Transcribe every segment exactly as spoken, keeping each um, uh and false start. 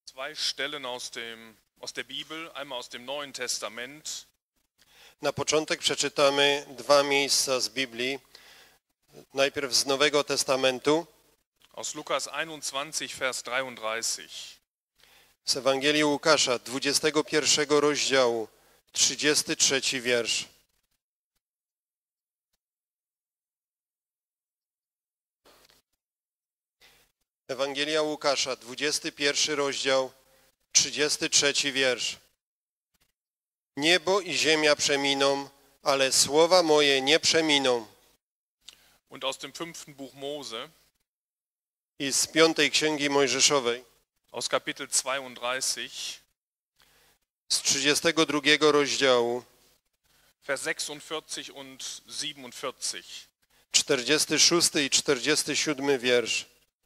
Zwei Stellen aus dem, aus der Bibel, einmal aus dem Neuen Testament. Na początek przeczytamy dwa miejsca z Biblii. Najpierw z Nowego Testamentu. Aus Lukas einundzwanzig, Vers dreiunddreißig. Z Ewangelii Łukasza, dwudziestego pierwszego rozdziału, trzydziesty trzeci wiersz. Ewangelia Łukasza, dwudziesty pierwszy rozdział, trzydziesty trzeci wiersz. Niebo i ziemia przeminą, ale słowa moje nie przeminą. Und aus dem fünften Buch Mose, I z piątej księgi Mojżeszowej, aus Kapitel zweiunddreißig, z trzydziestego drugiego rozdziału, Vers sechsundvierzig und siebenundvierzig. czterdziesty szósty i czterdziesty siódmy wiersz.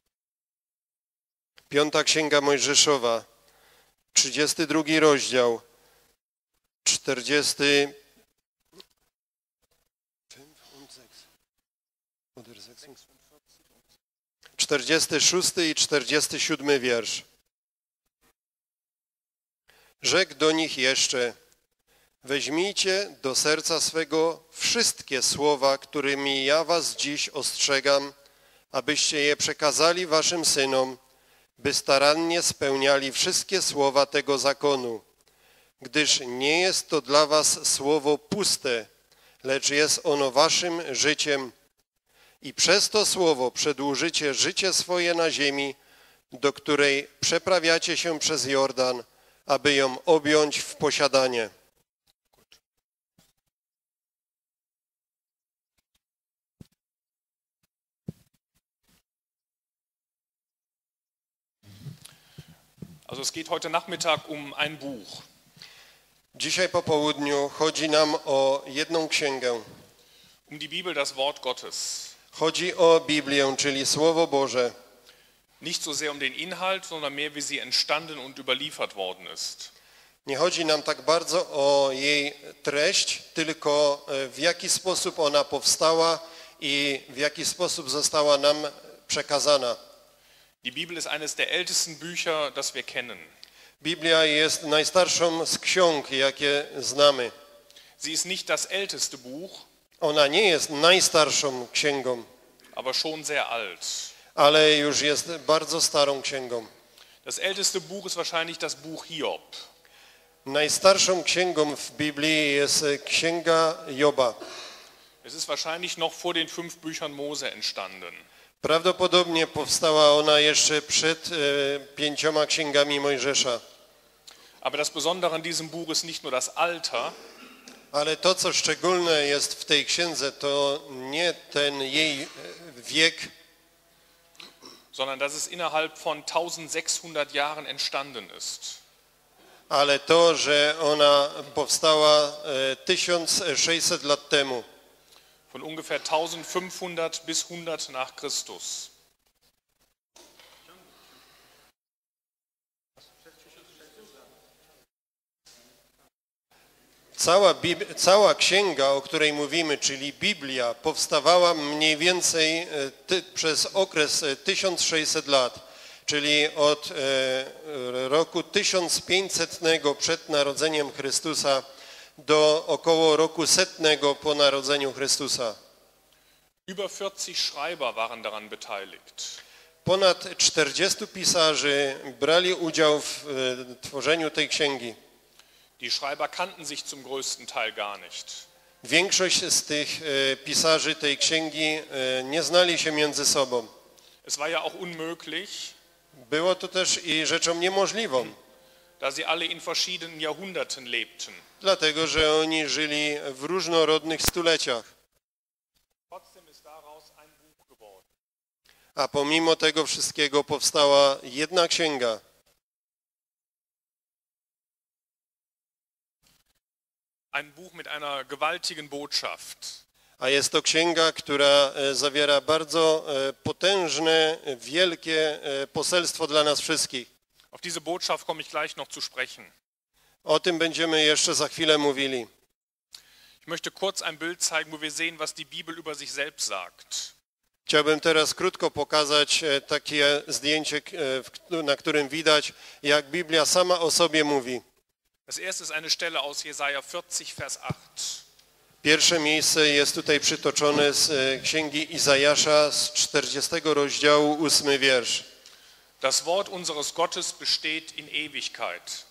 Piąta księga Mojżeszowa, trzydziesty drugi rozdział, czterdziesty czterdziesty szósty i czterdziesty siódmy wiersz. Rzekł do nich jeszcze: weźmijcie do serca swego wszystkie słowa, którymi ja was dziś ostrzegam, abyście je przekazali waszym synom, by starannie spełniali wszystkie słowa tego zakonu, gdyż nie jest to dla was słowo puste, lecz jest ono waszym życiem i przez to słowo przedłużycie życie swoje na ziemi, do której przeprawiacie się przez Jordan, aby ją objąć w posiadanie. Also es geht heute Nachmittag um ein Buch. Dzisiaj po południu chodzi nam o jedną księgę. Um die Bibel, das Wort Gottes. Chodzi o Biblię, czyli Słowo Boże. Nicht so sehr um den Inhalt, sondern mehr wie sie entstanden und überliefert worden ist. Nie chodzi nam tak bardzo o jej treść, tylko w jaki sposób ona powstała i w jaki sposób została nam przekazana. Die Bibel ist eines der ältesten Bücher, das wir kennen. Biblia jest najstarszą z ksiąg, jakie znamy. Sie ist nicht das älteste Buch, Ona nie jest najstarszą księgą, aber schon sehr alt. ale już jest bardzo starą księgą. Das älteste Buch ist wahrscheinlich das Buch Hiob. Najstarszą księgą w Biblii jest księga Joba. Es ist wahrscheinlich noch vor den fünf Büchern Mose entstanden. Prawdopodobnie powstała ona jeszcze przed e, pięcioma księgami Mojżesza. Aber das Besondere an diesem Buch ist nicht nur das Alter, Ale to, co szczególne jest w tej księdze, to nie ten jej wiek, sondern dass es innerhalb von eintausendsechshundert Jahren entstanden ist. ale to, że ona powstała e, tysiąc sześćset lat temu. Von ungefähr eintausendfünfhundert bis hundert nach Christus. Cała, Bib- cała księga, o której mówimy, czyli Biblia, powstawała mniej więcej e, ty, przez okres e, tysiąc sześćset lat, czyli od e, roku tysiąc pięćsetnego przed narodzeniem Chrystusa do około roku setnego po narodzeniu Chrystusa. Über vierzig Schreiber waren daran beteiligt. Ponad czterdziestu pisarzy brali udział w e, tworzeniu tej księgi. Die Schreiber kannten sich zum größten Teil gar nicht. Większość z tych e, pisarzy tej księgi e, nie znali się między sobą. Es war ja auch unmöglich, Było to też i rzeczą niemożliwą, da sie alle in verschiedenen Jahrhunderten lebten. dlatego że oni żyli w różnorodnych stuleciach. Trotzdem ist daraus ein Buch geworden. A pomimo tego wszystkiego powstała jedna księga. Ein Buch mit einer gewaltigen Botschaft. A jest to księga, która e, zawiera bardzo e, potężne, wielkie e, poselstwo dla nas wszystkich. Auf diese Botschaft komme ich gleich noch zu sprechen. O tym będziemy jeszcze za chwilę mówili. Ich möchte kurz ein Bild zeigen, wo wir sehen, was die Bibel über sich selbst sagt. Chciałbym teraz krótko pokazać e, takie zdjęcie, e, w- na którym widać, jak Biblia sama o sobie mówi. Das erste ist eine Stelle aus Jesaja vierzig, Vers acht. Pierwsze miejsce jest tutaj przytoczone z e, Księgi Izajasza z czterdziestego rozdziału, ósmy wiersz. Das Wort unseres Gottes besteht in Ewigkeit.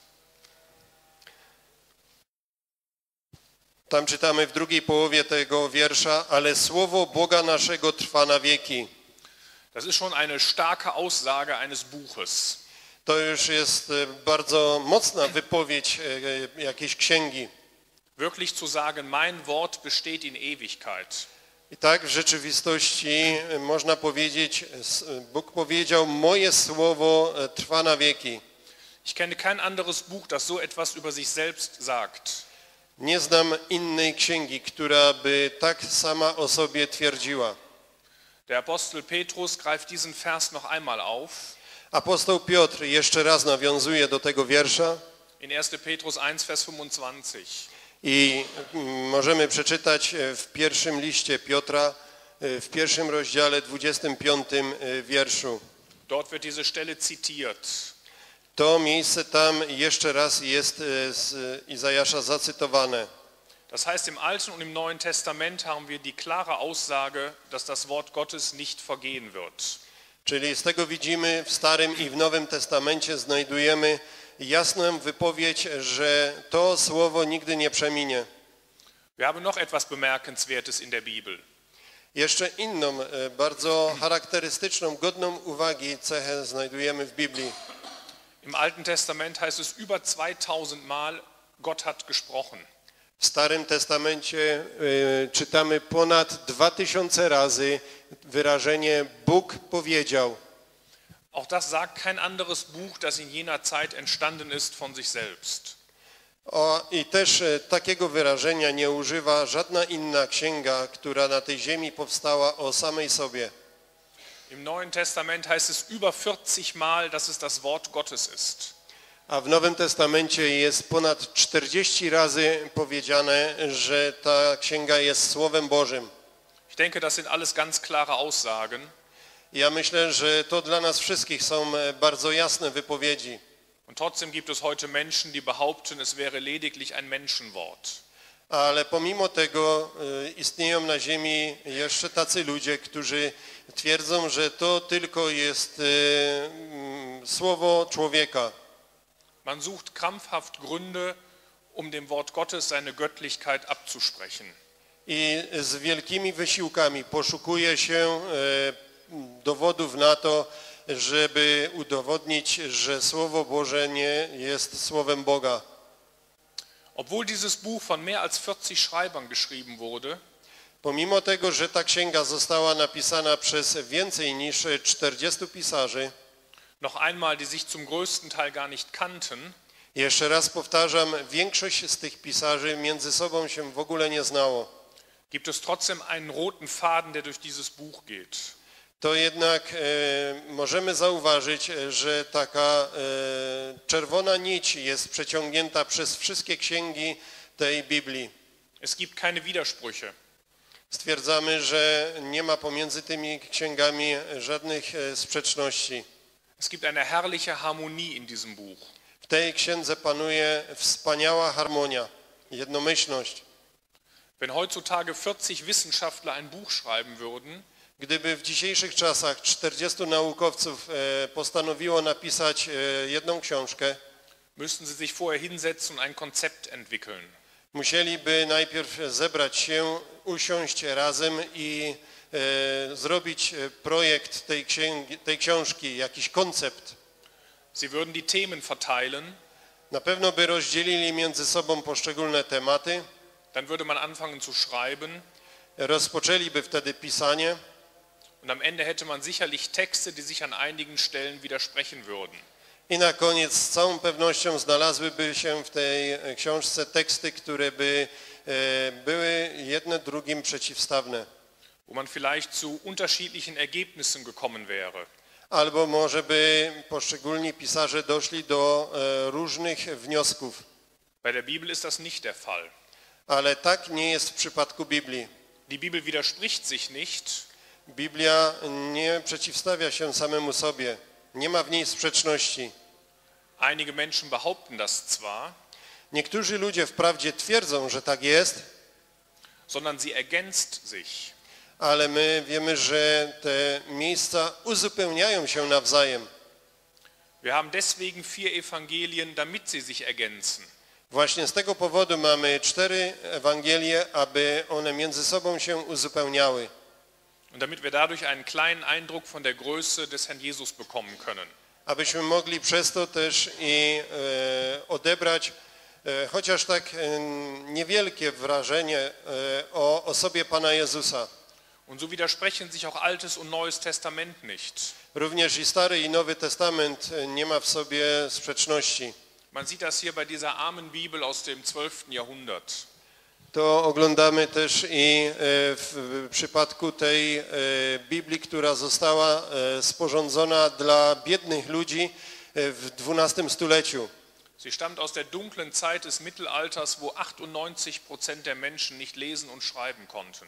Tam czytamy w drugiej połowie tego wiersza, ale słowo Boga naszego trwa na wieki. Das ist schon eine starke Aussage eines Buches. To już jest e, bardzo mocna wypowiedź e, jakiejś księgi. Wirklich zu sagen, mein Wort besteht in Ewigkeit. I tak w rzeczywistości e, można powiedzieć, s- Bóg powiedział, moje słowo e, trwa na wieki. Ich kenne kein anderes Buch, das so etwas über sich selbst sagt. Nie znam innej księgi, która by tak sama o sobie twierdziła. Der Apostel Petrus greift diesen Vers noch einmal auf. Apostoł Piotr jeszcze raz nawiązuje do tego wiersza In erster Petrus eins, Vers fünfundzwanzig. i mm, możemy przeczytać e, w pierwszym liście Piotra, e, w pierwszym rozdziale, dwudziestym piątym e, wierszu. Dort wird diese Stelle zitiert. To miejsce tam jeszcze raz jest e, z Izajasza zacytowane. Das heißt, im Alten und im Neuen Testament haben wir die klare Aussage, dass das Wort Gottes nicht vergehen wird. Czyli z tego widzimy w Starym i w Nowym Testamencie znajdujemy jasną wypowiedź, że to słowo nigdy nie przeminie. Wir haben noch etwas Bemerkenswertes in der Bibel. Jeszcze inną, e, bardzo charakterystyczną, godną uwagi cechę znajdujemy w Biblii. Im Alten Testament heißt es über zweitausend Mal, Gott hat gesprochen. W Starym Testamencie e, czytamy ponad dwa tysiące razy wyrażenie Bóg powiedział. Auch das sagt kein anderes Buch, das in jener Zeit entstanden ist, von sich selbst. O, I też e, takiego wyrażenia nie używa żadna inna księga, która na tej ziemi powstała o samej sobie. Im Neuen Testament heißt es über vierzig Mal, dass es das Wort Gottes ist. A w Nowym Testamencie jest ponad czterdzieści razy powiedziane, że ta księga jest Słowem Bożym. Ich denke, das sind alles ganz klare Aussagen. Ja myślę, że to dla nas wszystkich są e, bardzo jasne wypowiedzi. Und trotzdem gibt es heute Menschen, die behaupten, es wäre lediglich ein Menschenwort. Ale pomimo tego e, istnieją na ziemi jeszcze tacy ludzie, którzy twierdzą, że to tylko jest e, mm, słowo człowieka. Man sucht krampfhaft Gründe, um dem Wort Gottes seine Göttlichkeit abzusprechen. I z wielkimi wysiłkami poszukuje się e, dowodów na to, żeby udowodnić, że Słowo Boże nie jest Słowem Boga. Obwohl dieses Buch von mehr als vierzig Schreibern geschrieben wurde, Pomimo tego, że ta księga została napisana przez więcej niż czterdziestu pisarzy, noch einmal, die sich zum größten Teil gar nicht kannten, jeszcze raz powtarzam, większość z tych pisarzy między sobą się w ogóle nie znało. gibt es trotzdem einen roten Faden, der durch dieses Buch geht. To jednak e, możemy zauważyć, e, że taka e, czerwona nić jest przeciągnięta przez wszystkie księgi tej Biblii. Es gibt keine Widersprüche. Stwierdzamy, że nie ma pomiędzy tymi księgami żadnych e, sprzeczności. Es gibt eine herrliche Harmonie in diesem Buch. W tej księdze panuje wspaniała harmonia, jednomyślność. Wenn heutzutage vierzig Wissenschaftler ein Buch schreiben würden, Gdyby w dzisiejszych czasach czterdziestu naukowców e, postanowiło napisać e, jedną książkę, müssten sie sich vorher hinsetzen und ein Konzept entwickeln. musieliby najpierw zebrać się, usiąść razem i e, zrobić projekt tej, księgi, tej książki, jakiś koncept. Sie würden die Themen verteilen, Na pewno by rozdzielili między sobą poszczególne tematy, dann würde man anfangen zu schreiben rozpoczęliby wtedy pisanie und am Ende hätte man sicherlich Texte, die sich an einigen Stellen widersprechen würden. i na koniec z całą pewnością znalazłyby się w tej książce teksty, które by e, były jedne drugim przeciwstawne. Wo man vielleicht zu unterschiedlichen Ergebnissen gekommen wäre. Albo może by poszczególni pisarze doszli do e, różnych wniosków. Bei der Bibel ist das nicht der Fall. Ale tak nie jest w przypadku Biblii. Die Bibel widerspricht sich nicht, Biblia nie przeciwstawia się samemu sobie. Nie ma w niej sprzeczności. Einige Menschen behaupten das zwar, Niektórzy ludzie wprawdzie twierdzą, że tak jest, sondern sie ergänzt sich. ale my wiemy, że te miejsca uzupełniają się nawzajem. Wir haben deswegen vier Evangelien, damit sie sich ergänzen. Właśnie z tego powodu mamy cztery Ewangelie, aby one między sobą się uzupełniały. Und damit wir dadurch einen kleinen Eindruck von der Größe des Herrn Jesus bekommen können. Abyśmy mogli przez to też i e, odebrać e, chociaż tak e, niewielkie wrażenie e, o osobie Pana Jezusa. Und so widersprechen sich auch Altes und Neues Testament nicht. Również i Stary i Nowy Testament nie ma w sobie sprzeczności. Man sieht das hier bei dieser armen Bibel aus dem zwölften Jahrhundert. To oglądamy też i w przypadku tej Biblii, która została sporządzona dla biednych ludzi w dwunastym stuleciu. Sie stammt aus der dunklen Zeit des Mittelalters, wo achtundneunzig Prozent der Menschen nicht lesen und schreiben konnten.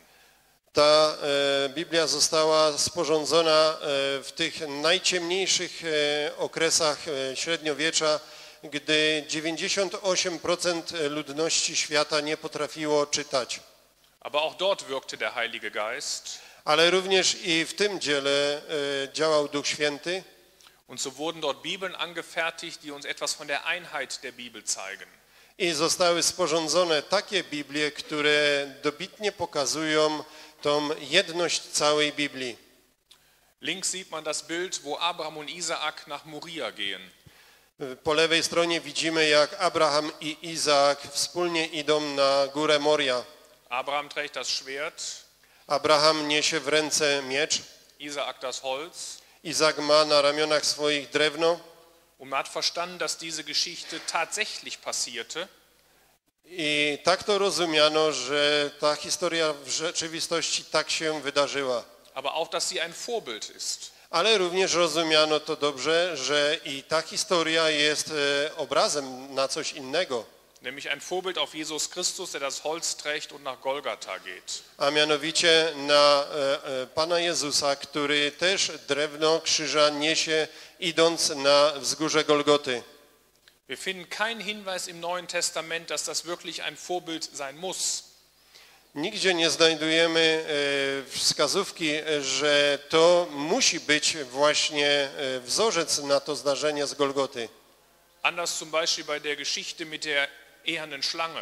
Ta Biblia została sporządzona w tych najciemniejszych okresach średniowiecza, gdy dziewięćdziesiąt osiem procent ludności świata nie potrafiło czytać. Aber auch dort wirkte der Heilige Geist. Ale również i w tym dziele działał Duch Święty. Und so wurden dort Bibeln angefertigt, die uns etwas von der Einheit der Bibel zeigen. I zostały sporządzone takie Biblie, które dobitnie pokazują tą jedność całej Biblii. Links sieht man das Bild, wo Abraham und Isaak nach Moria gehen. Po lewej stronie widzimy, jak Abraham i Izaak wspólnie idą na górę Moria. Abraham trägt das Schwert, Abraham niesie w ręce miecz, Isaak das Holz. Izaak ma na ramionach swoich drewno. Und man hat verstanden, dass diese Geschichte tatsächlich passierte. I tak to rozumiano, że ta historia w rzeczywistości tak się wydarzyła. Aber auch, dass sie ein Vorbild ist. Ale również rozumiano to dobrze, że i ta historia jest obrazem na coś innego. Nämlich ein Vorbild auf Jesus Christus, der das Holz trägt und nach Golgatha geht. A mianowicie na Pana Jezusa, który też drewno krzyża niesie, idąc na wzgórze Golgoty. Wir finden keinen Hinweis im Neuen Testament, dass das wirklich ein Vorbild sein muss. Nigdzie nie znajdujemy wskazówki, że to musi być właśnie wzorzec na to zdarzenie z Golgoty. Anders zum Beispiel bei der Geschichte mit der ehernen Schlange.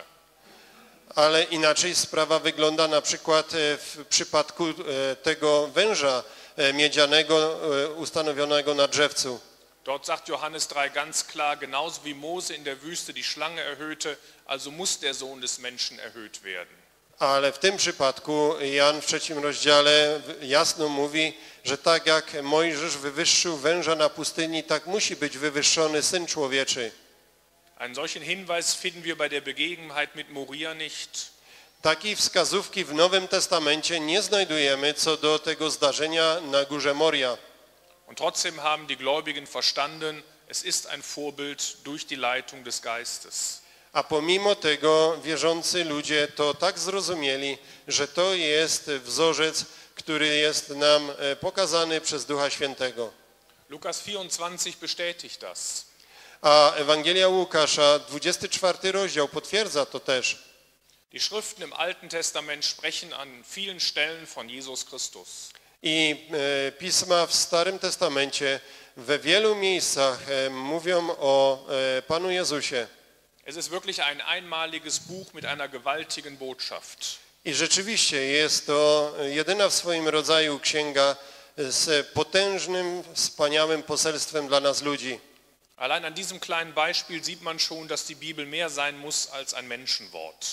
Ale inaczej sprawa wygląda na przykład w przypadku tego węża miedzianego ustanowionego na drzewcu. Dort sagt Johannes drei ganz klar, genauso wie Mose in der Wüste die Schlange erhöhte, also muss der Sohn des Menschen erhöht werden. Ale w tym przypadku Jan w trzecim rozdziale jasno mówi, że tak jak Mojżesz wywyższył węża na pustyni, tak musi być wywyższony Syn Człowieczy. Einen solchen Hinweis finden wir bei der Begebenheit mit Moria nicht. Takiej wskazówki w Nowym Testamencie nie znajdujemy co do tego zdarzenia na górze Moria. Und trotzdem haben die Gläubigen verstanden, es ist ein Vorbild durch die Leitung des Geistes. A pomimo tego wierzący ludzie to tak zrozumieli, że to jest wzorzec, który jest nam pokazany przez Ducha Świętego. Lukas vierundzwanzig bestätigt das. A Ewangelia Łukasza, dwudziesty czwarty rozdział potwierdza to też. Die Schriften im Alten Testament sprechen an vielen Stellen von Jesus Christus. I e, pisma w Starym Testamencie we wielu miejscach e, mówią o e, Panu Jezusie. Es ist wirklich ein einmaliges Buch mit einer gewaltigen Botschaft. I rzeczywiście jest to jedyna w swoim rodzaju księga z potężnym, wspaniałym poselstwem dla nas ludzi. Allein an diesem kleinen Beispiel sieht man schon, dass die Bibel mehr sein muss als ein Menschenwort.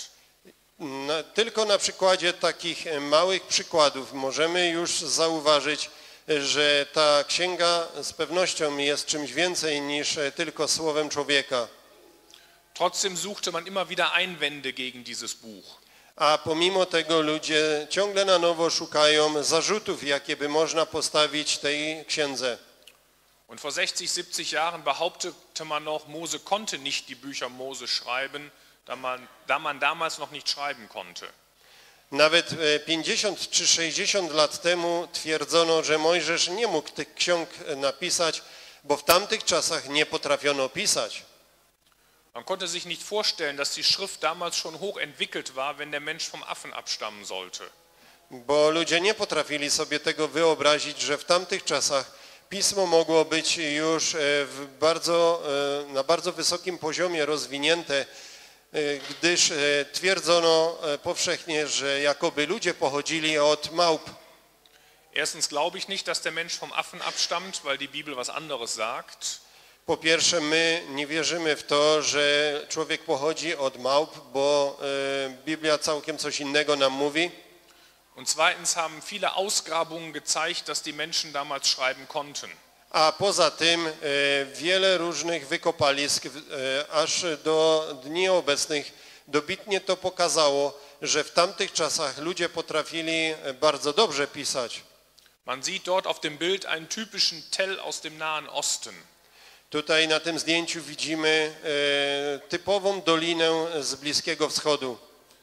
Na, tylko na przykładzie takich małych przykładów możemy już zauważyć, że ta księga z pewnością jest czymś więcej niż tylko słowem człowieka. Trotzdem suchte man immer wieder Einwände gegen dieses Buch. A pomimo tego ludzie ciągle na nowo szukają zarzutów, jakie by można postawić tej księdze. Und vor sechzig, siebzig Jahren behauptete man noch, Mose konnte nicht die Bücher Mose schreiben, da man, da man damals noch nicht schreiben konnte. Nawet pięćdziesiąt czy sześćdziesiąt lat temu twierdzono, że Mojżesz nie mógł tych ksiąg napisać, bo w tamtych czasach nie potrafiono pisać. Man konnte sich nicht vorstellen, dass die Schrift damals schon hochentwickelt war, wenn der Mensch vom Affen abstammen sollte. Bo ludzie nie potrafili sobie tego wyobrazić, że w tamtych czasach pismo mogło być już w bardzo, na bardzo wysokim poziomie rozwinięte, gdyż twierdzono powszechnie, że jakoby ludzie pochodzili od małp. Erstens glaube ich nicht, dass der Mensch vom Affen abstammt, weil die Bibel was anderes sagt. Po pierwsze, my nie wierzymy w to, że człowiek pochodzi od małp, bo Biblia całkiem coś innego nam mówi. Und zweitens haben viele Ausgrabungen gezeigt, dass die Menschen damals schreiben konnten. A poza tym e, wiele różnych wykopalisk, e, aż do dni obecnych dobitnie to pokazało, że w tamtych czasach ludzie potrafili bardzo dobrze pisać. Man sieht dort auf dem Bild einen typischen Tell aus dem Nahen Osten. Tutaj na tym zdjęciu widzimy e, typową dolinę z Bliskiego Wschodu.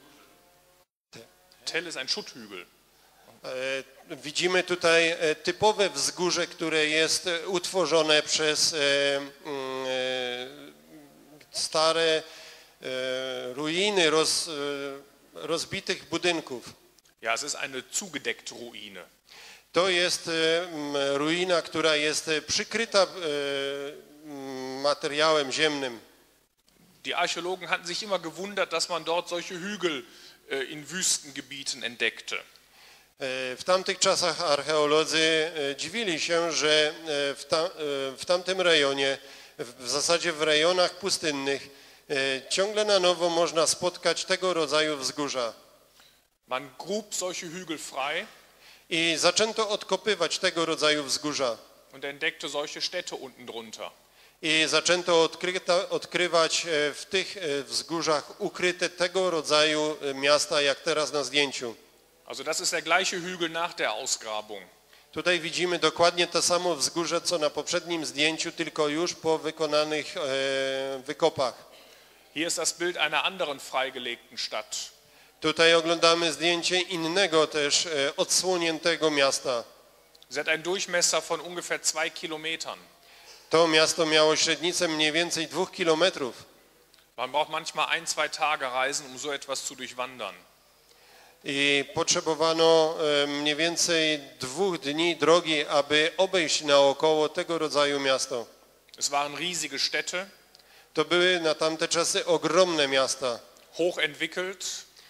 Tell ist ein Schutthügel. E, widzimy tutaj e, typowe wzgórze, które jest e, utworzone przez e, e, stare e, ruiny roz, e, rozbitych budynków. Ja, es ist eine zugedeckte Ruine. To jest e, ruina, która jest przykryta e, materiałem ziemnym. Die Archäologen hatten sich immer gewundert, dass man dort solche Hügel in Wüstengebieten entdeckte. W tamtych czasach archeolodzy dziwili się, że w, ta, w tamtym rejonie, w zasadzie w rejonach pustynnych, ciągle na nowo można spotkać tego rodzaju wzgórza. Man grub solche Hügel frei. I zaczęto odkopywać tego rodzaju wzgórza. Und entdeckte solche Städte unten drunter. I zaczęto odkryta, odkrywać w tych wzgórzach ukryte tego rodzaju miasta, jak teraz na zdjęciu. Also das ist der gleiche Hügel nach der Ausgrabung. Tutaj widzimy dokładnie to samo wzgórze, co na poprzednim zdjęciu, tylko już po wykonanych e, wykopach. Hier ist das Bild einer anderen freigelegten Stadt. Tutaj oglądamy zdjęcie innego też e, odsłoniętego miasta. Sie hat einen Durchmesser von ungefähr zwei Kilometern. To miasto miało średnicę mniej więcej dwóch kilometrów. Man braucht manchmal ein, zwei Tage Reisen, um so etwas zu durchwandern. I potrzebowano mniej więcej dwóch dni drogi, aby obejść naokoło tego rodzaju miasto. Es waren riesige Städte. To były na tamte czasy ogromne miasta. Hochentwickelt.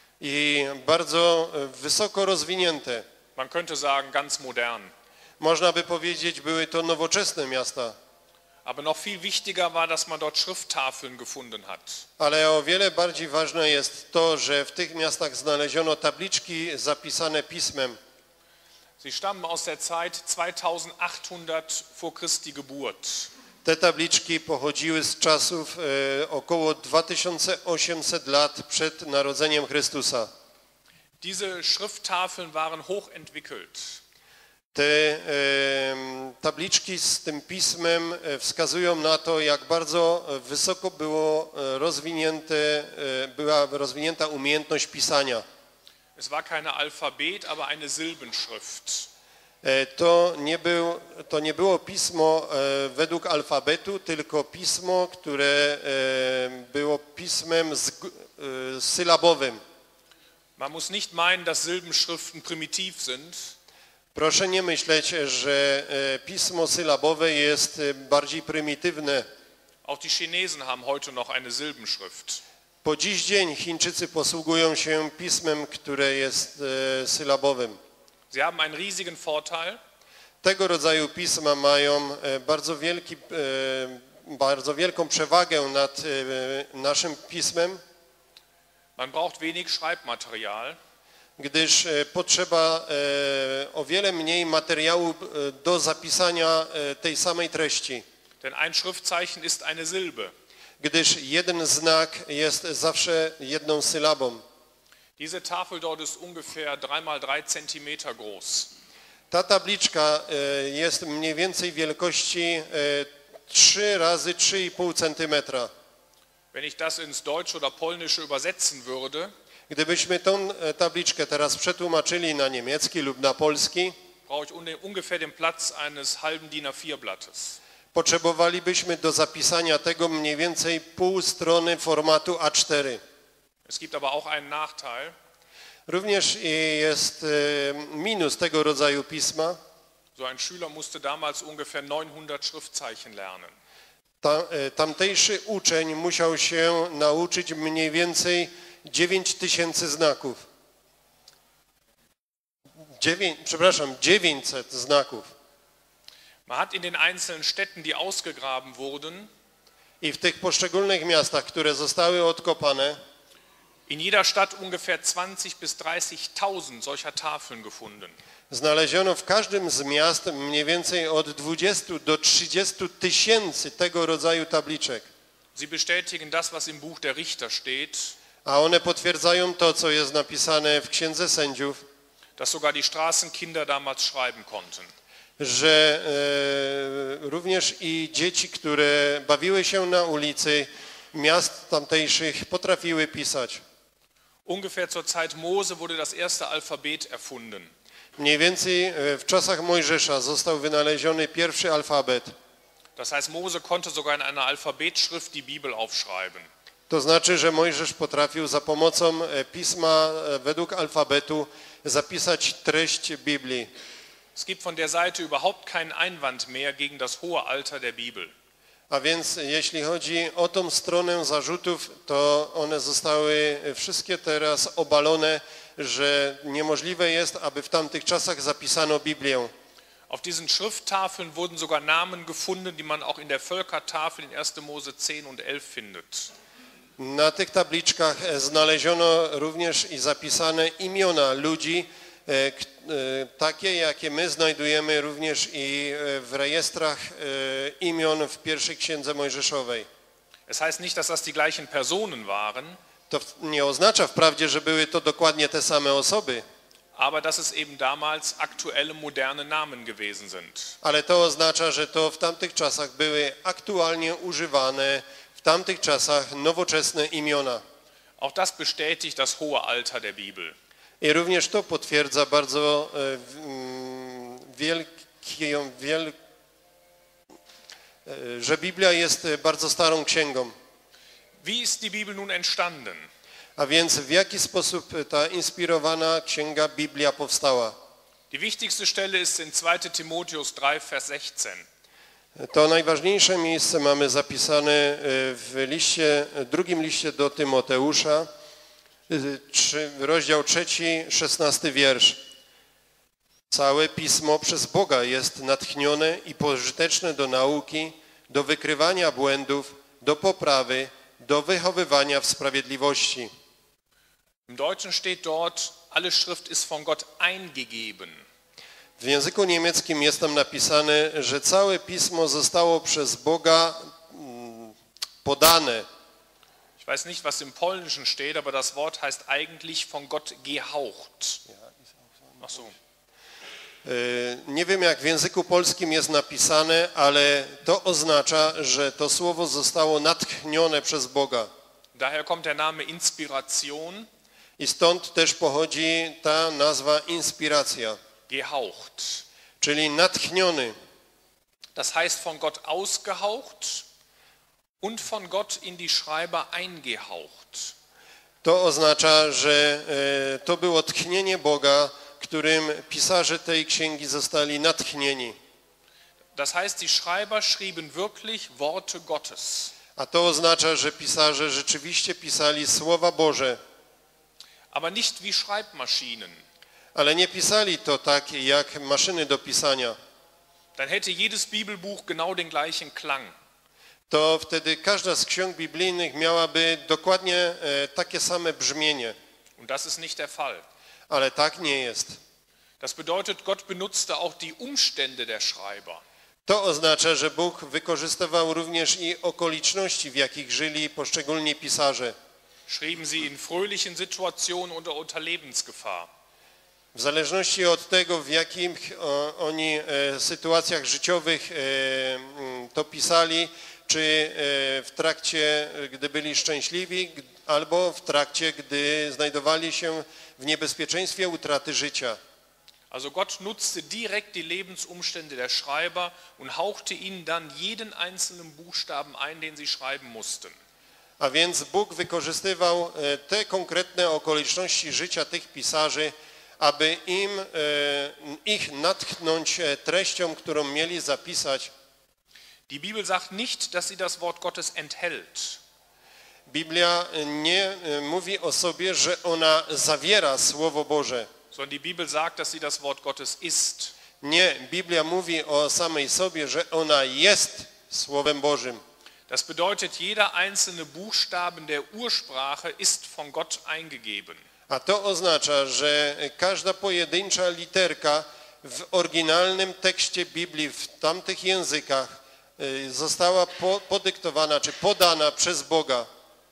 I bardzo wysoko rozwinięte. Man könnte sagen, ganz modern. Można by powiedzieć, były to nowoczesne miasta. Aber noch viel wichtiger war, dass man dort Schrifttafeln gefunden hat. Ale o wiele bardziej ważne jest to, że w tych miastach znaleziono tabliczki zapisane pismem. Sie stammen aus der Zeit zweitausendachthundert vor Christi Geburt. Te tabliczki pochodziły z czasów e, około dwa tysiące osiemset lat przed narodzeniem Chrystusa. Diese Schrifttafeln waren hochentwickelt. Te e, tabliczki z tym pismem wskazują na to, jak bardzo wysoko było rozwinięte, e, była rozwinięta umiejętność pisania. Es war keine Alphabet, aber eine Silbenschrift. E, to, nie był, to nie było pismo e, według alfabetu, tylko pismo, które e, było pismem z, e, sylabowym. Man muss nicht meinen, dass Silbenschriften primitiv sind. Proszę nie myśleć, że pismo sylabowe jest bardziej prymitywne. Auch die Chinesen haben heute noch eine Silbenschrift. Po dziś dzień Chińczycy posługują się pismem, które jest sylabowym. Sie haben einen riesigen Vorteil. Tego rodzaju pisma mają bardzo, wielki, bardzo wielką przewagę nad naszym pismem. Man braucht wenig Schreibmaterial. Gdyż potrzeba o wiele mniej materiału do zapisania tej samej treści. Denn ein Schriftzeichen ist eine Silbe. Gdyż jeden znak jest zawsze jedną sylabą. Diese Tafel dort ist ungefähr drei mal drei Zentimeter groß. Ta tabliczka jest mniej więcej wielkości trzy razy trzy i pół centymetra. Wenn ich das ins Deutsche oder Polnische übersetzen würde, Gdybyśmy tą e, tabliczkę teraz przetłumaczyli na niemiecki lub na polski, brauche ich un- ungefähr den Platz eines halben DIN A vier Blattes. potrzebowalibyśmy do zapisania tego mniej więcej pół strony formatu A cztery. Es gibt aber auch einen Nachteil. Również i jest e, minus tego rodzaju pisma. So ein Schüler musste damals ungefähr neunhundert Schriftzeichen lernen. Ta, e, tamtejszy uczeń musiał się nauczyć mniej więcej dziewięć tysięcy znaków. Dziewię, przepraszam, dziewięćset znaków. Man hat in den einzelnen Städten, die ausgegraben wurden, I w tych poszczególnych miastach, które zostały odkopane, in jeder Stadt ungefähr zwanzig bis dreißigtausend solcher Tafeln gefunden. znaleziono w każdym z miast mniej więcej od dwudziestu do trzydziestu tysięcy tego rodzaju tabliczek. Sie bestätigen das, was im Buch der Richter steht, A one potwierdzają to, co jest napisane w Księdze Sędziów, dass sogar die Straßenkinder damals schreiben konnten. że e, również i dzieci, które bawiły się na ulicy miast tamtejszych, potrafiły pisać. Ungefähr zur Zeit Mose wurde das erste Alphabet erfunden. Mniej więcej e, w czasach Mojżesza został wynaleziony pierwszy alfabet. Das heißt, Mose konnte sogar in einer Alphabetschrift die Bibel aufschreiben. To znaczy, że Mojżesz potrafił za pomocą e, pisma e, według alfabetu zapisać treść Biblii. Es gibt von der Seite überhaupt keinen Einwand mehr gegen das hohe Alter der Bibel. A więc jeśli chodzi o tą stronę zarzutów, to one zostały wszystkie teraz obalone, że niemożliwe jest, aby w tamtych czasach zapisano Biblię. Auf diesen Schrifttafeln wurden sogar Namen gefunden, die man auch in der Völkertafel in erster Mose zehn und elf findet. Na tych tabliczkach znaleziono również i zapisane imiona ludzi, e, k- e, takie jakie my znajdujemy również i e, w rejestrach e, imion w pierwszej Księdze Mojżeszowej. Es heißt nicht, dass das die gleichen Personen waren, To w- nie oznacza wprawdzie, że były to dokładnie te same osoby, aber dass es eben damals aktuelle, moderne Namen gewesen sind. ale to oznacza, że to w tamtych czasach były aktualnie używane, w tamtych czasach nowoczesne imiona. Auch das bestätigt das hohe Alter der Bibel. I również to potwierdza bardzo e, w- mm, wielkie, wiel, e, że Biblia jest e, bardzo starą księgą. Wie ist die Bibel nun entstanden? A więc w jaki sposób ta inspirowana księga Biblia powstała? Die wichtigste Stelle ist in zweiter Timotheus drei, Vers sechzehn. To najważniejsze miejsce mamy zapisane e, w liście, drugim liście do Tymoteusza, e, trzy, rozdział trzeci, szesnasty wiersz. Całe Pismo przez Boga jest natchnione i pożyteczne do nauki, do wykrywania błędów, do poprawy, do wychowywania w sprawiedliwości. Im Deutschen steht dort, alle Schrift ist von Gott eingegeben. W języku niemieckim jest tam napisane, że całe Pismo zostało przez Boga mm, podane. Ich weiß nicht, was im Polnischen steht, aber das Wort heißt eigentlich von Gott gehaucht. Ach so. E, Nie wiem, jak w języku polskim jest napisane, ale to oznacza, że to słowo zostało natchnione przez Boga. Daher kommt der Name Inspiration, I stąd też pochodzi ta nazwa inspiracja, gehaucht. czyli natchniony. Das heißt von Gott ausgehaucht und von Gott in die Schreiber eingehaucht. To oznacza, że e, to było tchnienie Boga, którym pisarze tej księgi zostali natchnieni. Das heißt, die Schreiber schrieben wirklich Worte Gottes. A to oznacza, że pisarze rzeczywiście pisali słowa Boże, Aber nicht wie Schreibmaschinen. ale nie pisali to tak jak maszyny do pisania. Dann hätte jedes Bibelbuch genau den gleichen Klang. To wtedy każda z ksiąg biblijnych miałaby dokładnie e, takie same brzmienie, Und das ist nicht der Fall. ale tak nie jest. Das bedeutet, Gott benutzte auch die Umstände der Schreiber. To oznacza, że Bóg wykorzystywał również i okoliczności, w jakich żyli poszczególni pisarze. Schrieben sie in fröhlichen Situationen oder unter Lebensgefahr. W zależności od tego, w jakich o, oni e, sytuacjach życiowych e, m, to pisali, czy w trakcie, gdy byli szczęśliwi, albo w trakcie, gdy znajdowali się w niebezpieczeństwie utraty życia. Also Gott nutzte direkt die Lebensumstände der Schreiber und hauchte ihnen dann jeden einzelnen Buchstaben ein, den sie schreiben mussten. A więc Bóg wykorzystywał te konkretne okoliczności życia tych pisarzy, aby im, ich natchnąć treścią, którą mieli zapisać. Die Bibel sagt nicht, dass sie das Wort Gottes enthält. Biblia nie mówi o sobie, że ona zawiera Słowo Boże. Sondern die Bibel sagt, dass sie das Wort Gottes ist. Nie, Biblia mówi o samej sobie, że ona jest Słowem Bożym. Das bedeutet, jeder einzelne Buchstaben der Ursprache ist von Gott eingegeben. A to oznacza, że każda pojedyncza literka w oryginalnym tekście Biblii w tamtych językach została podyktowana czy podana przez Boga.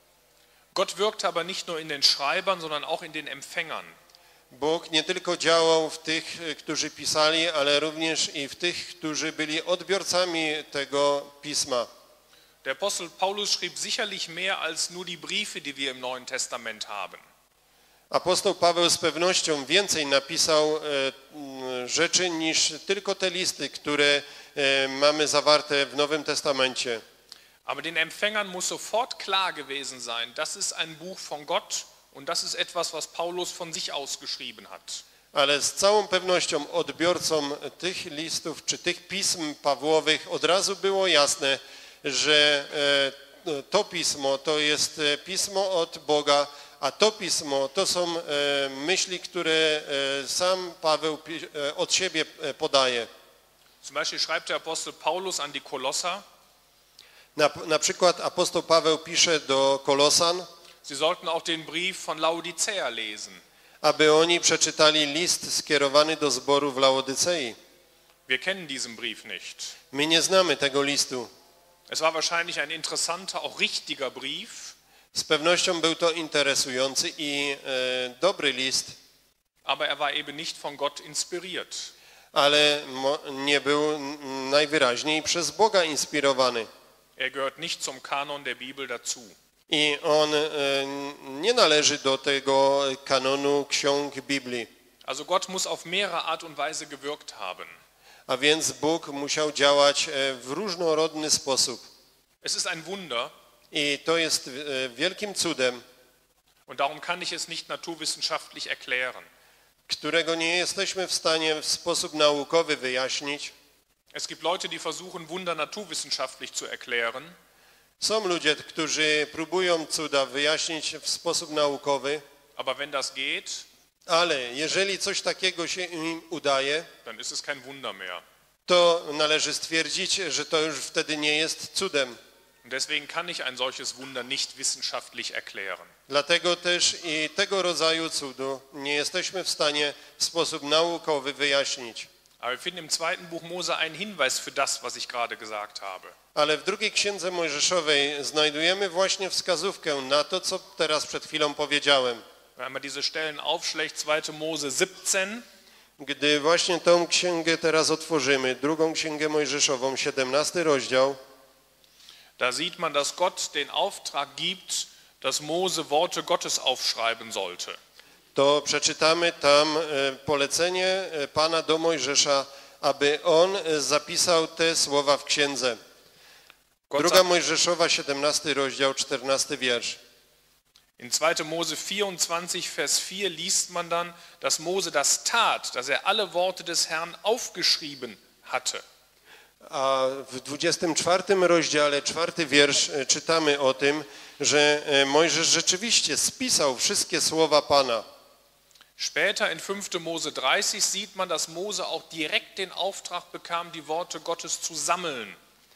Gott wirkt aber nicht nur in den Schreibern, sondern auch in den Empfängern. Bóg nie tylko działał w tych, którzy pisali, ale również i w tych, którzy byli odbiorcami tego pisma. Der Apostel Paulus schrieb sicherlich mehr als nur die Briefe, die wir im Neuen Testament haben. Apostoł Paweł z pewnością więcej napisał rzeczy niż tylko te listy, które mamy zawarte w Nowym Testamencie. Aber den Empfängern muss sofort klar gewesen sein, das ist ein Buch von Gott und das ist etwas, was Paulus von sich aus geschrieben hat. Ale z całą pewnością odbiorcom tych listów czy tych pism Pawłowych od razu było jasne, że to pismo to jest pismo od Boga, a to pismo to są myśli, które sam Paweł od siebie podaje. Zum Beispiel schreibt der Apostel Paulus an die Kolosser. Na, na przykład apostoł Paweł pisze do Kolosan, Sie sollten auch den Brief von Laodicea lesen. aby oni przeczytali list skierowany do zboru w Laodycei. Wir kennen diesen Brief nicht. My nie znamy tego listu. Es war wahrscheinlich ein interessanter, auch richtiger Brief. Z pewnością był to interesujący i e, dobry list, aber er war eben nicht von Gott inspiriert. ale mo, nie był najwyraźniej przez Boga inspirowany. Er gehört nicht zum Kanon der Bibel dazu. I on e, nie należy do tego kanonu ksiąg Biblii. Also Gott muss auf mehrere Art und Weise gewirkt haben. A więc Bóg musiał działać w różnorodny sposób. Es ist ein Wunder. I to jest wielkim cudem, und darum kann ich es nicht naturwissenschaftlich erklären. którego nie jesteśmy w stanie w sposób naukowy wyjaśnić. Es gibt Leute, die versuchen, Wunder naturwissenschaftlich zu erklären. Są ludzie, którzy próbują cuda wyjaśnić w sposób naukowy, aber wenn das geht, ale jeżeli coś takiego się im udaje, dann ist es kein Wunder mehr. to należy stwierdzić, że to już wtedy nie jest cudem. Und deswegen kann ich ein solches Wunder nicht wissenschaftlich erklären. Dlatego też i tego rodzaju cudu nie jesteśmy w stanie w sposób naukowy wyjaśnić. Aber wir finden im zweiten Buch Mose einen Hinweis für das, was ich gerade gesagt habe. Ale w drugiej księdze Mojżeszowej znajdujemy właśnie wskazówkę na to, co teraz przed chwilą powiedziałem. Wenn man diese Stellen aufschlägt, zweite Mose siebzehn, Gdy właśnie tą księgę teraz otworzymy, drugą księgę Mojżeszową, siedemnasty rozdział, da sieht man, dass Gott den Auftrag gibt, dass Mose Worte Gottes aufschreiben sollte. to przeczytamy tam polecenie Pana do Mojżesza, aby on zapisał te słowa w księdze. Druga Mojżeszowa, siedemnasty rozdział, czternasty wiersz. In zweite Mose vierundzwanzig, Vers vier liest man dann, dass Mose das tat, dass er alle Worte des Herrn aufgeschrieben hatte. A w dwudziestym czwartym rozdziale, czwarty wiersz, czytamy o tym, że Mojżesz rzeczywiście spisał wszystkie słowa Pana. Später in fünfte Mose dreißig sieht man, dass Mose auch direkt den Auftrag bekam, die Worte Gottes zu sammeln.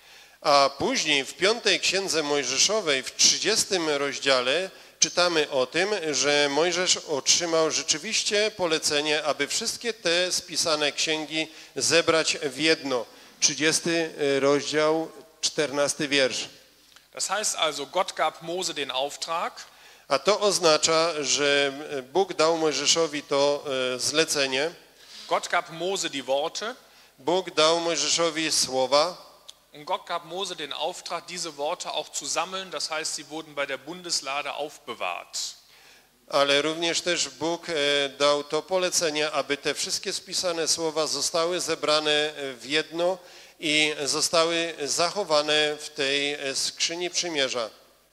A później w piątej księdze Mojżeszowej, w trzydziestym rozdziale, czytamy o tym, że Mojżesz otrzymał rzeczywiście polecenie, aby wszystkie te spisane księgi zebrać w jedno. trzydziesty rozdział, czternasty wiersz. Das heißt also, Gott gab Mose den Auftrag. A to oznacza, że Bóg dał Mojżeszowi to zlecenie. Gott gab Mose die Worte. Bóg dał Mojżeszowi słowa. Und Gott gab Mose den Auftrag, diese Worte auch zu sammeln. Das heißt, sie wurden bei der Bundeslade aufbewahrt. Ale również też Bóg dał to polecenie, aby te wszystkie spisane słowa zostały zebrane w jedno i zostały zachowane w tej skrzyni przymierza.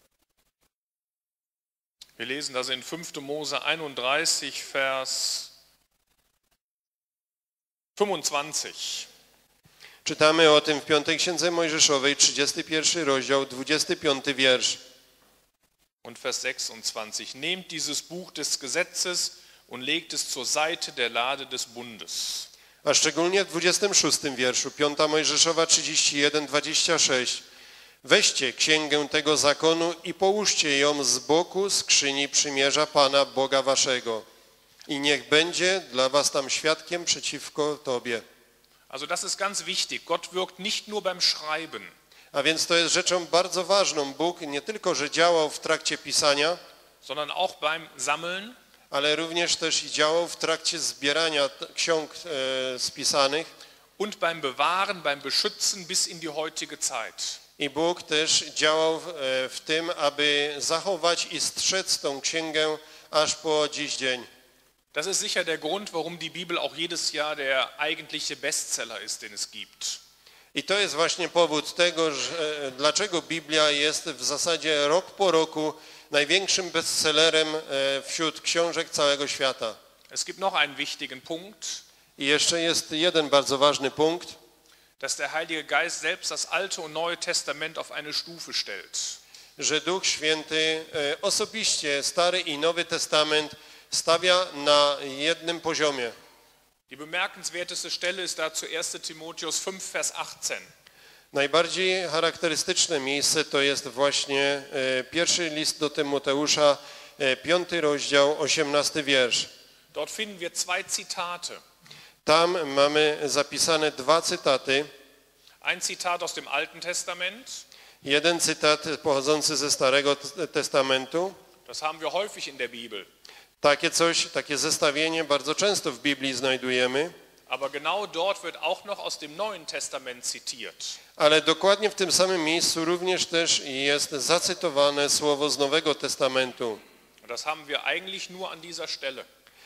Wir lesen das in fünfter Mose einunddreißig, Vers fünfundzwanzig. Czytamy o tym w piątej Księdze Mojżeszowej, trzydziesty pierwszy rozdział, dwudziesty piąty wiersz. Und Vers sechsundzwanzig. Nehmt dieses Buch des Gesetzes und legt es zur Seite der Lade des Bundes. A szczególnie w dwudziestym szóstym wierszu, piąta Mojżeszowa trzydzieści jeden, dwadzieścia sześć. Weźcie księgę tego zakonu i połóżcie ją z boku skrzyni przymierza Pana Boga waszego. I niech będzie dla was tam świadkiem przeciwko tobie. Also das ist ganz wichtig. Gott wirkt nicht nur beim Schreiben. A więc to jest rzeczą bardzo ważną. Bóg nie tylko, że działał w trakcie pisania, sondern auch beim Sammeln, ale również też i działał w trakcie zbierania ksiąg e, spisanych. Und beim Bewahren, beim Beschützen bis in die heutige Zeit. I Bóg też działał w, e, w tym, aby zachować i strzec tą księgę aż po dziś dzień. Das ist sicher der Grund, warum die Bibel auch jedes Jahr der eigentliche Bestseller ist, den es gibt. I to jest właśnie powód tego, że, dlaczego Biblia jest w zasadzie rok po roku największym bestsellerem wśród książek całego świata. Es gibt noch einen wichtigen Punkt. I jeszcze jest jeden bardzo ważny punkt, dass der Heilige Geist selbst das Alte und Neue Testament auf eine Stufe stellt. Że Duch Święty osobiście Stary i Nowy Testament stawia na jednym poziomie. Die bemerkenswerteste Stelle ist dazu erster Timotheus fünf, Vers achtzehn. Najbardziej charakterystyczne miejsce to jest właśnie pierwszy list do Tymoteusza, piąty rozdział, osiemnasty wiersz. Dort finden wir zwei Zitate. Tam mamy zapisane dwa cytaty. Ein Zitat aus dem Alten Testament. Jeden cytat pochodzący ze Starego Testamentu. Das haben wir häufig in der Bibel. Takie coś, takie zestawienie bardzo często w Biblii znajdujemy. Aber genau dort wird auch noch aus dem Neuen Testament zitiert. Ale dokładnie w tym samym miejscu również też jest zacytowane słowo z Nowego Testamentu. Das haben wir eigentlich nur an dieser Stelle.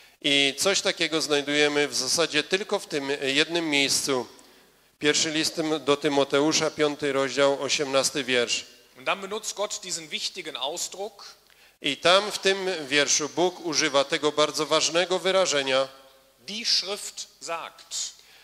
I coś takiego znajdujemy w zasadzie tylko w tym jednym miejscu. Pierwszy list do Tymoteusza, piąty rozdział, osiemnasty wiersz. Und dann benutzt Gott diesen wichtigen Ausdruck. I tam w tym wierszu Bóg używa tego bardzo ważnego wyrażenia. Die Schrift sagt.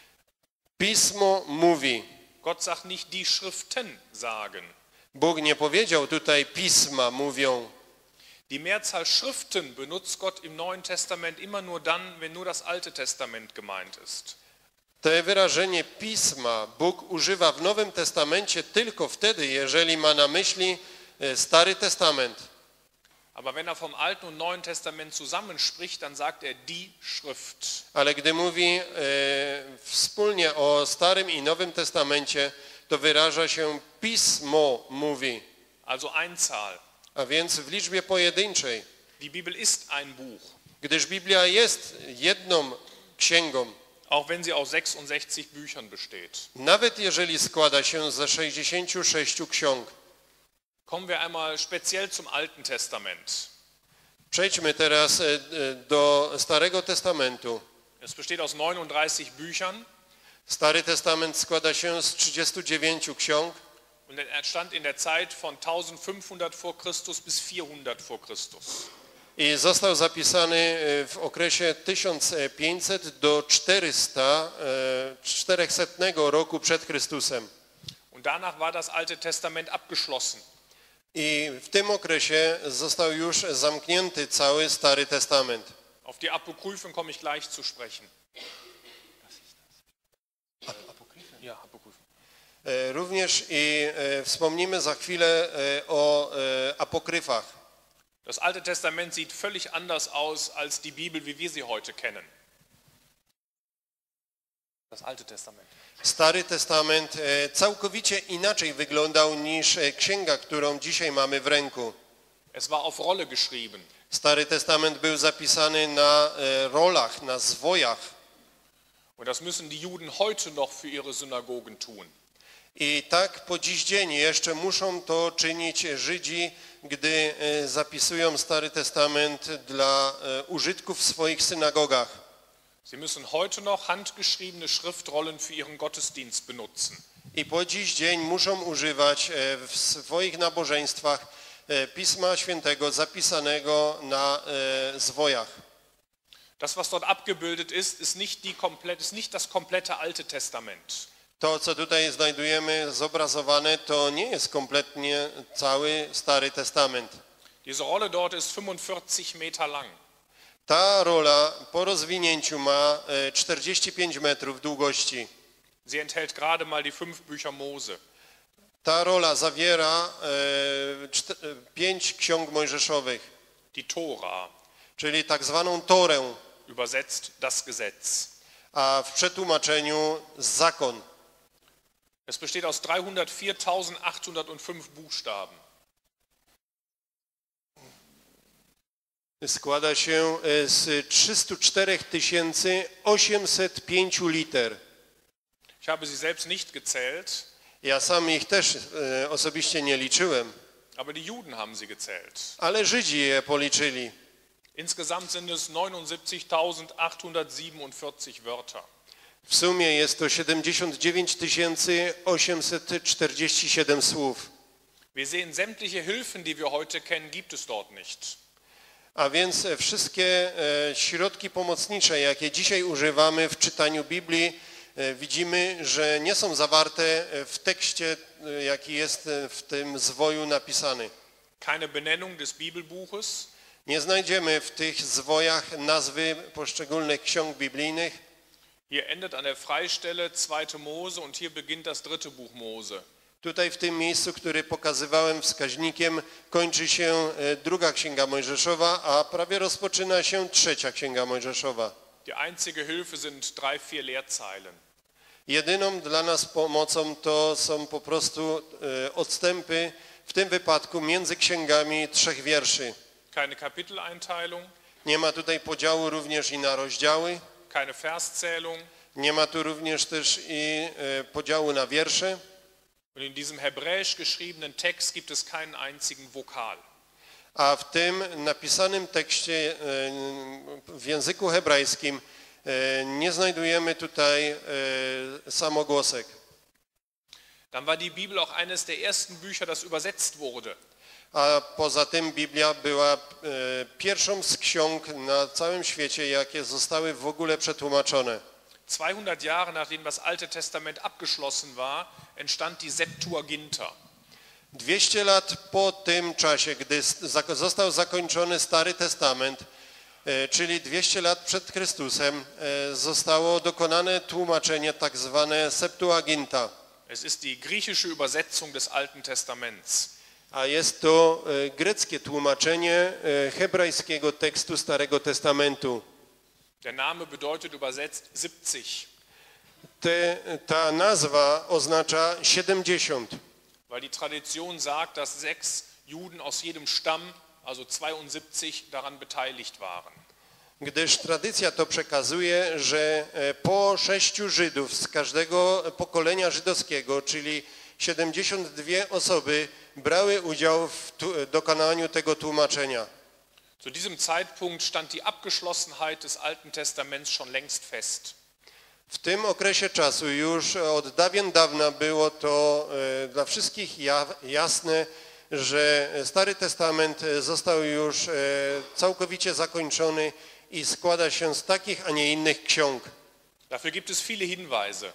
Pismo mówi. Gott sagt nicht die Schriften sagen. Bóg nie powiedział tutaj pisma mówią. Die Mehrzahl Schriften benutzt Gott im Neuen Testament immer nur dann, wenn nur das Alte Testament gemeint ist. To wyrażenie pisma Bóg używa w Nowym Testamencie tylko wtedy, jeżeli ma na myśli Stary Testament. Aber wenn er vom Alten und Neuen Testament zusammenspricht, dann sagt er die Schrift. Ale gdy mówi e, wspólnie o Starym i Nowym Testamencie, to wyraża się pismo mówi. Also Einzahl. A więc w liczbie pojedynczej. Die Bibel ist ein Buch. Gdyż Biblia jest jedną księgą. Auch wenn sie aus sechsundsechzig Büchern besteht. Nawet jeżeli składa się ze sześćdziesięciu sześciu ksiąg. Kommen wir einmal speziell zum Alten Testament. Przejdźmy teraz do Starego Testamentu. Es besteht aus neununddreißig Büchern. Stary Testament składa się z trzydziestu dziewięciu ksiąg. Und er entstand in der Zeit von eintausendfünfhundert vor Christus bis vierhundert vor Christus. I został zapisany w okresie tysiąc pięćset do czterychsetnego roku przed Chrystusem. Und danach war das Alte Testament abgeschlossen. I w tym okresie został już zamknięty cały Stary Testament. Auf die Apokryphen komme ich gleich zu sprechen. Apokryphen? Ja, Apokryphen. Również i wspomnimy za chwilę o apokryfach. Das Alte Testament sieht völlig anders aus als die Bibel, wie wir sie heute kennen. Das Alte Testament. Stary Testament całkowicie inaczej wyglądał niż księga, którą dzisiaj mamy w ręku. Es war auf Rolle geschrieben. Stary Testament był zapisany na rolach, na zwojach. Und das müssen die Juden heute noch für ihre Synagogen tun. I tak po dziś dzień jeszcze muszą to czynić Żydzi, gdy e, zapisują Stary Testament dla e, użytku w swoich synagogach. Sie müssen heute noch handgeschriebene Schriftrollen für ihren Gottesdienst benutzen. I po dziś dzień muszą używać e, w swoich nabożeństwach e, Pisma Świętego zapisanego na e, zwojach. Das, was dort abgebildet ist, ist nicht, die komplett, ist nicht das komplette Alte Testament. To, co tutaj znajdujemy zobrazowane, to nie jest kompletnie cały Stary Testament. Diese Rolle dort ist fünfundvierzig Meter lang. Ta rola po rozwinięciu ma e, czterdzieści pięć metrów długości. Sie enthält gerade mal die fünf Bücher Mose. Ta rola zawiera e, czte, e, pięć ksiąg mojżeszowych, Die Tora, czyli tak zwaną Torę, übersetzt das Gesetz. a w przetłumaczeniu zakon. Es besteht aus dreihundertviertausendachthundertfünf Buchstaben. Składa się e, z trzystu cztery tysiące osiemset pięć liter. Ich habe sie selbst nicht gezählt, Ja sam ich też e, osobiście nie liczyłem, aber die Juden haben sie gezählt. ale Żydzi je policzyli. Insgesamt sind es neunundsiebzigtausendachthundertsiebenundvierzig Wörter. W sumie jest to siedemdziesiąt dziewięć tysięcy osiemset czterdzieści siedem słów. Wir sehen, sämtliche Hilfen, die wir heute kennen, gibt es dort nicht. A więc wszystkie e, środki pomocnicze, jakie dzisiaj używamy w czytaniu Biblii, e, widzimy, że nie są zawarte w tekście, e, jaki jest w tym zwoju napisany. Keine Benennung des Bibelbuches, Nie znajdziemy w tych zwojach nazwy poszczególnych ksiąg biblijnych. hier endet an der Freistelle zweite Mose und hier beginnt das dritte Buch Mose. Tutaj w tym miejscu, który pokazywałem wskaźnikiem, kończy się e, druga Księga Mojżeszowa, a prawie rozpoczyna się trzecia Księga Mojżeszowa. Die einzige Hilfe sind drei, vier Leerzeilen. Jedyną dla nas pomocą to są po prostu e, odstępy, w tym wypadku między księgami trzech wierszy. Keine Kapiteleinteilung, Nie ma tutaj podziału również i na rozdziały, keine Verszählung. nie ma tu również też i e, podziału na wiersze. Und in diesem hebräisch geschriebenen Text gibt es keinen einzigen Vokal. A w tym napisanym tekście e, w języku hebrajskim e, nie znajdujemy tutaj e, samogłosek. Dann war die Bibel auch eines der ersten Bücher, das übersetzt wurde. A poza tym Biblia była e, pierwszą z ksiąg na całym świecie, jakie zostały w ogóle przetłumaczone. zweihundert Jahre nachdem das Alte Testament abgeschlossen war, entstand die Septuaginta. dwieście lat po tym czasie, gdy został zakończony Stary Testament, e, czyli dwieście lat przed Chrystusem, e, zostało dokonane tłumaczenie tak zwane Septuaginta. Es ist die griechische Übersetzung des Alten Testaments. A jest to e, greckie tłumaczenie e, hebrajskiego tekstu Starego Testamentu. Der Name bedeutet übersetzt siebzig. Te, ta nazwa oznacza siedemdziesiąt, Weil die Tradition sagt, dass sechs Juden aus jedem Stamm, also zweiundsiebzig, daran beteiligt waren. gdyż tradycja to przekazuje, że e, po sześciu Żydów z każdego pokolenia żydowskiego, czyli siedemdziesiąt dwie osoby, brały udział w tu, dokonaniu tego tłumaczenia. Zu diesem Zeitpunkt stand die Abgeschlossenheit des Alten Testaments schon längst fest. W tym okresie czasu już od dawien dawna było to e, dla wszystkich ja, jasne, że Stary Testament został już e, całkowicie zakończony i składa się z takich, a nie innych ksiąg. Dafür gibt es viele Hinweise.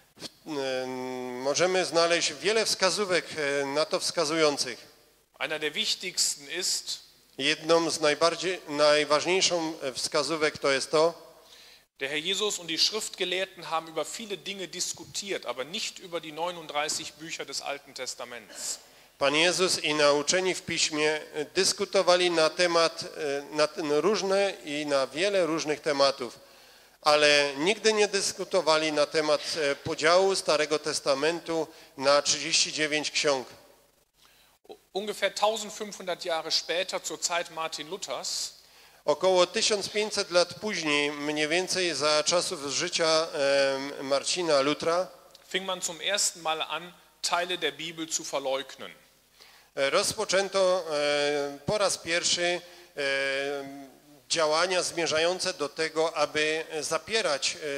E, możemy znaleźć wiele wskazówek e, na to wskazujących. Einer der wichtigsten ist, Jedną z najbardziej, najważniejszą wskazówek to jest to, der Herr Jesus und die Schriftgelehrten haben über viele Dinge diskutiert, aber nicht über die neununddreißig Bücher des Alten Testaments. Pan Jezus i nauczeni w Piśmie dyskutowali na temat, na różne i na wiele różnych tematów, ale nigdy nie dyskutowali na temat podziału Starego Testamentu na trzydzieści dziewięć ksiąg. Ungefähr eintausendfünfhundert Jahre später, zur Zeit Martin Luthers, Około tysiąc pięćset lat później, mniej więcej za czasów życia Marcina Lutra, fing man zum ersten Mal an, Teile der Bibel zu verleugnen. Rozpoczęto e, po raz pierwszy e, działania zmierzające do tego, aby zapierać e,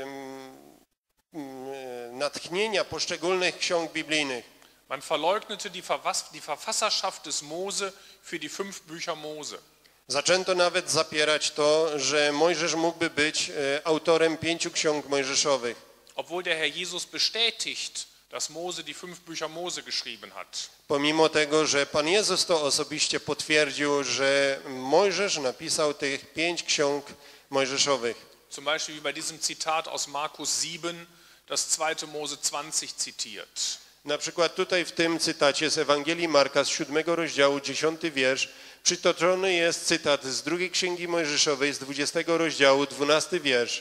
m, natchnienia poszczególnych ksiąg biblijnych. Man verleugnete die, Verfass, die Verfasserschaft des Mose für die fünf Bücher Mose. Zaczęto nawet zapierać to, że Mojżesz mógłby być e, autorem pięciu ksiąg mojżeszowych. Obwohl der Herr Jesus bestätigt, dass Mose die fünf Bücher Mose geschrieben hat. Pomimo tego, że Pan Jezus to osobiście potwierdził, że Mojżesz napisał tych pięć ksiąg mojżeszowych. Zum Beispiel wie bei diesem Zitat aus Markus sieben, das zweite Mose zwanzig zitiert. Na przykład tutaj w tym cytacie z Ewangelii Marka z siódmego rozdziału, dziesiąty wiersz, przytoczony jest cytat z drugiej Księgi Mojżeszowej z dwudziestego rozdziału, dwunasty wiersz.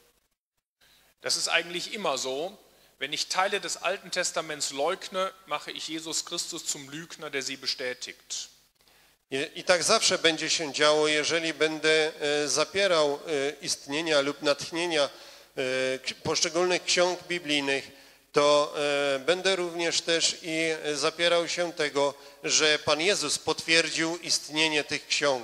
Das ist eigentlich immer so, wenn ich Teile des Alten Testaments leugne, mache ich Jesus Christus zum Lügner, der sie bestätigt. I, I tak zawsze będzie się działo, jeżeli będę e, zapierał e, istnienia lub natchnienia e, poszczególnych ksiąg biblijnych, to e, będę również też i zapierał się tego, że Pan Jezus potwierdził istnienie tych ksiąg.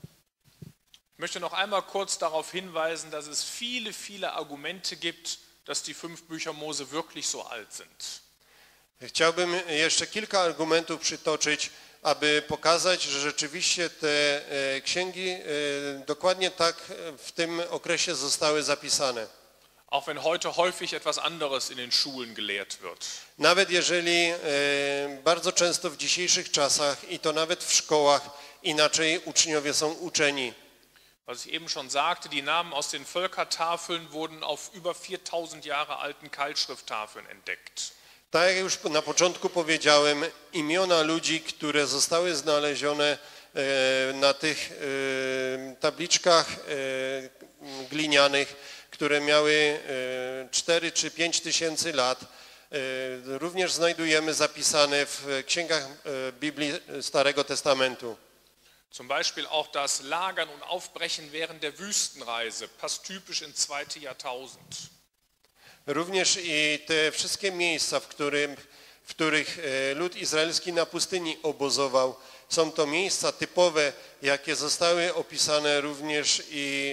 Ich möchte noch einmal kurz darauf hinweisen, dass es viele, viele Argumente gibt, dass die fünf Bücher Mose wirklich so alt sind. Chciałbym jeszcze kilka argumentów przytoczyć, aby pokazać, że rzeczywiście te e, księgi e, dokładnie tak w tym okresie zostały zapisane. Auch wenn heute häufig etwas anderes in den Schulen gelehrt wird. Nawet jeżeli e, bardzo często w dzisiejszych czasach i to nawet w szkołach inaczej uczniowie są uczeni. Was ich eben schon sagte, die Namen aus den Völkertafeln wurden auf über viertausend Jahre alten Keilschrifttafeln entdeckt. Tak jak już na początku powiedziałem, imiona ludzi, które zostały znalezione e, na tych e, tabliczkach e, glinianych, które miały cztery czy pięć tysięcy lat, również znajdujemy zapisane w księgach Biblii Starego Testamentu. Zum Beispiel auch das Lagern und Aufbrechen während der Wüstenreise, passt typisch ins zweite Jahrtausend. Również i te wszystkie miejsca, w, którym, w których lud izraelski na pustyni obozował, są to miejsca typowe, jakie zostały opisane również i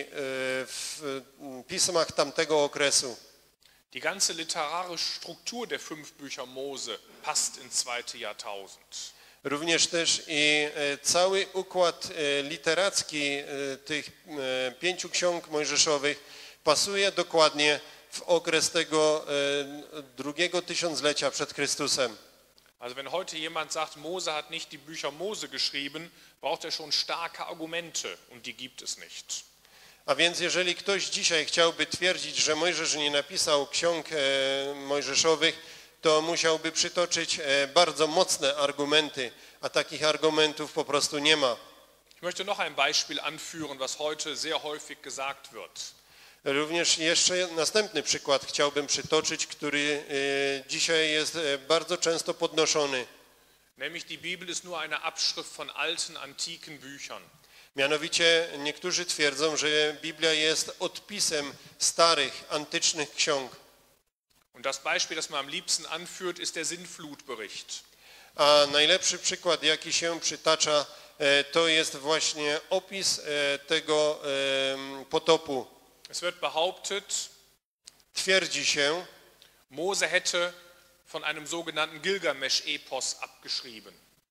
w pismach tamtego okresu. Die ganze literarische Struktur der fünf Bücher Mose passt ins zweite Jahrtausend. Również też i cały układ literacki tych pięciu ksiąg mojżeszowych pasuje dokładnie w okres tego drugiego tysiąclecia przed Chrystusem. Also wenn heute jemand sagt, Mose hat nicht die Bücher Mose geschrieben, braucht er schon starke Argumente und die gibt es nicht. A więc jeżeli ktoś dzisiaj chciałby twierdzić, że Mojżesz nie napisał ksiąg mojżeszowych, to musiałby przytoczyć bardzo mocne argumenty, a takich argumentów po prostu nie ma. Ich möchte noch ein Beispiel anführen, was heute sehr häufig gesagt wird. Również jeszcze następny przykład chciałbym przytoczyć, który dzisiaj jest bardzo często podnoszony. Nämlich die Bibel ist nur eine Abschrift von alten, antiken Büchern. Mianowicie niektórzy twierdzą, że Biblia jest odpisem starych, antycznych ksiąg. Und das Beispiel, das man am liebsten anführt, ist der Sintflutbericht. A najlepszy przykład, jaki się przytacza, to jest właśnie opis tego potopu. Es wird behauptet, Twierdzi się, Mose hätte von einem sogenannten Gilgamesch-Epos abgeschrieben.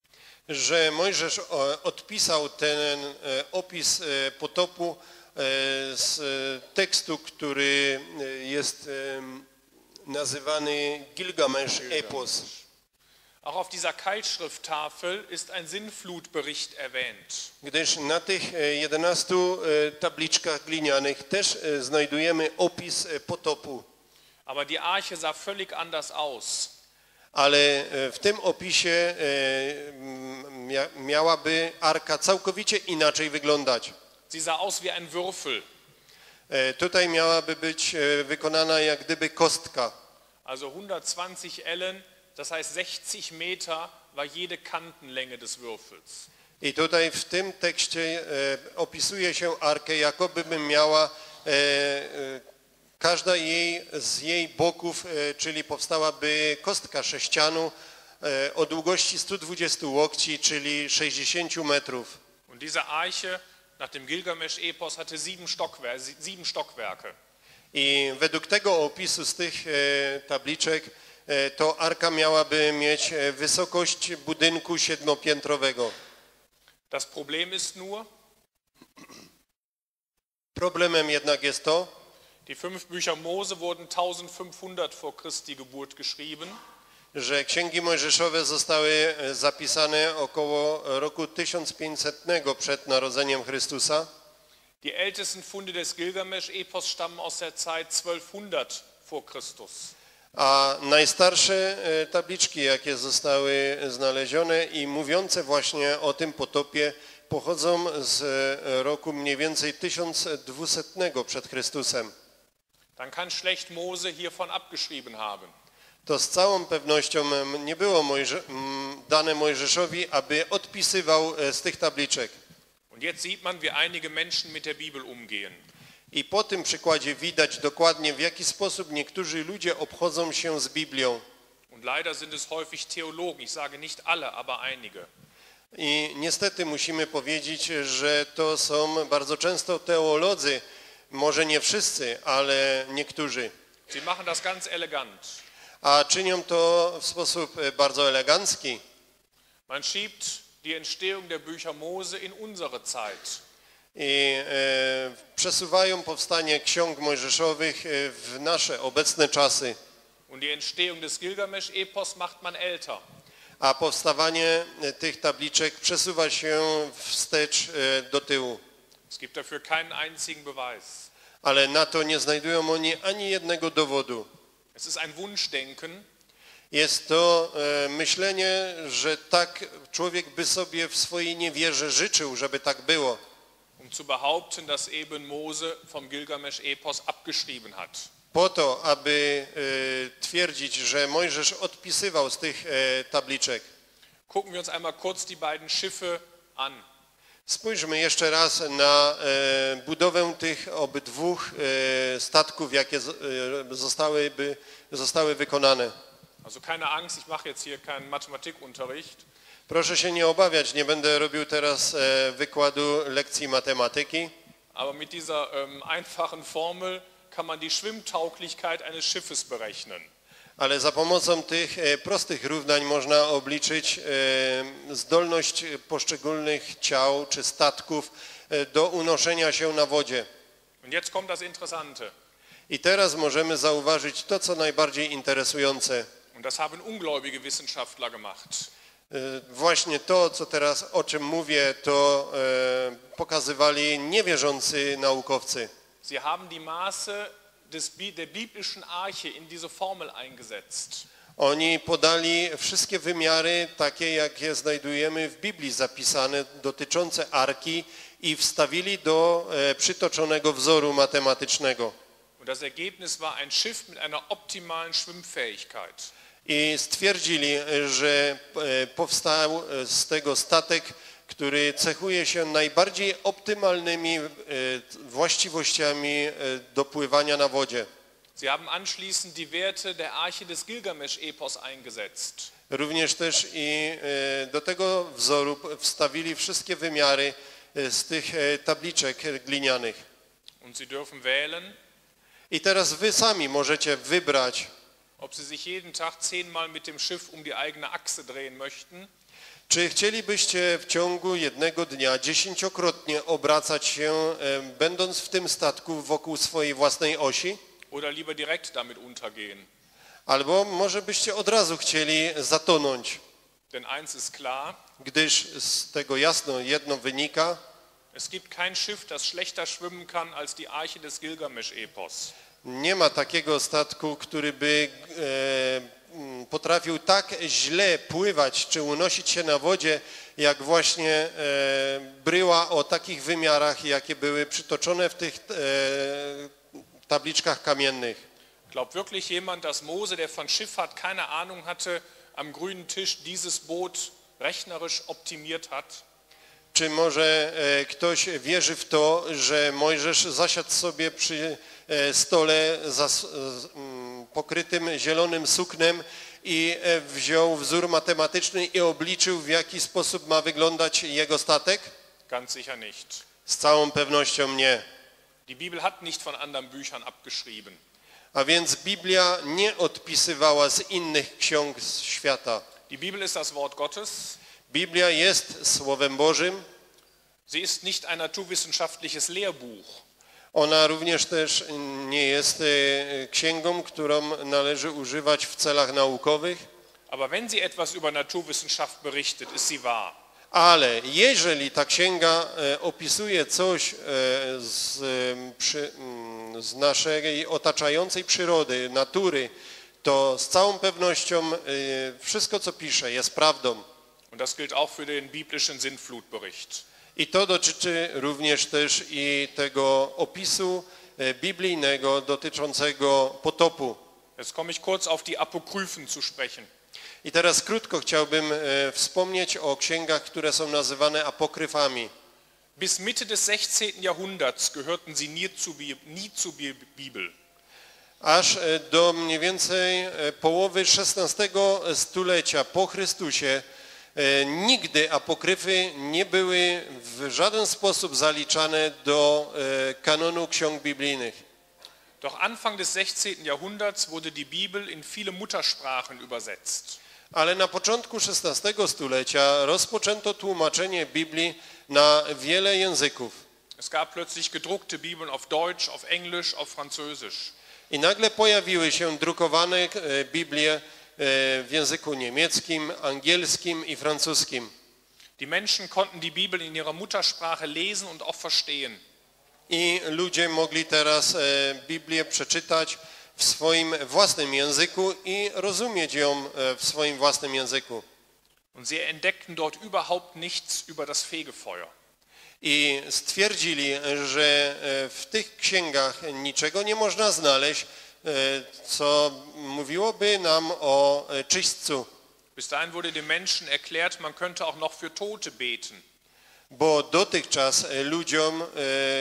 że Mojżesz odpisał ten opis potopu z tekstu, który jest nazywany Gilgamesz-Epos. Auch auf dieser Keilschrifttafel ist ein Sintflutbericht erwähnt. Gdyż na tych jedenastu tabliczkach glinianych też znajdujemy opis potopu. Aber die Arche sah völlig anders aus. Ale w tym opisie miałaby arka całkowicie inaczej wyglądać. Sie sah aus wie ein Würfel. Tutaj miałaby być wykonana jak gdyby kostka. Also hundertzwanzig Ellen, das heißt sechzig Meter war jede Kantenlänge des Würfels. I tutaj w tym tekście opisuje się arkę, jakoby by miała każda jej, z jej boków, e, czyli powstałaby kostka sześcianu e, o długości stu dwudziestu łokci, czyli sześćdziesięciu metrów. Und diese Arche nach dem Gilgamesch-Epos hatte sieben, Stockwer sieben Stockwerke. I według tego opisu z tych e, tabliczek e, to arka miałaby mieć e, wysokość budynku siedmopiętrowego. Das Problem ist nur, Problemem jednak jest to, die fünf Bücher Mose wurden eintausendfünfhundert vor Christi Geburt geschrieben. że księgi mojżeszowe zostały zapisane około roku tysiąc pięćsetnego przed narodzeniem Chrystusa. Die ältesten Funde des Gilgamesch-Epos stammen aus der Zeit zwölfhundert vor Christus. A najstarsze e, tabliczki, jakie zostały znalezione i mówiące właśnie o tym potopie, pochodzą z e, roku mniej więcej tysiąc dwieście przed Chrystusem. Dann kann schlecht Mose hiervon abgeschrieben haben. To z całą pewnością em, nie było Mojże m, dane Mojżeszowi, aby odpisywał e, z tych tabliczek. Und jetzt sieht man, wie einige Menschen mit der Bibel umgehen. I po tym przykładzie widać dokładnie, w jaki sposób niektórzy ludzie obchodzą się z Biblią. Und leider sind es häufig Theologen, ich sage nicht alle, aber einige. I niestety musimy powiedzieć, że to są bardzo często teolodzy, może nie wszyscy, ale niektórzy. Sie machen das ganz elegant. A czynią to w sposób bardzo elegancki. Man schiebt die Entstehung der Bücher Mose in unsere Zeit. I e, przesuwają powstanie ksiąg mojżeszowych w nasze obecne czasy. Und die Entstehung des Gilgamesch-Epos macht man älter. A powstawanie tych tabliczek przesuwa się wstecz e, do tyłu. Es gibt dafür keinen einzigen Beweis. Ale na to nie znajdują oni ani jednego dowodu. Es ist ein Wunschdenken. Jest to e, myślenie, że tak człowiek by sobie w swojej niewierze życzył, żeby tak było. Um zu behaupten, dass eben Mose vom Gilgamesch-Epos abgeschrieben hat. Po to, aby e, twierdzić, że Mojżesz odpisywał z tych e, tabliczek. Gucken wir uns einmal kurz die beiden Schiffe an. Spójrzmy jeszcze raz na e, budowę tych obydwu e, statków, jakie z, e, zostały, by, zostały wykonane. Also keine Angst, ich mache jetzt hier keinen Mathematikunterricht. Proszę się nie obawiać, nie będę robił teraz e, wykładu lekcji matematyki. Aber mit dieser ähm, einfachen Formel kann man die Schwimmtauglichkeit eines Schiffes berechnen. Ale za pomocą tych e, prostych równań można obliczyć e, zdolność poszczególnych ciał czy statków e, do unoszenia się na wodzie. Und jetzt kommt das Interessante. I teraz możemy zauważyć to, co najbardziej interesujące. Und das haben ungläubige Wissenschaftler gemacht. E, Właśnie to, co teraz o czym mówię, to e, pokazywali niewierzący naukowcy. Sie haben die Maße des, der biblischen Arche in diese Formel eingesetzt. Oni podali wszystkie wymiary, takie jakie znajdujemy w Biblii zapisane, dotyczące arki i wstawili do e, przytoczonego wzoru matematycznego. Und das Ergebnis war ein Schiff mit einer optimalen Schwimmfähigkeit. I stwierdzili, że e, powstał z tego statek, który cechuje się najbardziej optymalnymi e, właściwościami e, do pływania na wodzie. Sie haben anschließend die Werte der Arche des Gilgamesch-Epos eingesetzt. Również też i e, do tego wzoru wstawili wszystkie wymiary e, z tych e, tabliczek glinianych. Und Sie dürfen wählen, I teraz wy sami możecie wybrać, ob Sie sich jeden Tag zehnmal mit dem Schiff um die eigene Achse drehen möchten czy chcielibyście w ciągu jednego dnia dziesięciokrotnie obracać się, e, będąc w tym statku wokół swojej własnej osi? oder lieber direkt damit untergehen. Albo może byście od razu chcieli zatonąć, Denn eins ist klar, gdyż z tego jasno jedno wynika, es gibt kein Schiff, das schlechter schwimmen kann als die Arche des Gilgamesch-Epos. nie ma takiego statku, który by e, m, potrafił tak źle pływać czy unosić się na wodzie, jak właśnie e, bryła o takich wymiarach, jakie były przytoczone w tych e, tabliczkach kamiennych. Glaubt wirklich jemand, dass Mose, der von Schifffahrt keine Ahnung hatte, am grünen Tisch dieses Boot rechnerisch optimiert hat? Czy może e, ktoś wierzy w to, że Mojżesz zasiadł sobie przy e, stole zas, m, pokrytym zielonym suknem i e, wziął wzór matematyczny i obliczył, w jaki sposób ma wyglądać jego statek? Ganz sicher nicht. Z całą pewnością nie. Die Bibel hat nicht von anderen Büchern abgeschrieben. A więc Biblia nie odpisywała z innych ksiąg z świata. Die Bibel ist das Wort Gottes. Biblia jest Słowem Bożym. Sie ist nicht ein naturwissenschaftliches Lehrbuch. Ona również też nie jest e, księgą, którą należy używać w celach naukowych. Aber wenn sie etwas über Naturwissenschaft berichtet, ist sie wahr. Ale jeżeli ta księga e, opisuje coś e, z, e, przy, m, z naszej otaczającej przyrody, natury, to z całą pewnością e, wszystko, co pisze, jest prawdą. Und das gilt auch für den biblischen Sintflutbericht. I to dotyczy również też i tego opisu e, biblijnego dotyczącego potopu. Jetzt komme ich kurz auf die Apokryphen zu sprechen. I teraz krótko chciałbym e, wspomnieć o księgach, które są nazywane apokryfami. Bis Mitte des sechzehnten Jahrhunderts gehörten sie nie zur nie zur Bibel. Aż e, do mniej więcej e, połowy szesnastego stulecia po Chrystusie e, nigdy apokryfy nie były w żaden sposób zaliczane do e, kanonu ksiąg biblijnych. Doch Anfang des sechzehnten Jahrhunderts wurde die Bibel in viele Muttersprachen übersetzt. Ale na początku szesnastego stulecia rozpoczęto tłumaczenie Biblii na wiele języków. Es gab plötzlich gedruckte Bibeln auf Deutsch, auf Englisch, auf Französisch. I nagle pojawiły się drukowane e, Biblie e, w języku niemieckim, angielskim i francuskim. Die Menschen konnten die Bibel in ihrer Muttersprache lesen und auch verstehen. I ludzie mogli teraz e, Biblię przeczytać w swoim własnym języku i rozumieć ją e, w swoim własnym języku. Und sie entdeckten dort überhaupt nichts über das Fegefeuer. I stwierdzili, że e, w tych księgach niczego nie można znaleźć, e, co mówiłoby nam o e, czyśćcu. Bis dahin wurde den Menschen erklärt, man könnte auch noch für Tote beten. Bo dotychczas e, ludziom e,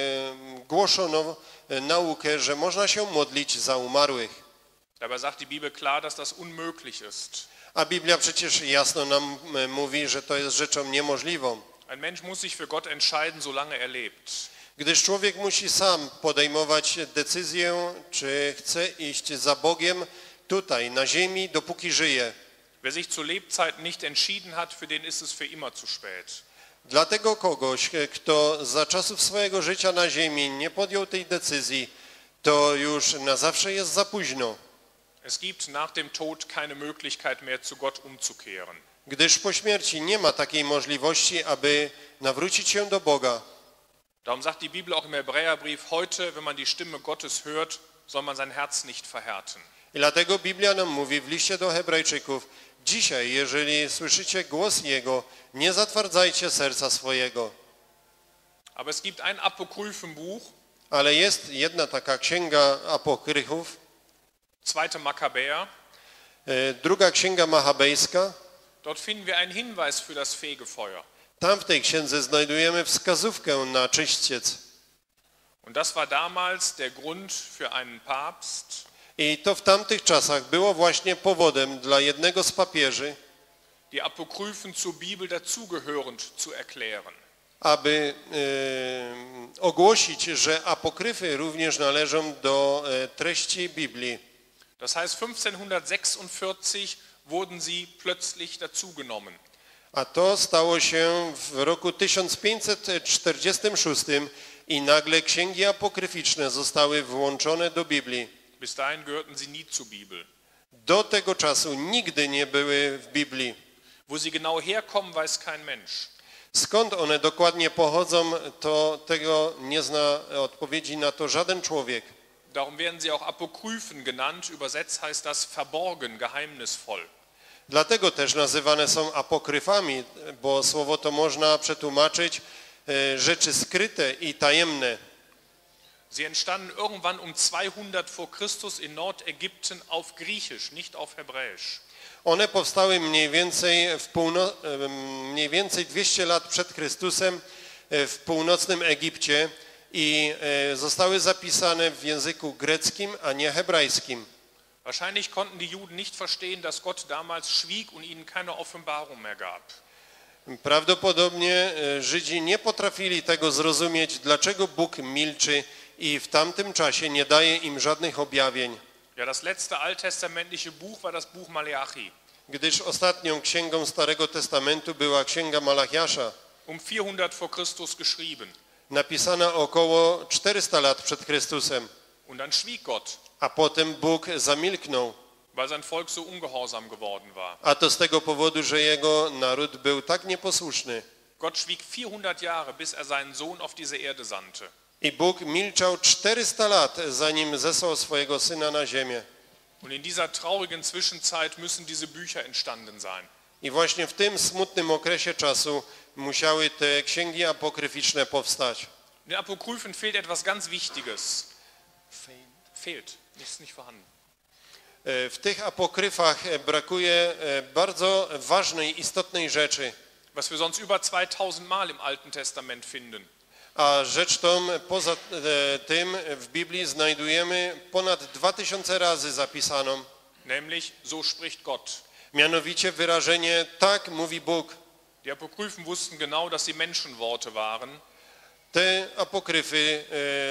głoszono e, naukę, że można się modlić za umarłych. Dabei sagt die Bibel klar, dass das unmöglich ist. A Biblia przecież jasno nam e, mówi, że to jest rzeczą niemożliwą. Ein Mensch muss sich für Gott entscheiden, solange er lebt. Gdyż człowiek musi sam podejmować decyzję, czy chce iść za Bogiem tutaj, na ziemi, dopóki żyje. Wer sich zur Lebzeit nicht entschieden hat, für den ist es für immer zu spät. Dlatego kogoś, kto za czasów swojego życia na ziemi nie podjął tej decyzji, to już na zawsze jest za późno. Es gibt nach dem Tod keine Möglichkeit mehr, zu Gott umzukehren. Gdyż po śmierci nie ma takiej możliwości, aby nawrócić się do Boga. Darum sagt die Bibel auch im Hebräerbrief, heute, wenn man die Stimme Gottes hört, soll man sein Herz nicht verhärten. I dlatego Biblia nam mówi w liście do Hebrajczyków, dzisiaj, jeżeli słyszycie głos Jego, nie zatwardzajcie serca swojego. Aber es gibt ein Apokryphenbuch, Ale jest jedna taka księga apokryfów, zweite Makkabäer. e, druga księga machabejska. Dort finden wir einen Hinweis für das Fegefeuer. Tam w tej księdze znajdujemy wskazówkę na czyściec. Und das war damals der Grund für einen Papst, I to w tamtych czasach było właśnie powodem dla jednego z papieży, die Apokryphen zur Bibel dazugehörend zu erklären. aby e, ogłosić, że apokryfy również należą do e, treści Biblii. Das heißt, fünfzehnhundertsechsundvierzig wurden sie plötzlich dazugenommen. A to stało się w roku tysiąc pięćset czterdziestym szóstym i nagle księgi apokryficzne zostały włączone do Biblii. Bis dahin gehörten sie nie zur Bibel. Do tego czasu nigdy nie były w Biblii. Wo sie genau herkommen, weiß kein Mensch. Skąd one dokładnie pochodzą, to tego nie zna odpowiedzi na to żaden człowiek. Darum werden sie auch Apokryphen genannt. Übersetzt heißt das verborgen, geheimnisvoll. Dlatego też nazywane są apokryfami, bo słowo to można przetłumaczyć e, rzeczy skryte i tajemne. Sie entstanden irgendwann um zweihundert vor Christus in Nordägypten auf Griechisch, nicht auf Hebräisch. One powstały mniej więcej, w półno, mniej więcej dwieście lat przed Chrystusem w północnym Egipcie i zostały zapisane w języku greckim, a nie hebrajskim. Wahrscheinlich konnten die Juden nicht verstehen, dass Gott damals schwieg und ihnen keine Offenbarung mehr gab. Prawdopodobnie Żydzi nie potrafili tego zrozumieć, dlaczego Bóg milczy i w tamtym czasie nie daje im żadnych objawień. Ja, das letzte alttestamentliche Buch war das Buch Malachi. Gdyż ostatnią księgą Starego Testamentu była księga Malachiasza, Um vierhundert vor Christus geschrieben. napisana około czterysta lat przed Chrystusem. Und dann schwieg Gott, A potem Bóg zamilknął, weil sein Volk so ungehorsam geworden war. a to z tego powodu, że jego naród był tak nieposłuszny. Gott schwieg vierhundert Jahre, bis er seinen Sohn auf diese Erde sandte. I Bóg milczał czterysta lat, zanim zesłał swojego Syna na ziemię. Und in dieser traurigen Zwischenzeit müssen diese Bücher entstanden sein. I właśnie w tym smutnym okresie czasu musiały te księgi apokryficzne powstać. In den Apokryphen fehlt etwas ganz Wichtiges. Fehlt, ist nicht vorhanden. W tych apokryfach brakuje bardzo ważnej, istotnej rzeczy. Was wir sonst über zweitausend Mal im Alten Testament finden. A rzecz tą, poza tym w Biblii znajdujemy ponad dwa tysiące razy zapisaną. Nämlich, so spricht Gott. Mianowicie wyrażenie tak mówi Bóg. Die Apokryphen wussten genau, dass sie Menschenworte waren. Te apokryfy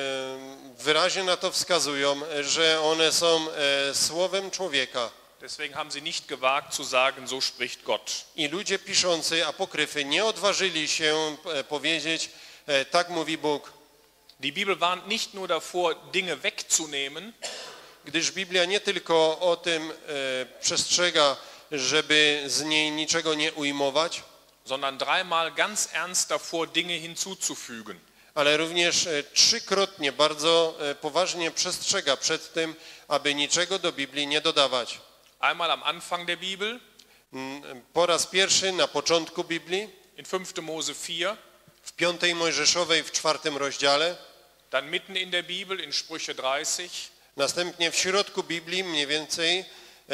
wyraźnie na to wskazują, że one są słowem człowieka. Deswegen haben sie nicht gewagt zu sagen, so spricht Gott. I ludzie piszący apokryfy nie odważyli się powiedzieć, tak mówi Bóg. Die Bibel warnt nicht nur davor, Dinge wegzunehmen, Gdyż Biblia nie tylko o tym przestrzega, żeby z niej niczego nie ujmować, sondern dreimal ganz ernst davor, Dinge hinzuzufügen. ale również trzykrotnie bardzo poważnie przestrzega przed tym, aby niczego do Biblii nie dodawać. Einmal am Anfang der Bibel, Po raz pierwszy na początku Biblii, in fünfter Mose vier, w piątej Mojżeszowej w czwartym rozdziale, dann mitten in der Bibel in Sprüche dreißig, następnie w środku Biblii, mniej więcej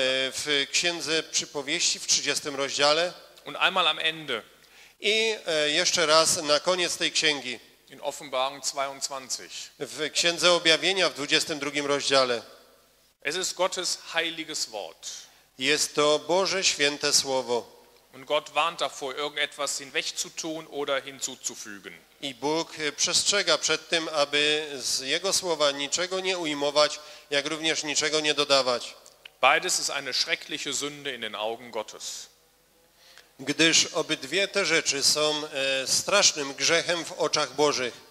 w Księdze Przypowieści w trzydziestym rozdziale und einmal am Ende i jeszcze raz na koniec tej księgi, in Offenbarung zweiundzwanzig. w Księdze Objawienia w dwudziestym drugim rozdziale. Es ist Gottes heiliges Wort. Jest to Boże święte Słowo. Und Gott warnt davor, irgendetwas hinwegzutun oder hinzuzufügen. I Bóg przestrzega przed tym, aby z Jego słowa niczego nie ujmować, jak również niczego nie dodawać. Beides ist eine schreckliche Sünde in den Augen Gottes. Gdyż obydwie te rzeczy są strasznym grzechem w oczach Bożych.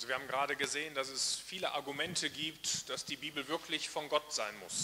Also wir haben gerade gesehen, dass es viele Argumente gibt, dass die Bibel wirklich von Gott sein muss.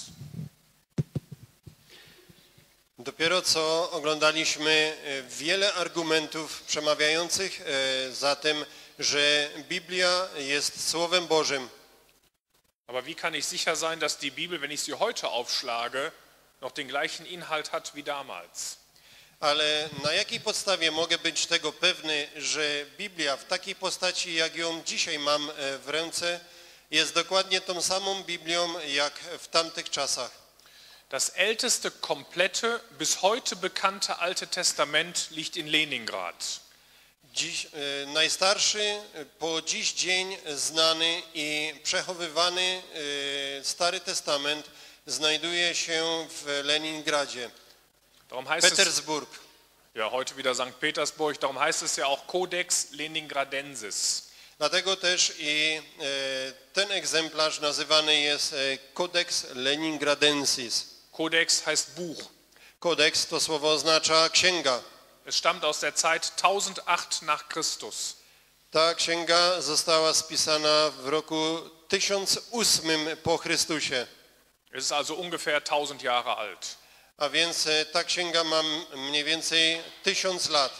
Dopiero co oglądaliśmy wiele argumentów przemawiających za tym, że Biblia jest Słowem Bożym. Aber wie kann ich sicher sein, dass die Bibel, wenn ich sie heute aufschlage, noch den gleichen Inhalt hat wie damals? Ale na jakiej podstawie mogę być tego pewny, że Biblia w takiej postaci, jak ją dzisiaj mam w ręce, jest dokładnie tą samą Biblią, jak w tamtych czasach? Das älteste, komplette, bis heute bekannte Alte Testament liegt in Leningrad. Dziś, e, najstarszy, po dziś dzień znany i przechowywany e, Stary Testament znajduje się w Leningradzie. Darum heißt es, Petersburg. ja, heute wieder Sankt Petersburg, darum heißt es ja auch Codex Leningradensis. Dlatego też i e, ten egzemplarz nazywany jest e, Codex Leningradensis. Codex heißt Buch. Kodeks to słowo oznacza księga. Es stammt aus der Zeit tausendacht nach Christus. Ta księga została spisana w roku tysiąc osiem po Chrystusie. Es ist also ungefähr tausend Jahre alt. A więc e, ta księga ma mniej więcej tysiąc lat.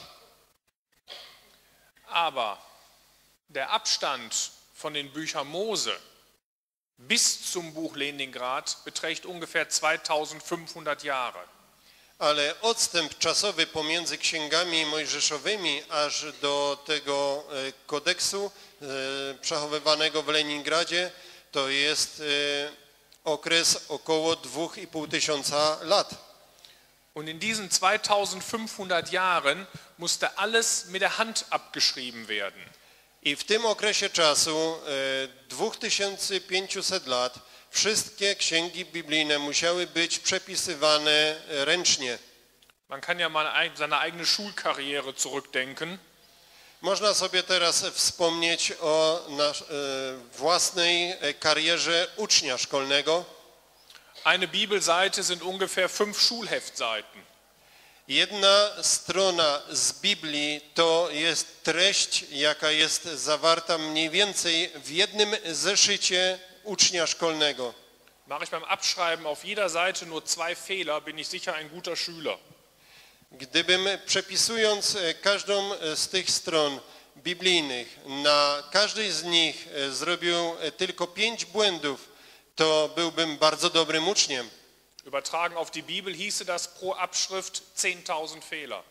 Aber der Abstand von den Büchern Mose bis zum Buch Leningrad beträgt ungefähr zweitausendfünfhundert Jahre. Ale odstęp czasowy pomiędzy księgami mojżeszowymi aż do tego e, kodeksu e, przechowywanego w Leningradzie to jest e, okres około dwóch i pół tysiąca lat. Und in diesen zweitausendfünfhundert Jahren musste alles mit der Hand abgeschrieben werden. I w tym okresie czasu e, dwa tysiące pięćset lat wszystkie księgi biblijne musiały być przepisywane ręcznie. Man kann ja mal seine eigene Schulkarriere zurückdenken. Można sobie teraz wspomnieć o nasz, e, własnej karierze ucznia szkolnego. Eine Bibelseite sind ungefähr fünf Schulheftseiten. Jedna strona z Biblii to jest treść, jaka jest zawarta mniej więcej w jednym zeszycie ucznia szkolnego. Mache ich beim Abschreiben auf jeder Seite nur zwei Fehler, bin ich sicher ein guter Schüler. Gdybym przepisując każdą z tych stron biblijnych, na każdej z nich zrobił tylko pięć błędów, to byłbym bardzo dobrym uczniem. Übertragen auf die Bibel hieße das pro Abschrift zehntausend Fehler.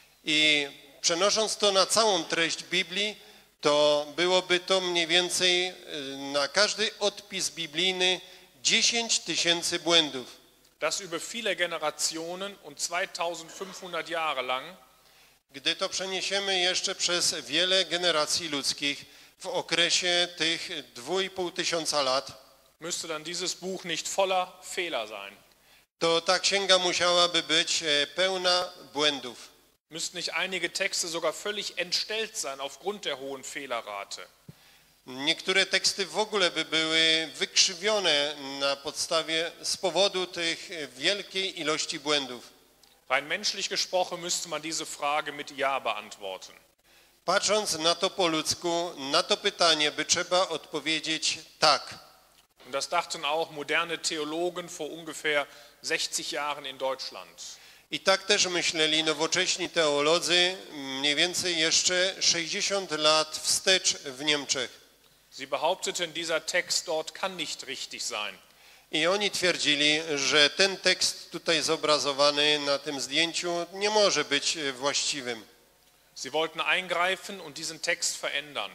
I przenosząc to na całą treść Biblii, to byłoby to mniej więcej na każdy odpis biblijny dziesięć tysięcy błędów. Das über viele Generationen und zweitausendfünfhundert Jahre lang. Gdy to przeniesiemy jeszcze przez wiele generacji ludzkich w okresie tych dwóch i pół tysiąca lat, Müsste dann dieses Buch nicht voller Fehler sein. To ta księga musiałaby być pełna błędów. Müssten nicht einige Texte sogar völlig entstellt sein aufgrund der hohen Fehlerrate. Niektóre teksty w ogóle by były wykrzywione na podstawie, z powodu tych wielkiej ilości błędów. Rein menschlich gesprochen müsste man diese Frage mit Ja beantworten. Patrząc na to po ludzku, na to pytanie by trzeba odpowiedzieć tak. Und das dachten auch moderne Theologen vor ungefähr sechzig Jahren in Deutschland. I tak też myśleli nowocześni teolodzy mniej więcej jeszcze sześćdziesiąt lat wstecz w Niemczech. Sie behaupteten, dieser Text dort kann nicht richtig sein. I oni twierdzili, że ten tekst tutaj zobrazowany na tym zdjęciu nie może być właściwym. Sie wollten eingreifen und diesen Text verändern.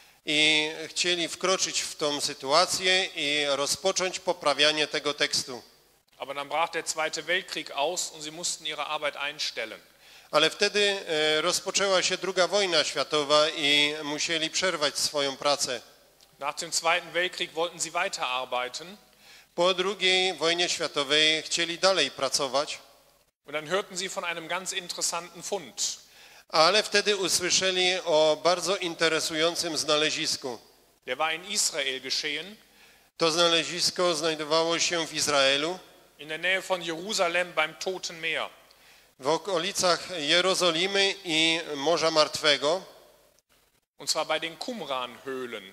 I chcieli wkroczyć w tą sytuację i rozpocząć poprawianie tego tekstu. Aber dann brach der Zweite Weltkrieg aus und sie mussten ihre Arbeit einstellen. Ale wtedy rozpoczęła się druga wojna światowa i musieli przerwać swoją pracę. Nach dem Zweiten Weltkrieg wollten sie weiterarbeiten. Po drugiej wojnie światowej chcieli dalej pracować. Und dann hörten sie von einem ganz interessanten Fund. Ale wtedy usłyszeli o bardzo interesującym znalezisku. Der war in Israel geschehen. To znalezisko znajdowało się w Izraelu. In der Nähe von Jerusalem beim Toten Meer. W okolicach Jerozolimy i Morza Martwego. Und zwar bei den Qumran-Höhlen.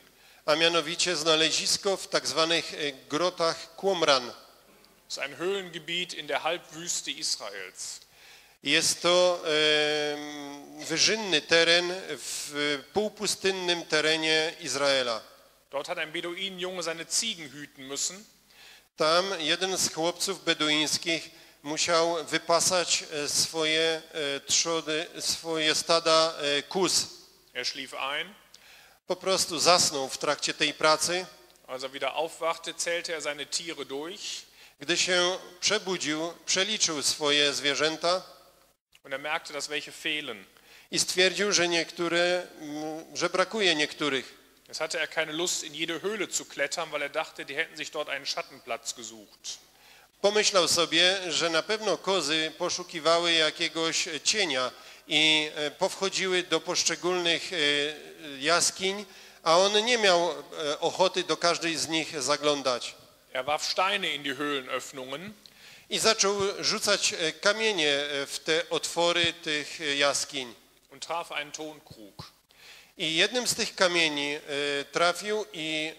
a mianowicie znalezisko w tak zwanych grotach Qumran. Das ist ein Höhlengebiet in der Halbwüste Israels. Jest to e, wyżynny teren w półpustynnym terenie Izraela. Dort hat ein Beduinenjunge seine Ziegen hüten müssen. Tam jeden z chłopców beduińskich musiał wypasać swoje trzody, swoje stada kóz. Er schlief ein. Po prostu zasnął w trakcie tej pracy. Als er wieder aufwachte, zählte er seine Tiere durch. Gdy się przebudził, przeliczył swoje zwierzęta. Und er merkte, dass welche fehlen. I stwierdził, że niektóre, że brakuje niektórych. Jetzt hatte er keine Lust, in jede Höhle zu klettern, weil er dachte, die hätten sich dort einen Schattenplatz gesucht. Pomyślał sobie, że na pewno kozy poszukiwały jakiegoś cienia i powchodziły do poszczególnych jaskiń, a on nie miał ochoty do każdej z nich zaglądać. Er warf Steine in die Höhlenöffnungen. I zaczął rzucać kamienie w te otwory tych jaskiń. Und traf einen Tonkrug. I jednym z tych kamieni trafił i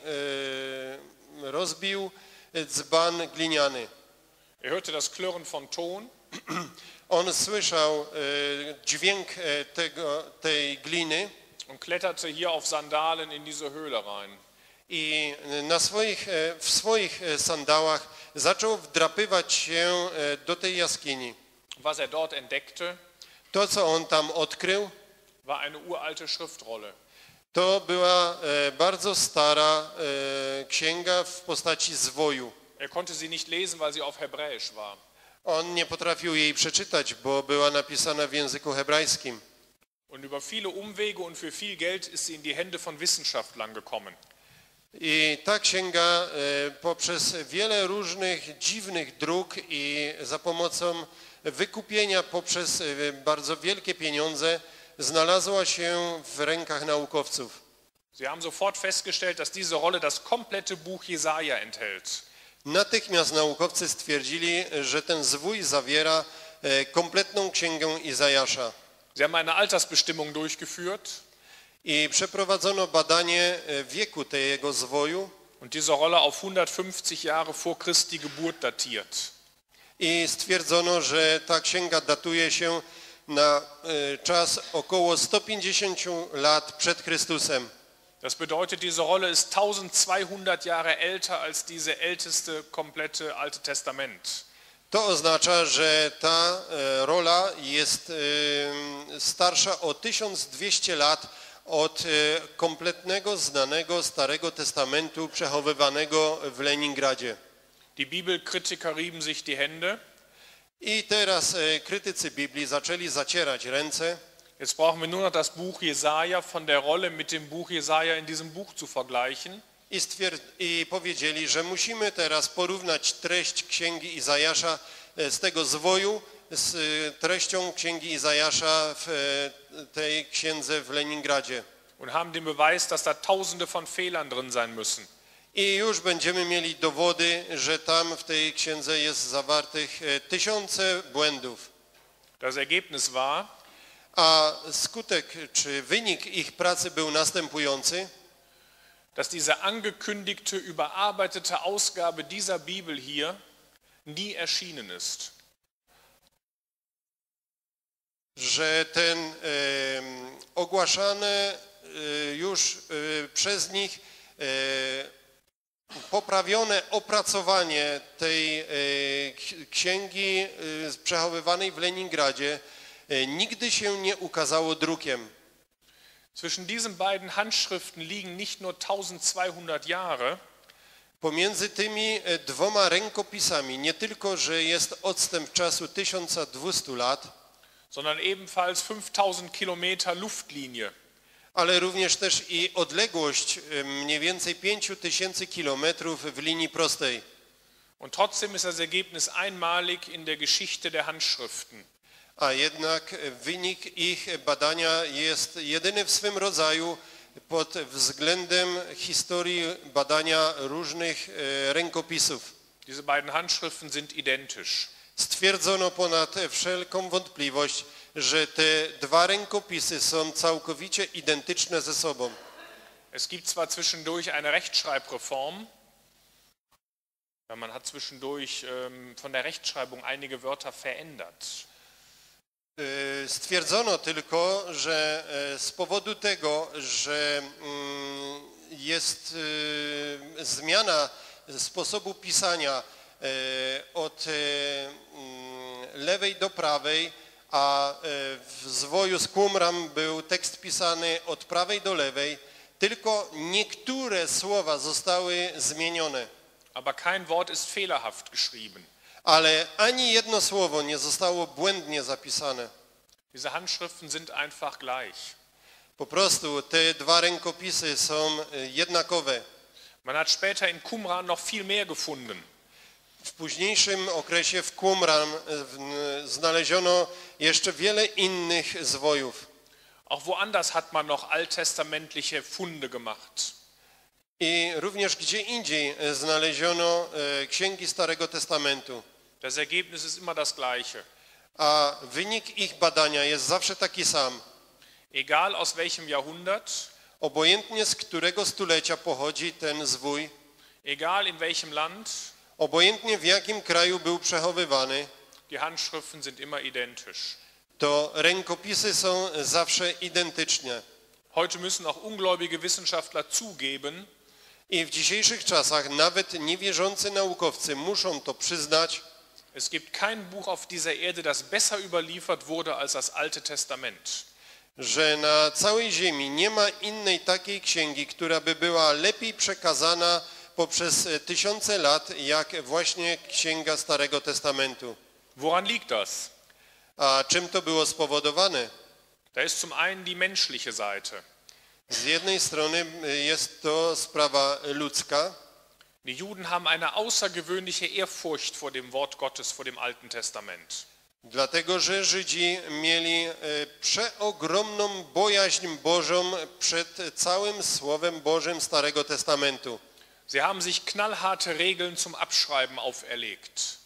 rozbił dzban gliniany. Er hörte das Klirren von Ton. On słyszał dźwięk tego, tej gliny. Und kletterte hier auf Sandalen in diese Höhle rein. I na swoich, w swoich sandałach zaczął wdrapywać się do tej jaskini. Was er dort entdeckte, To, co on tam odkrył, war eine uralte Schriftrolle. to była bardzo stara księga w postaci zwoju. Er konnte sie nicht lesen, weil sie auf Hebräisch war. On nie potrafił jej przeczytać, bo była napisana w języku hebrajskim. Und über viele Umwege und für viel Geld ist sie in die Hände von Wissenschaftlern gekommen. I ta księga poprzez wiele różnych dziwnych dróg i za pomocą wykupienia poprzez bardzo wielkie pieniądze znalazła się w rękach naukowców. Sie haben sofort festgestellt, dass diese Rolle das komplette Buch Jesaja enthält. Natychmiast naukowcy stwierdzili, że ten zwój zawiera kompletną księgę Izajasza. Sie haben eine Altersbestimmung durchgeführt. I przeprowadzono badanie wieku tego zwoju. Und diese Rolle auf hundertfünfzig Jahre vor Christi Geburt datiert. I stwierdzono, że ta księga datuje się na czas około sto pięćdziesiąt lat przed Chrystusem. Das bedeutet, diese Rolle ist zwölfhundert Jahre älter als diese älteste komplette Alte Testament. To oznacza, że ta rola jest starsza o tysiąc dwieście lat od kompletnego, znanego Starego Testamentu przechowywanego w Leningradzie. Die Bibelkritiker rieben sich die Hände. I teraz krytycy Biblii zaczęli zacierać ręce. Jetzt brauchen wir nur noch das Buch Jesaja von der Rolle mit dem Buch Jesaja in diesem Buch zu vergleichen. I, I powiedzieli, że musimy teraz porównać treść Księgi Izajasza z tego zwoju z treścią Księgi Izajasza w tej księdze w Leningradzie. Und haben den Beweis, dass da tausende von Fehlern drin sein müssen. I już będziemy mieli dowody, że tam w tej księdze jest zawartych tysiące błędów. Das Ergebnis war, a skutek czy wynik ich pracy był następujący, dass diese angekündigte, überarbeitete Ausgabe dieser Bibel hier nie erschienen ist. Że ten e, ogłaszane e, już e, przez nich e, poprawione opracowanie tej e, księgi e, przechowywanej w Leningradzie e, nigdy się nie ukazało drukiem. Zwischen diesen beiden Handschriften liegen nicht nur zwölfhundert Jahre, pomiędzy tymi dwoma rękopisami nie tylko, że jest odstęp czasu tysiąc dwieście lat, sondern ebenfalls fünftausend Kilometer Luftlinie. ale również też i odległość mniej więcej pięć tysięcy kilometrów w linii prostej. Und trotzdem ist das Ergebnis einmalig in der Geschichte der Handschriften. A jednak wynik ich badania jest jedyny w swym rodzaju pod względem historii badania różnych rękopisów. Diese beiden Handschriften sind identisch. Stwierdzono ponad wszelką wątpliwość, że te dwa rękopisy są całkowicie identyczne ze sobą. Es gibt zwar zwischendurch eine Rechtschreibreform, weil man hat zwischendurch ähm, von der Rechtschreibung einige Wörter verändert. Y, Stwierdzono tylko, że e, z powodu tego, że mm, jest y, zmiana sposobu pisania e, od e, mm, lewej do prawej, a e, w zwoju z Qumran był tekst pisany od prawej do lewej, tylko niektóre słowa zostały zmienione. Aber kein Wort ist fehlerhaft geschrieben. Ale ani jedno słowo nie zostało błędnie zapisane. Diese Handschriften sind einfach gleich. Po prostu te dwa rękopisy są jednakowe. Man hat später in Qumran noch viel mehr gefunden. W późniejszym okresie w Qumran znaleziono jeszcze wiele innych zwojów. Auch woanders hat man noch alttestamentliche Funde gemacht. I również gdzie indziej znaleziono księgi Starego Testamentu. Das Ergebnis ist immer das gleiche. A wynik ich badania jest zawsze taki sam. Egal aus welchem Jahrhundert, Obojętnie z którego stulecia pochodzi ten zwój, egal in welchem Land, obojętnie w jakim kraju był przechowywany, die Handschriften sind immer identisch. to rękopisy są zawsze identyczne. Heute müssen auch ungläubige Wissenschaftler zugeben, I w dzisiejszych czasach nawet niewierzący naukowcy muszą to przyznać, es gibt kein Buch auf dieser Erde, das besser überliefert wurde als das Alte Testament. że na całej ziemi nie ma innej takiej księgi, która by była lepiej przekazana poprzez tysiące lat, jak właśnie księga Starego Testamentu. Woran liegt das? A czym to było spowodowane? Da ist zum einen die menschliche Seite. Z jednej strony jest to sprawa ludzka. Die Juden haben eine außergewöhnliche Ehrfurcht vor dem Wort Gottes, vor dem Alten Testament. Dlatego, że Żydzi mieli przeogromną bojaźń Bożą przed całym Słowem Bożym Starego Testamentu. Sie haben sich knallharte Regeln zum Abschreiben auferlegt.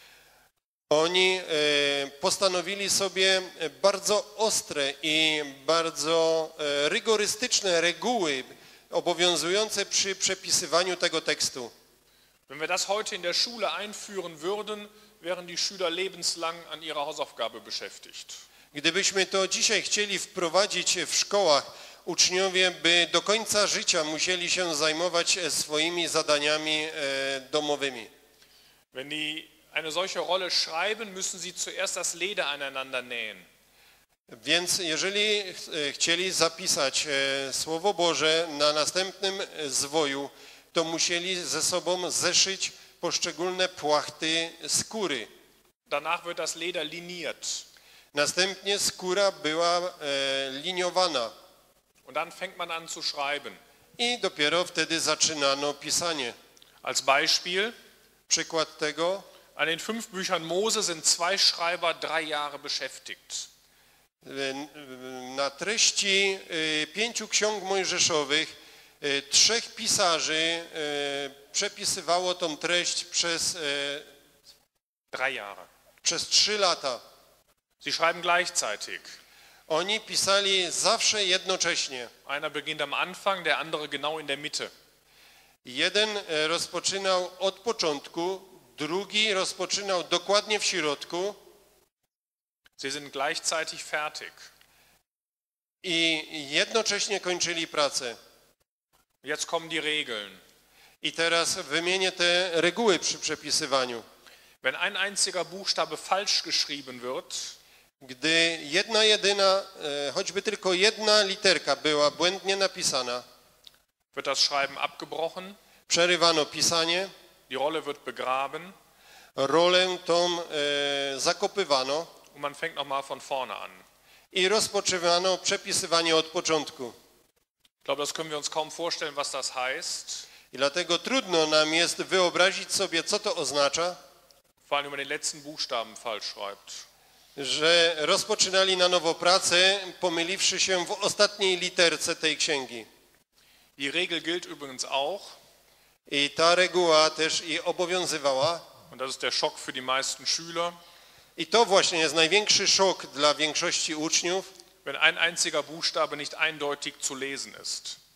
Oni postanowili sobie bardzo ostre i bardzo rygorystyczne reguły obowiązujące przy przepisywaniu tego tekstu. Wenn wir das heute in der Schule einführen würden, wären die Schüler lebenslang an ihrer Hausaufgabe beschäftigt. Gdybyśmy to dzisiaj chcieli wprowadzić w szkołach, uczniowie by do końca życia musieli się zajmować swoimi zadaniami domowymi. Wenn die eine solche Rolle schreiben, müssen sie zuerst das Leder aneinander nähen. Więc jeżeli chcieli zapisać Słowo Boże na następnym zwoju, to musieli ze sobą zeszyć poszczególne płachty skóry. Danach wird das Leder liniert. Następnie skóra była e, liniowana. Und dann fängt man an zu schreiben. I dopiero wtedy zaczynano pisanie. Als Beispiel, Przykład tego, an den fünf Büchern Mose sind zwei Schreiber drei Jahre beschäftigt. na treści e, pięciu ksiąg mojżeszowych e, trzech pisarzy e, przepisywało tą treść przez, e, Drei Jahre. przez trzy lata. Sie schreiben gleichzeitig. Oni pisali zawsze jednocześnie. Einer beginnt am Anfang, der andere genau in der Mitte. Jeden rozpoczynał od początku, drugi rozpoczynał dokładnie w środku. Sie sind gleichzeitig fertig. I jednocześnie kończyli pracę. Jetzt kommen die Regeln. I teraz wymienię te reguły przy przepisywaniu. Wenn ein einziger Buchstabe falsch geschrieben wird, Gdy jedna jedyna, choćby tylko jedna literka była błędnie napisana, wird das Schreiben abgebrochen, przerywano pisanie, die Rolle wird begraben rolę tą e, zakopywano und man fängt nochmal von vorne an. i rozpoczynano przepisywanie od początku. Ich glaube, das können wir uns kaum vorstellen, was das heißt. I dlatego trudno nam jest wyobrazić sobie, co to oznacza, Vor allem, wenn man den letzten Buchstaben falsch schreibt. że rozpoczynali na nowo pracę, pomyliwszy się w ostatniej literce tej księgi. Die Regel gilt übrigens auch, I ta reguła też i obowiązywała. und das ist der Schock für die meisten Schüler, I to właśnie jest największy szok dla większości uczniów, wenn ein einziger Buchstabe nicht eindeutig zu lesen ist.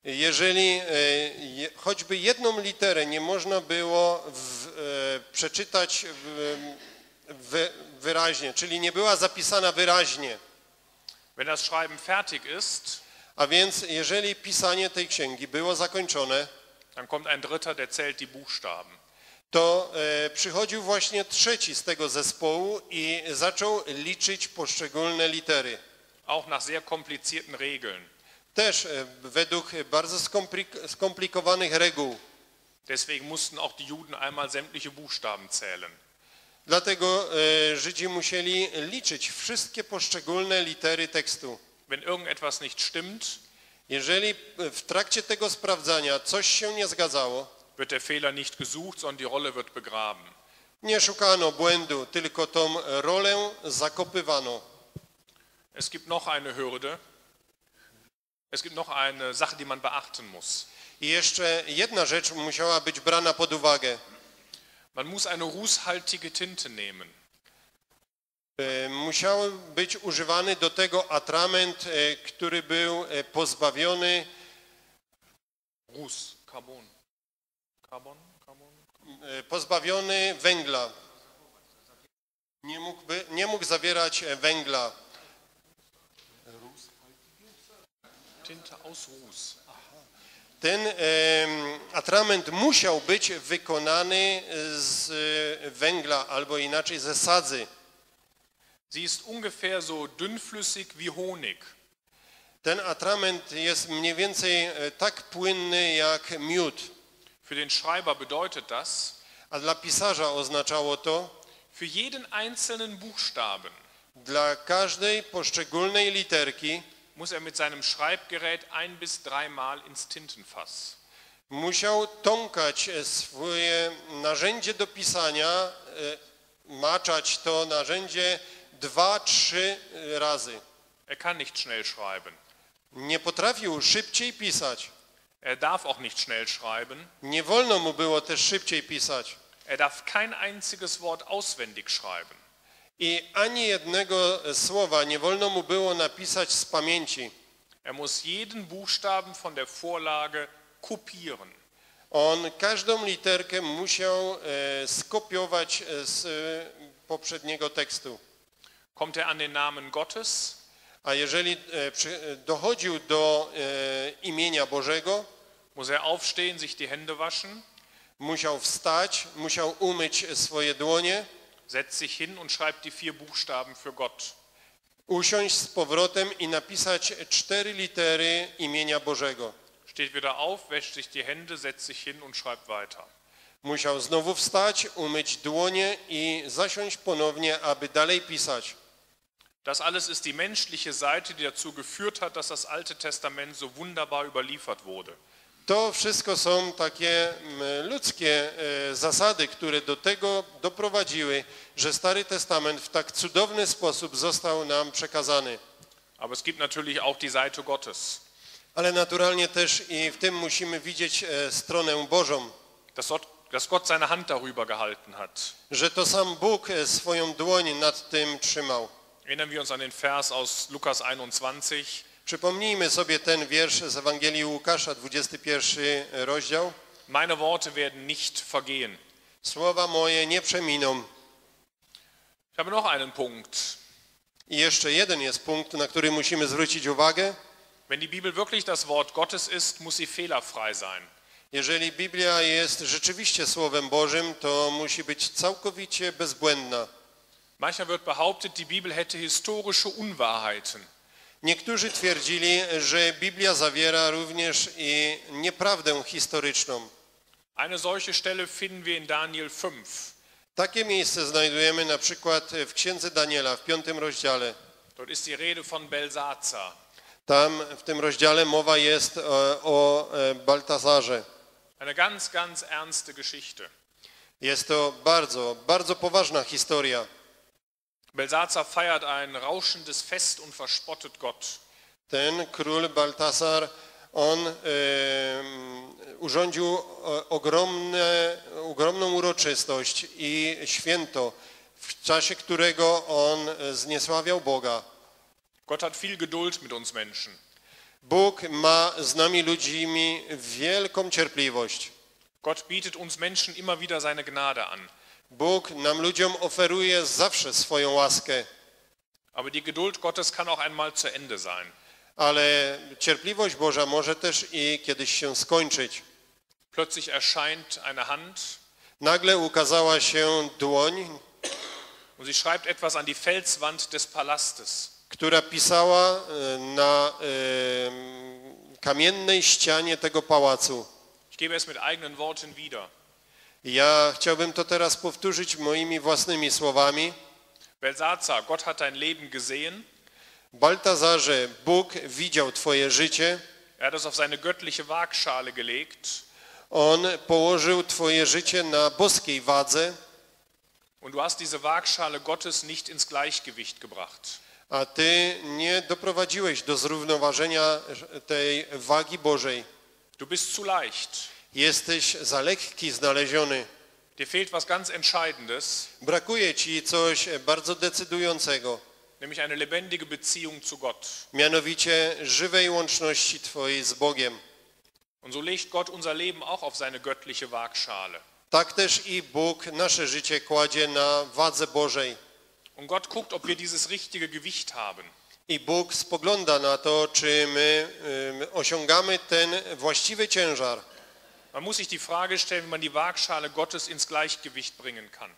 Jeżeli e, je, choćby jedną literę nie można było w, e, przeczytać w, w, wyraźnie, czyli nie była zapisana wyraźnie, Wenn das Schreiben fertig ist, a więc jeżeli pisanie tej księgi było zakończone, dann kommt ein Dritter, der zählt die Buchstaben. to e, przychodził właśnie trzeci z tego zespołu i zaczął liczyć poszczególne litery. Auch nach sehr komplizierten Regeln. Też e, według bardzo skomplik- skomplikowanych reguł. Deswegen mussten auch die Juden einmal sämtliche Buchstaben zählen. Dlatego e, Żydzi musieli liczyć wszystkie poszczególne litery tekstu. Wenn irgendetwas nicht stimmt, Jeżeli w trakcie tego sprawdzania coś się nie zgadzało, wird der Fehler nicht gesucht, sondern die Rolle wird begraben. nie szukano błędu, tylko tą rolę zakopywano. Es gibt noch eine Hürde. Es gibt noch eine Sache, die man beachten muss. I jeszcze jedna rzecz musiała być brana pod uwagę. Man muss eine rußhaltige Tinte nehmen. E, Musiał być używany do tego atrament, e, który był e, pozbawiony, Ruß, Carbon. Carbon, Carbon. e, pozbawiony węgla. Nie mógł, nie mógł zawierać e, węgla. Tinte aus Ruß. Ten e, atrament musiał być wykonany z e, węgla, albo inaczej ze sadzy. Sie ist ungefähr so dünnflüssig wie Honig. Ten atrament jest mniej więcej e, tak płynny jak miód. Für den Schreiber bedeutet das, A dla pisarza oznaczało to, für jeden einzelnen Buchstaben dla każdej poszczególnej literki muss er mit seinem Schreibgerät ein bis dreimal ins Tintenfass. musiał tąkać swoje narzędzie do pisania, e, maczać to narzędzie dwa, trzy razy. Er kann nicht schnell schreiben. Nie potrafił szybciej pisać. Er darf auch nicht schnell schreiben. Nie wolno mu było też szybciej pisać. Er darf kein einziges Wort auswendig schreiben. I ani jednego słowa nie wolno mu było napisać z pamięci. Er muss jeden Buchstaben von der Vorlage kopieren. On każdą literkę musiał e, skopiować z e, poprzedniego tekstu. Kommt er an den Namen Gottes, A jeżeli e, przy, dochodził do e, imienia Bożego, muss er aufstehen, sich die Hände waschen, musiał wstać, musiał umyć swoje dłonie, setzt sich hin und schreibt die vier Buchstaben für Gott. usiąść z powrotem i napisać cztery litery imienia Bożego. Steht wieder auf, wäscht sich die Hände, setzt sich hin und schreibt weiter. Musiał znowu wstać, umyć dłonie i zasiąść ponownie, aby dalej pisać. Das alles ist die menschliche Seite, die dazu geführt hat, dass das Alte Testament so wunderbar überliefert wurde. To wszystko są takie mm, ludzkie e, zasady, które do tego doprowadziły, że Stary Testament w tak cudowny sposób został nam przekazany. Aber es gibt natürlich auch die Seite Gottes. Ale naturalnie też i w tym musimy widzieć e, stronę Bożą, Dass Gott, dass Gott seine Hand darüber gehalten hat. że to sam Bóg e, swoją dłoń nad tym trzymał. Erinnern wir uns an den Vers aus Lukas einundzwanzig. Przypomnijmy sobie ten wiersz z Ewangelii Łukasza, dwudziesty pierwszy rozdział. Meine Worte werden nicht vergehen. Słowa moje nie przeminą. Ich habe noch einen Punkt. I jeszcze jeden jest punkt, na który musimy zwrócić uwagę. Wenn die Bibel wirklich das Wort Gottes ist, muss sie fehlerfrei sein. Jeżeli Biblia jest rzeczywiście Słowem Bożym, to musi być całkowicie bezbłędna. Manchmal wird behauptet, die Bibel hätte historische Unwahrheiten. Niektórzy twierdzili, że Biblia zawiera również i nieprawdę historyczną. Eine solche Stelle finden wir in Daniel fünf. Takie miejsce znajdujemy na przykład w Księdze Daniela w piątym rozdziale. Dort ist die Rede von Belsazar. Tam w tym rozdziale mowa jest o, o Baltazarze. Eine ganz, ganz ernste Geschichte. Jest to bardzo, bardzo poważna historia. Belsazar feiert ein rauschendes Fest und verspottet Gott. Ten król Baltasar, on e, urządził ogromne, ogromną uroczystość i święto, w czasie którego on zniesławiał Boga. Gott hat viel Geduld mit uns Menschen. Bóg ma z nami ludźmi wielką cierpliwość. Gott bietet uns Menschen immer wieder seine Gnade an. Bóg nam ludziom oferuje zawsze swoją łaskę, Aber die Geduld Gottes kann auch einmal zu Ende sein. ale cierpliwość Boża może też i kiedyś się skończyć. Plötzlich erscheint eine Hand Nagle ukazała się dłoń, und sie schreibt etwas an die Felswand des Palastes. która pisała e, na e, kamiennej ścianie tego pałacu. Ich gebe es mit eigenen Worten wieder. Ja chciałbym to teraz powtórzyć moimi własnymi słowami. Belsazar, Gott hat dein Leben gesehen. Baltazarze, Bóg widział twoje życie. Er hat es auf seine göttliche Waagschale gelegt. On położył twoje życie na boskiej wadze, Und du hast diese Waagschale Gottes nicht ins Gleichgewicht gebracht. a ty nie doprowadziłeś do zrównoważenia tej wagi Bożej. Du bist zu leicht. Jesteś za lekki znaleziony. Dir fehlt was ganz Entscheidendes, Brakuje ci coś bardzo decydującego, nämlich eine lebendige Beziehung zu Gott. mianowicie żywej łączności twojej z Bogiem. Und so legt Gott unser Leben auch auf seine göttliche Waagschale. Tak też i Bóg nasze życie kładzie na wadze Bożej. Und Gott guckt, ob wir dieses richtige Gewicht haben. I Bóg spogląda na to, czy my y, osiągamy ten właściwy ciężar. Man muss sich die Frage stellen, wie man die Waagschale Gottes ins Gleichgewicht bringen kann.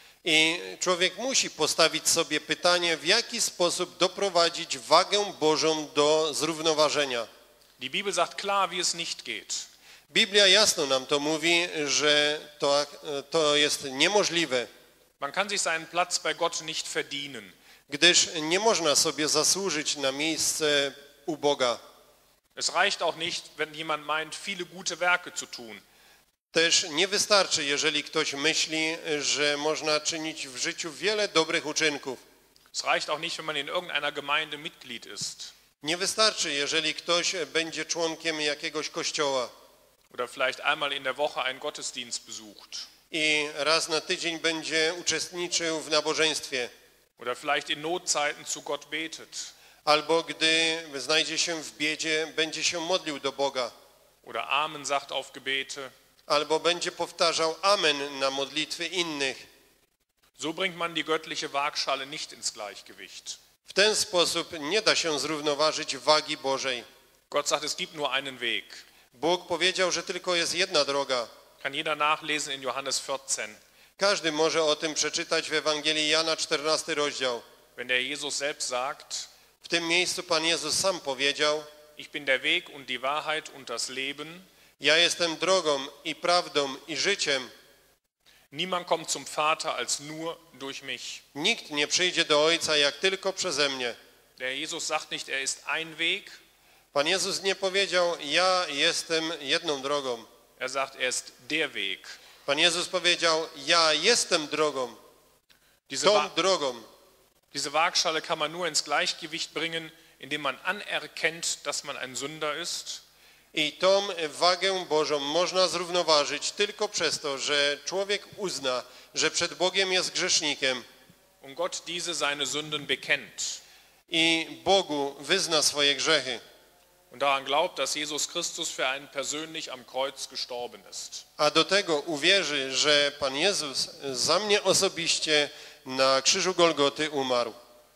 I człowiek musi postawić sobie pytanie, w jaki sposób doprowadzić wagę Bożą do zrównoważenia. Die Bibel sagt klar, wie es nicht geht. Biblia jasno nam to mówi, że to, to jest niemożliwe, Man kann sich seinen Platz bei Gott nicht verdienen. gdyż nie można sobie zasłużyć na miejsce u Boga. Es reicht auch nicht, wenn jemand meint, viele gute Werke zu tun. Też nie wystarczy, jeżeli ktoś myśli, że można czynić w życiu wiele dobrych uczynków. Es reicht auch nicht, wenn man in irgendeiner Gemeinde Mitglied ist. Nie wystarczy, jeżeli ktoś będzie członkiem jakiegoś kościoła Oder vielleicht einmal in der Woche einen Gottesdienst besucht. i raz na tydzień będzie uczestniczył w nabożeństwie, Oder vielleicht in Notzeiten zu Gott betet. albo gdy znajdzie się w biedzie, będzie się modlił do Boga, Oder Amen sagt auf Gebete. albo będzie powtarzał amen na modlitwy innych. So bringt man die göttliche Waagschale nicht ins Gleichgewicht. W ten sposób nie da się zrównoważyć wagi Bożej. Gott sagt, es gibt nur einen Weg. Bóg powiedział, że tylko jest jedna droga. Kann jeder nachlesen in Johannes vierzehn. Każdy może o tym przeczytać w Ewangelii Jana, czternasty rozdział. Wenn der Jesus selbst sagt, W tym miejscu Pan Jezus sam powiedział: ich bin der Weg und die Wahrheit und das Leben. ja jestem drogą i prawdą i życiem. Niemand kommt zum Vater als nur durch mich. Nikt nie przyjdzie do Ojca jak tylko przeze mnie. Der Jesus sagt nicht, er ist ein Weg. Pan Jezus nie powiedział: ja jestem jedną drogą. Er sagt, er ist der Weg. Pan Jezus powiedział: ja jestem drogą, Diese, tą Wa drogą. diese Waagschale kann man nur ins Gleichgewicht bringen, indem man anerkennt, dass man ein Sünder ist. I tą wagę Bożą można zrównoważyć tylko przez to, że człowiek uzna, że przed Bogiem jest grzesznikiem Und Gott diese seine Sünden bekennt. i Bogu wyzna swoje grzechy. Und daran glaubt, dass Jesus Christus für einen persönlich am Kreuz gestorben ist. A do tego uwierzy, że Pan Jezus za mnie osobiście na krzyżu Golgoty umarł.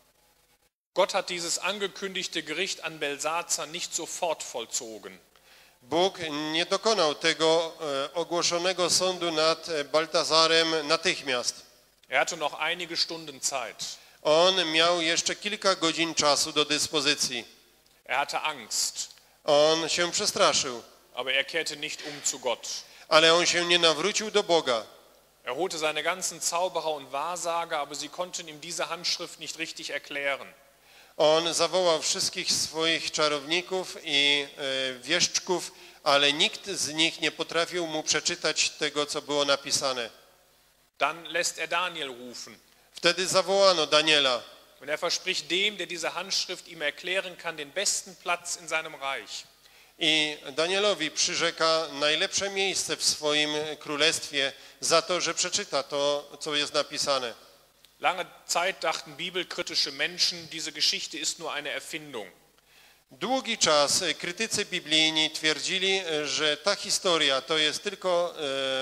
Gott hat dieses angekündigte Gericht an Belsazar nicht sofort vollzogen. Bóg nie dokonał tego e, ogłoszonego sądu nad Baltazarem natychmiast. Er hatte noch einige Stunden Zeit. On miał jeszcze kilka godzin czasu do dyspozycji. Er hatte Angst, On się przestraszył, aber er kehrte nicht um zu Gott. ale on się nie nawrócił do Boga. Er holte seine ganzen Zauberer und Wahrsager, aber sie konnten ihm diese Handschrift nicht richtig erklären. On zawołał wszystkich swoich czarowników i e, wieszczków, ale nikt z nich nie potrafił mu przeczytać tego, co było napisane. Dann lässt er Daniel rufen. Wtedy zawołano Daniela. Und er verspricht dem, der diese Handschrift ihm erklären kann, den besten Platz in seinem Reich. I Danielowi przyrzeka najlepsze miejsce w swoim królestwie za to, że przeczyta to, co jest napisane. Lange Zeit dachten bibelkritische Menschen, diese Geschichte ist nur eine Erfindung. Długi czas krytycy biblijni twierdzili, że ta historia to jest tylko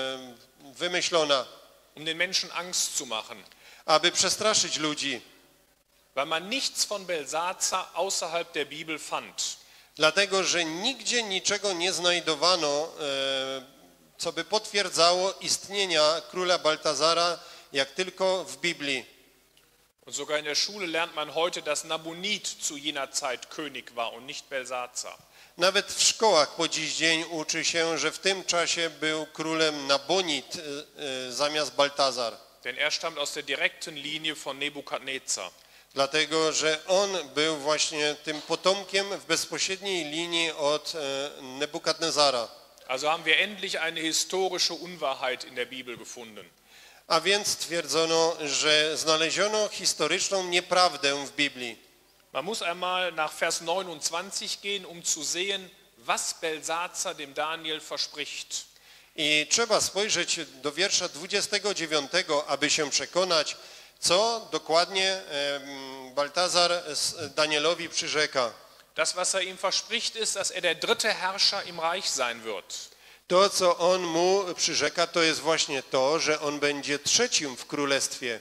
e, wymyślona, um den Menschen Angst zu machen, aby przestraszyć ludzi, weil man nichts von Belsazar außerhalb der Bibel fand. dlatego że nigdzie niczego nie znajdowano, e, co by potwierdzało istnienia króla Baltazara, jak tylko w Biblii. Und sogar in der Schule lernt man heute, dass Nabonid zu jener Zeit König war und nicht Belsazar. Nawet w szkołach po dziś dzień uczy się, że w tym czasie był królem Nabonid e, e, zamiast Baltazar. Denn er stammt aus der direkten Linie von Nebukadnezar. Dlatego, że on był właśnie tym potomkiem w bezpośredniej linii od e, Nebukadnezara. Also haben wir endlich eine historische Unwahrheit in der Bibel gefunden. A więc twierdzono, że znaleziono historyczną nieprawdę w Biblii. Man muss einmal nach Vers neunundzwanzig gehen, um zu sehen, was Belsazar dem Daniel verspricht. I trzeba spojrzeć do wiersza dwudziestego dziewiątego, aby się przekonać, co dokładnie e, Baltazar Danielowi przyrzeka. Das, was er ihm verspricht, ist, dass er der dritte Herrscher im Reich sein wird. To, co on mu przyrzeka, to jest właśnie to, że on będzie trzecim w królestwie.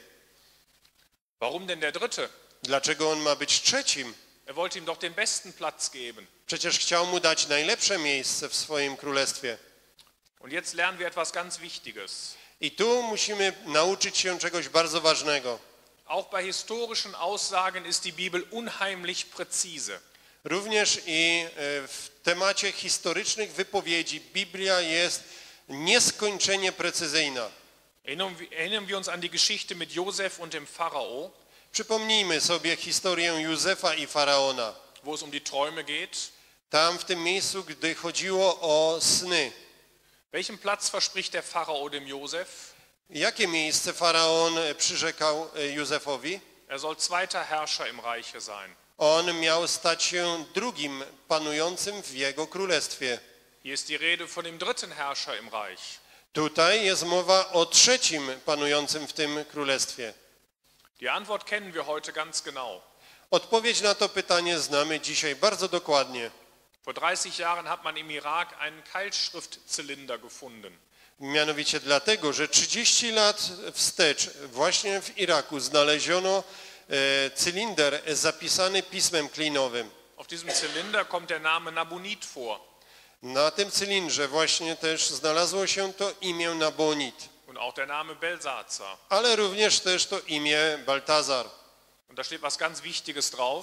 Warum denn der dritte? Dlaczego on ma być trzecim? Er wollte ihm doch den besten Platz geben. Przecież chciał mu dać najlepsze miejsce w swoim królestwie. Und jetzt lernen wir etwas ganz Wichtiges. I tu musimy nauczyć się czegoś bardzo ważnego. Auch bei historischen Aussagen ist die Bibel unheimlich präzise. Również i w temacie historycznych wypowiedzi Biblia jest nieskończenie precyzyjna. Erinnern wir uns an die Geschichte mit Josef und dem Pharao, Przypomnijmy sobie historię Józefa i Faraona. wo es um die Träume geht. Tam w tym miejscu, gdy chodziło o sny. Welchen Platz verspricht der Pharao dem Josef? Jakie miejsce Faraon przyrzekał Józefowi? Er soll zweiter Herrscher im Reiche sein. On miał stać się drugim panującym w jego królestwie. Hier ist die Rede von dem dritten Herrscher im Reich. Tutaj jest mowa o trzecim panującym w tym królestwie. Die Antwort kennen wir heute ganz genau. Odpowiedź na to pytanie znamy dzisiaj bardzo dokładnie. Vor dreißig Jahren hat man im Irak einen Keilschriftzylinder gefunden. Mianowicie dlatego, że trzydzieści lat wstecz właśnie w Iraku znaleziono e, cylinder zapisany pismem klinowym. Auf diesem Zylinder kommt der Name Nabonid vor. Na tym cylindrze właśnie też znalazło się to imię Nabonid, Und auch der Name Belsazar. ale również też to imię Baltazar. Und da steht was ganz Wichtiges drauf.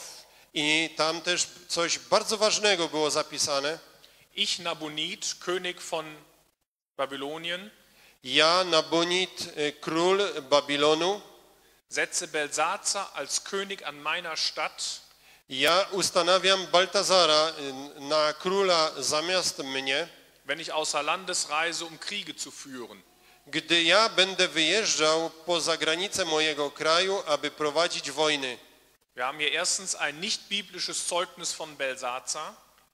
I tam też coś bardzo ważnego było zapisane. Ich, Nabonid, König von Babylonien, Ja, Nabonid, król Babilonu, setze Belsazar als König an meiner Stadt, ja ustanawiam Baltazara na króla zamiast mnie, wenn ich außer Landes reise, um Kriege zu führen. gdy ja będę wyjeżdżał poza granice mojego kraju, aby prowadzić wojny. Wir haben hier erstens ein nicht biblisches Zeugnis von Belsazar.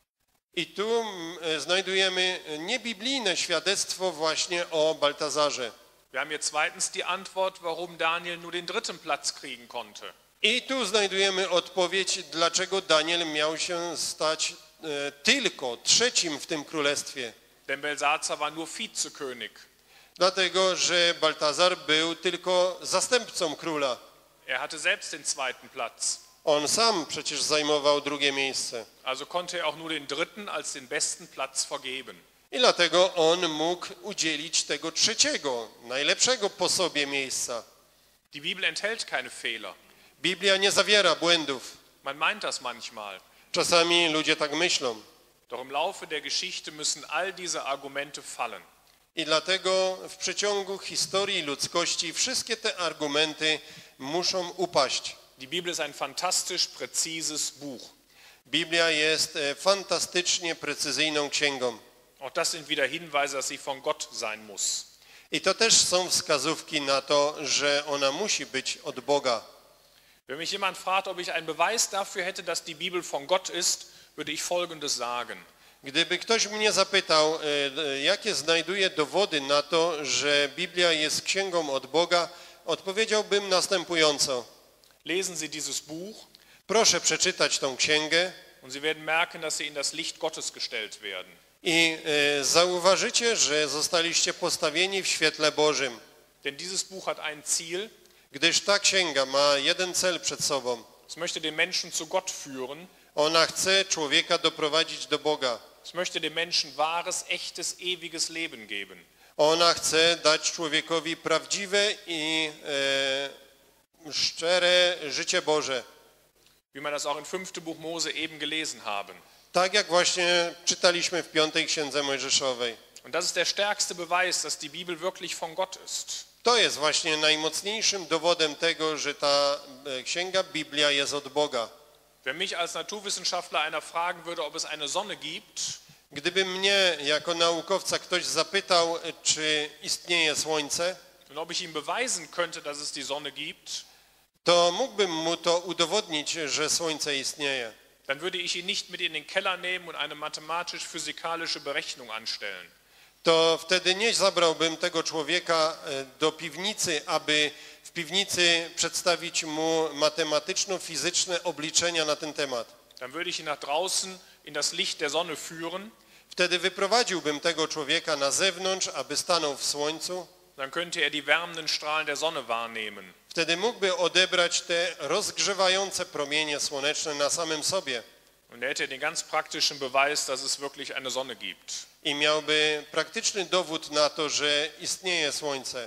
I tu znajdujemy niebiblijne świadectwo właśnie o Baltazarze. Wir haben hier zweitens die Antwort, warum Daniel nur den dritten Platz kriegen konnte. I tu znajdujemy odpowiedź, dlaczego Daniel miał się stać e, tylko trzecim w tym królestwie. Denn Belsazar war nur Vizekönig. Dlatego, że Baltazar był tylko zastępcą króla. Er hatte selbst den zweiten Platz. On sam przecież zajmował drugie miejsce. Also konnte er auch nur den dritten als den besten Platz vergeben. I dlatego on mógł udzielić tego trzeciego, najlepszego po sobie miejsca. Die Bibel enthält keine Fehler. Biblia nie zawiera błędów. Man meint das manchmal. Czasami ludzie tak myślą. Doch im Laufe der Geschichte müssen all diese Argumente fallen. I dlatego w przeciągu historii ludzkości wszystkie te argumenty muszą upaść. Die Bibel ist ein fantastisch präzises Buch. Biblia jest fantastycznie precyzyjną księgą. Auch das sind wieder Hinweise, dass sie von Gott sein muss. I to też są wskazówki na to, że ona musi być od Boga. Wenn mich jemand fragt, ob ich einen Beweis dafür hätte, dass die Bibel von Gott ist, würde ich Folgendes sagen. Gdyby ktoś mnie zapytał, jakie znajduje dowody na to, że Biblia jest księgą od Boga, odpowiedziałbym następująco. Lesen Sie dieses Buch Proszę przeczytać tą księgę Und sie werden merken, dass sie in das Licht Gottes gestellt werden. I e, zauważycie, że zostaliście postawieni w świetle Bożym, Denn dieses Buch hat ein Ziel. gdyż ta księga ma jeden cel przed sobą. Es möchte den Menschen zu Gott führen. Ona chce człowieka doprowadzić do Boga. Es möchte dem Menschen wahres, echtes, ewiges Leben geben. Ona chce dać człowiekowi prawdziwe i e, szczere życie Boże. Wie man das auch in fünfte Buch Mose eben gelesen haben. Tak jak właśnie czytaliśmy w piątej Księdze Mojżeszowej. Und das ist der stärkste Beweis, dass die Bibel wirklich von Gott ist. To jest właśnie najmocniejszym dowodem tego, że ta e, księga Biblia jest od Boga. Wenn mich als Naturwissenschaftler einer fragen würde, ob es eine Sonne gibt, Gdyby mnie jako naukowca ktoś zapytał, czy istnieje Słońce, und ob ich ihm beweisen könnte, dass es die Sonne gibt, to mógłbym mu to udowodnić, że Słońce istnieje. dann würde ich ihn nicht mit in den Keller nehmen und eine mathematisch-physikalische Berechnung anstellen. To wtedy nie zabrałbym tego człowieka e, do piwnicy, aby w piwnicy przedstawić mu matematyczno-fizyczne obliczenia na ten temat. Dann würde ich ihn nach draußen in das Licht der Sonne führen. Wtedy wyprowadziłbym tego człowieka na zewnątrz, aby stanął w słońcu. Dann könnte er die wärmenden Strahlen der Sonne wahrnehmen. Wtedy mógłby odebrać te rozgrzewające promienie słoneczne na samym sobie. Und er hätte den ganz praktischen Beweis, dass es wirklich eine Sonne gibt. I miałby praktyczny dowód na to, że istnieje Słońce.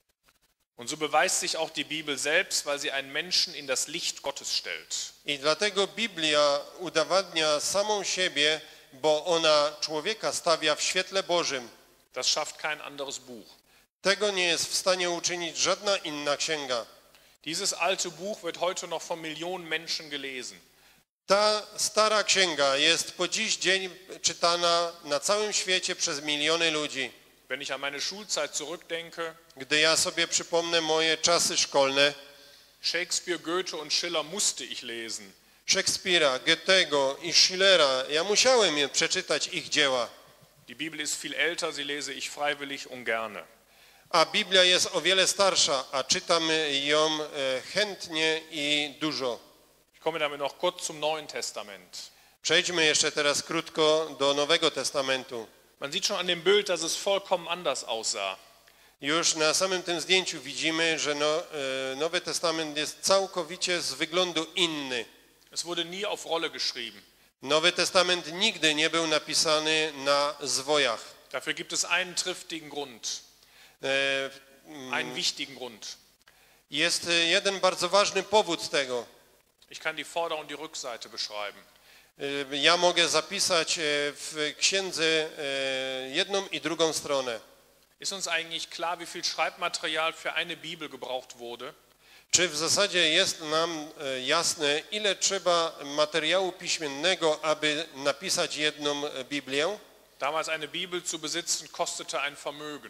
Und so beweist sich auch die Bibel selbst, weil sie einen Menschen in das Licht Gottes stellt. I dlatego Biblia udowadnia samą siebie, bo ona człowieka stawia w świetle Bożym. Das schafft kein anderes Buch. Tego nie jest w stanie uczynić żadna inna księga. Dieses alte Buch wird heute noch von Millionen Menschen gelesen. Ta stara księga jest po dziś dzień czytana na całym świecie przez miliony ludzi. Wenn ich an meine Schulzeit zurückdenke, Gdy ja sobie przypomnę moje czasy szkolne, Shakespeare, Goethe und Schiller musste ich lesen. Szekspira, Goethego i Schillera, ja musiałem je przeczytać ich dzieła. Die Bibel ist viel älter, sie lese ich freiwillig ungerne. A Biblia jest o wiele starsza, a czytamy ją chętnie i dużo. Ich komme damit noch kurz zum Neuen Testament. Przejdźmy jeszcze teraz krótko do Nowego Testamentu. Man sieht schon an dem Bild, dass es vollkommen anders aussah. Już na samym tym zdjęciu widzimy, że no, Nowy Testament jest całkowicie z wyglądu inny. Es wurde nie auf Rolle geschrieben. Nowy Testament nigdy nie był napisany na zwojach. Dafür gibt es einen triftigen Grund, E, einen wichtigen Grund. Jest jeden bardzo ważny powód tego. Ich kann die Vorder- und die Rückseite beschreiben. E, Ja mogę zapisać w księdze e, jedną i drugą stronę. Ist uns eigentlich klar, wie viel Schreibmaterial für eine Bibel gebraucht wurde? Czy w zasadzie jest nam e, jasne, ile trzeba materiału piśmiennego, aby napisać jedną Biblię? Damals eine Bibel zu besitzen, kostete ein Vermögen.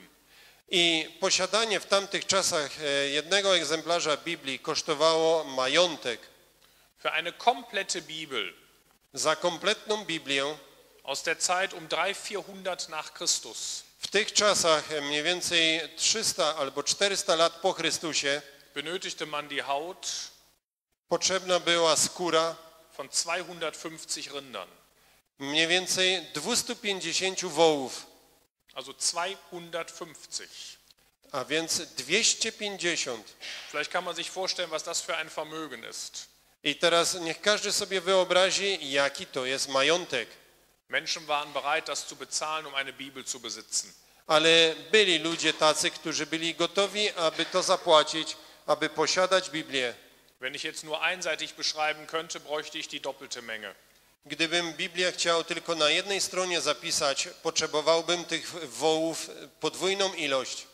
I posiadanie w tamtych czasach e, jednego egzemplarza Biblii kosztowało majątek. Für eine komplette Bibel Za kompletną Biblię aus der Zeit um dreihundert, vierhundert nach Christus w tych czasach e, mniej więcej trzysta albo czterysta lat po Chrystusie benötigte man die Haut potrzebna była skóra von zweihundertfünfzig Rindern. mniej więcej dwieście pięćdziesiąt wołów, Also zweihundertfünfzig. a więc dwieście pięćdziesiąt. Vielleicht kann man sich vorstellen, was das für ein Vermögen ist. I teraz niech każdy sobie wyobrazi, jaki to jest majątek. Menschen waren bereit, das zu bezahlen, um eine Bibel zu besitzen. Ale byli ludzie tacy, którzy byli gotowi, aby to zapłacić, aby posiadać Biblię. Wenn ich jetzt nur einseitig beschreiben könnte, bräuchte ich die doppelte Menge. Gdybym Biblię chciał tylko na jednej stronie zapisać, potrzebowałbym tych wołów podwójną ilość.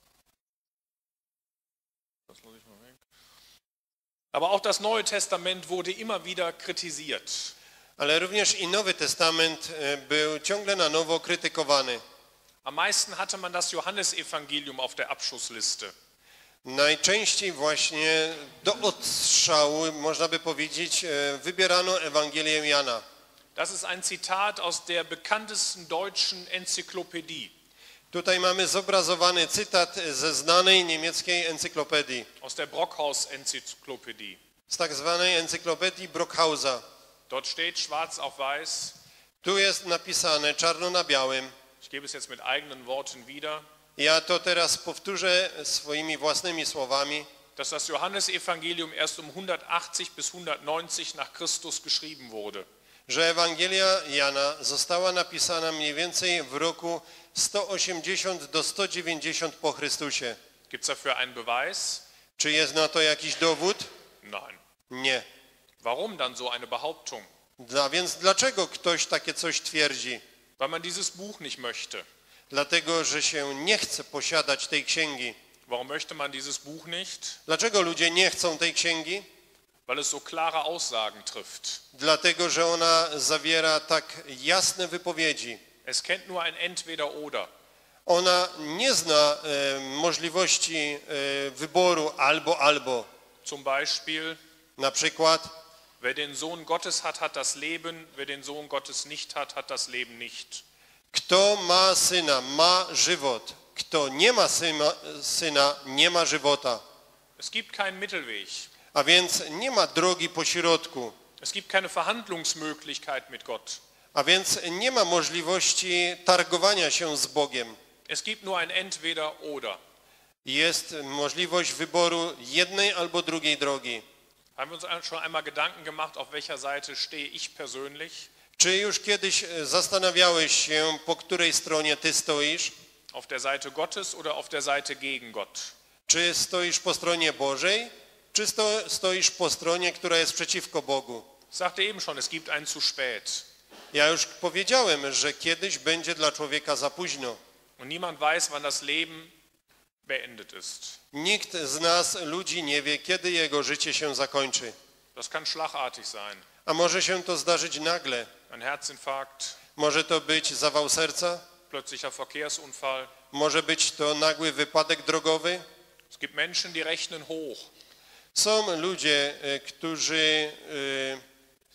Aber auch das Neue Testament wurde immer wieder kritisiert. Ale również i Nowy Testament był ciągle na nowo krytykowany. Am meisten hatte man das Johannesevangelium auf der Abschussliste. Najczęściej właśnie do odstrzału, można by powiedzieć, wybierano Ewangelię Jana. Das ist ein Zitat aus der bekanntesten deutschen Enzyklopädie. Tutaj mamy zobrazowany cytat ze znanej niemieckiej encyklopedii, Aus der Brockhaus-Enzyklopädie. z tak zwanej encyklopedii Brockhausa. Dort steht schwarz auf weiß, Tu jest napisane czarno na białym. ich gebe es jetzt mit eigenen Worten wieder, Ja to teraz powtórzę swoimi własnymi słowami, dass das Johannesevangelium erst um hundertachtzig bis hundertneunzig nach Christus geschrieben wurde. że Ewangelia Jana została napisana mniej więcej w roku sto osiemdziesiąt do sto dziewięćdziesiąt po Chrystusie. Gibt es dafür einen Beweis? Czy jest na to jakiś dowód? Nein. Nie. Warum dann so eine Behauptung? Dla, więc dlaczego ktoś takie coś twierdzi? Weil man dieses Buch nicht möchte. Dlatego, że się nie chce posiadać tej księgi. Warum möchte man dieses Buch nicht? Dlaczego ludzie nie chcą tej księgi? Weil es so klare Aussagen trifft. Dlatego, że ona zawiera tak jasne wypowiedzi. Es kennt nur ein Entweder-Oder. Ona nie zna e, możliwości e, wyboru albo, albo. Zum Beispiel, Na przykład, wer den Sohn Gottes hat, hat das Leben, wer den Sohn Gottes nicht hat, hat das Leben nicht. kto ma syna, ma żywot. Kto nie ma syna, syna nie ma żywota. Es gibt keinen Mittelweg. A więc nie ma drogi pośrodku. Es gibt keine Verhandlungsmöglichkeit mit Gott. A więc nie ma możliwości targowania się z Bogiem. Es gibt nur ein Entweder-Oder. Jest możliwość wyboru jednej albo drugiej drogi. Haben wir uns schon einmal Gedanken gemacht, auf welcher Seite stehe ich persönlich? Czy już kiedyś zastanawiałeś się, po której stronie ty stoisz? Auf der Seite Gottes oder auf der Seite gegen Gott? Czy stoisz po stronie Bożej, czy sto, stoisz po stronie, która jest przeciwko Bogu? Ich sagte eben schon, es gibt ein zu spät. Ja już powiedziałem, że kiedyś będzie dla człowieka za późno. Und niemand weiß, wann das Leben beendet ist. Nikt z nas, ludzi, nie wie, kiedy jego życie się zakończy. Das kann schlagartig sein. A może się to zdarzyć nagle. Ein Herzinfarkt, Może to być zawał serca, plötzlicher Verkehrsunfall. może być to nagły wypadek drogowy. Es gibt Menschen, die rechnen hoch. Są ludzie, e, którzy e,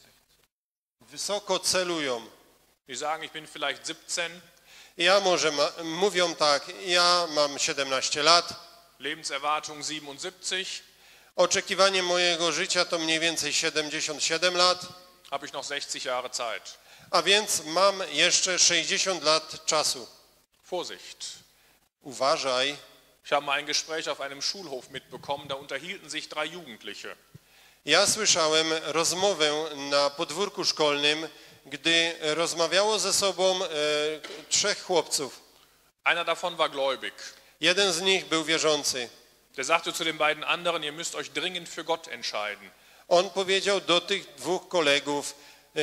wysoko celują. Die sagen, ich bin vielleicht siebzehn, Ja może ma, mówią tak, ja mam siedemnaście lat, Lebenserwartung siebenundsiebzig, oczekiwanie mojego życia to mniej więcej siedemdziesiąt siedem lat, habe ich noch sechzig Jahre Zeit. a więc mam jeszcze sześćdziesiąt lat czasu. Vorsicht. Uważaj, Ich habe mal ein Gespräch auf einem Schulhof mitbekommen, da unterhielten sich drei Jugendliche. ja słyszałem rozmowę na podwórku szkolnym, gdy rozmawiało ze sobą e, trzech chłopców. Einer davon war gläubig. Jeden z nich był wierzący. Der sagte zu den beiden anderen, ihr müsst euch dringend für Gott entscheiden. On powiedział do tych dwóch kolegów, e,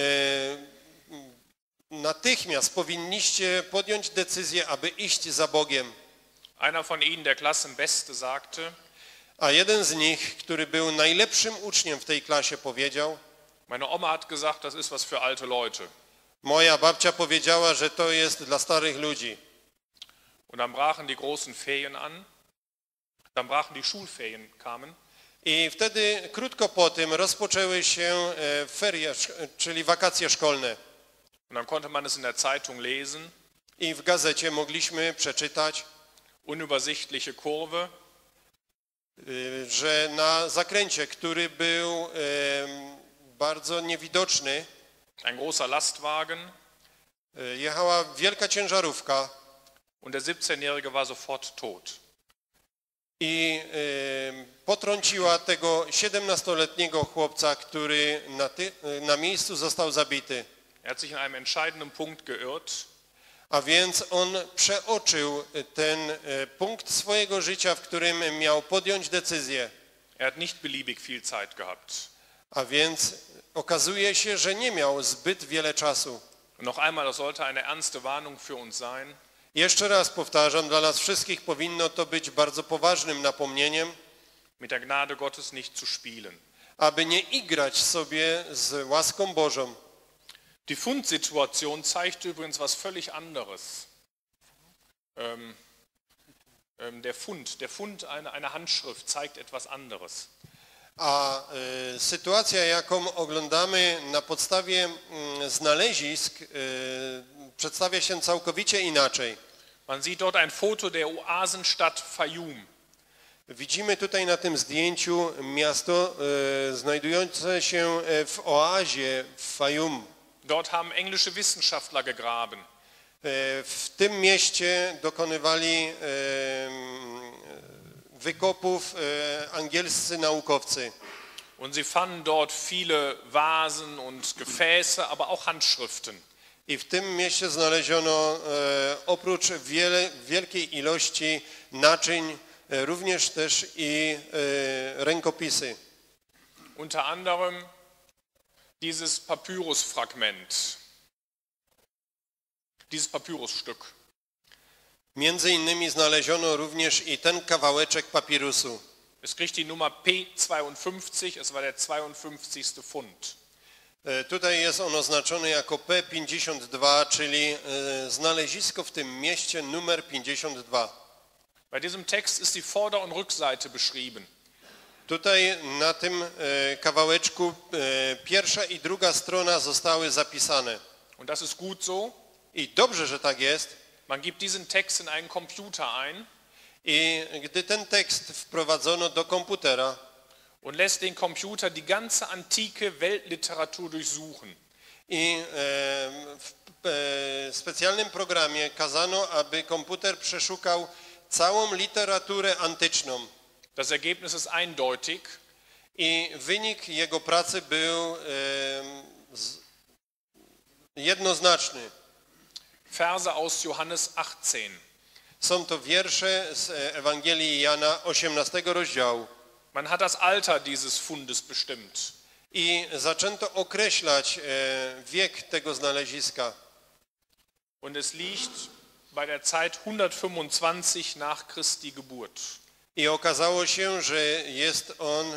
natychmiast powinniście podjąć decyzję, aby iść za Bogiem. Einer von ihnen, der Klassenbeste, sagte, A jeden z nich, który był najlepszym uczniem w tej klasie, powiedział, meine Oma hat gesagt, das ist was für alte Leute. moja babcia powiedziała, że to jest dla starych ludzi. Und dann brachen die großen Ferien an, dann brachen die Schulferien kamen. I wtedy krótko po tym rozpoczęły się e, ferie, czyli wakacje szkolne. Und dann konnte man es in der Zeitung lesen, I w gazecie mogliśmy przeczytać, unübersichtliche Kurve, y, że na zakręcie, który był e, bardzo niewidoczny, ein großer Lastwagen e, jechała wielka ciężarówka und der siebzehnjährige war sofort tot. i e, potrąciła tego siedemnastoletniego chłopca, który na, ty, na miejscu został zabity. Er hat sich in einem entscheidenden Punkt geirrt. A więc on przeoczył ten e, punkt swojego życia, w którym miał podjąć decyzję. Er hat nicht beliebig viel Zeit gehabt. A więc okazuje się, że nie miał zbyt wiele czasu. Und noch einmal, das sollte eine ernste Warnung für uns sein. Jeszcze raz powtarzam, dla nas wszystkich powinno to być bardzo poważnym napomnieniem, Mit der Gnade Gottes nicht zu spielen. aby nie igrać sobie z łaską Bożą. Die Fundsituation zeigt übrigens was völlig anderes. Ähm, ähm, der Fund, der Fund einer eine Handschrift zeigt etwas anderes. A y, sytuacja, jaką oglądamy na podstawie y, znalezisk, y, przedstawia się całkowicie inaczej. Man sieht dort ein Foto der Oasenstadt Fayum. Widzimy tutaj na tym zdjęciu miasto e, znajdujące się w oazie w Fayum. Dort haben englische Wissenschaftler gegraben. E, w tym mieście dokonywali e, wykopów e, angielscy naukowcy. Und sie fanden dort viele Vasen und Gefäße, aber auch Handschriften. I w tym mieście znaleziono e, oprócz wiele, wielkiej ilości naczyń, e, również też i e, rękopisy. Unter anderem dieses Papyrusfragment, dieses Papyrusstück. Między innymi znaleziono również i ten kawałeczek papirusu. Es kriegt die Nummer P zweiundfünfzig, es war der zweiundfünfzigste Fund. E, tutaj jest on oznaczony jako P pięćdziesiąt dwa, czyli e, znalezisko w tym mieście numer pięćdziesiąt dwa. Bei diesem Text ist die Vorder- und Rückseite beschrieben. Tutaj na tym e, kawałeczku e, pierwsza i druga strona zostały zapisane. Und das ist gut so. I dobrze, że tak jest. Man gibt diesen Text in einen Computer ein I gdy ten tekst wprowadzono do komputera und lässt den Computer die ganze antike Weltliteratur durchsuchen. i e, w e, specjalnym programie kazano, aby komputer przeszukał całą literaturę antyczną. Das Ergebnis ist eindeutig. I wynik jego pracy był e, z, jednoznaczny. Verse aus Johannes achtzehn. Są to wiersze z Ewangelii Jana osiemnastego rozdziału. Man hat das Alter dieses Fundes bestimmt. I zaczęto określać e, wiek tego znaleziska. Und es liegt bei der Zeit hundertfünfundzwanzig nach Christi Geburt. I okazało się, że jest on e,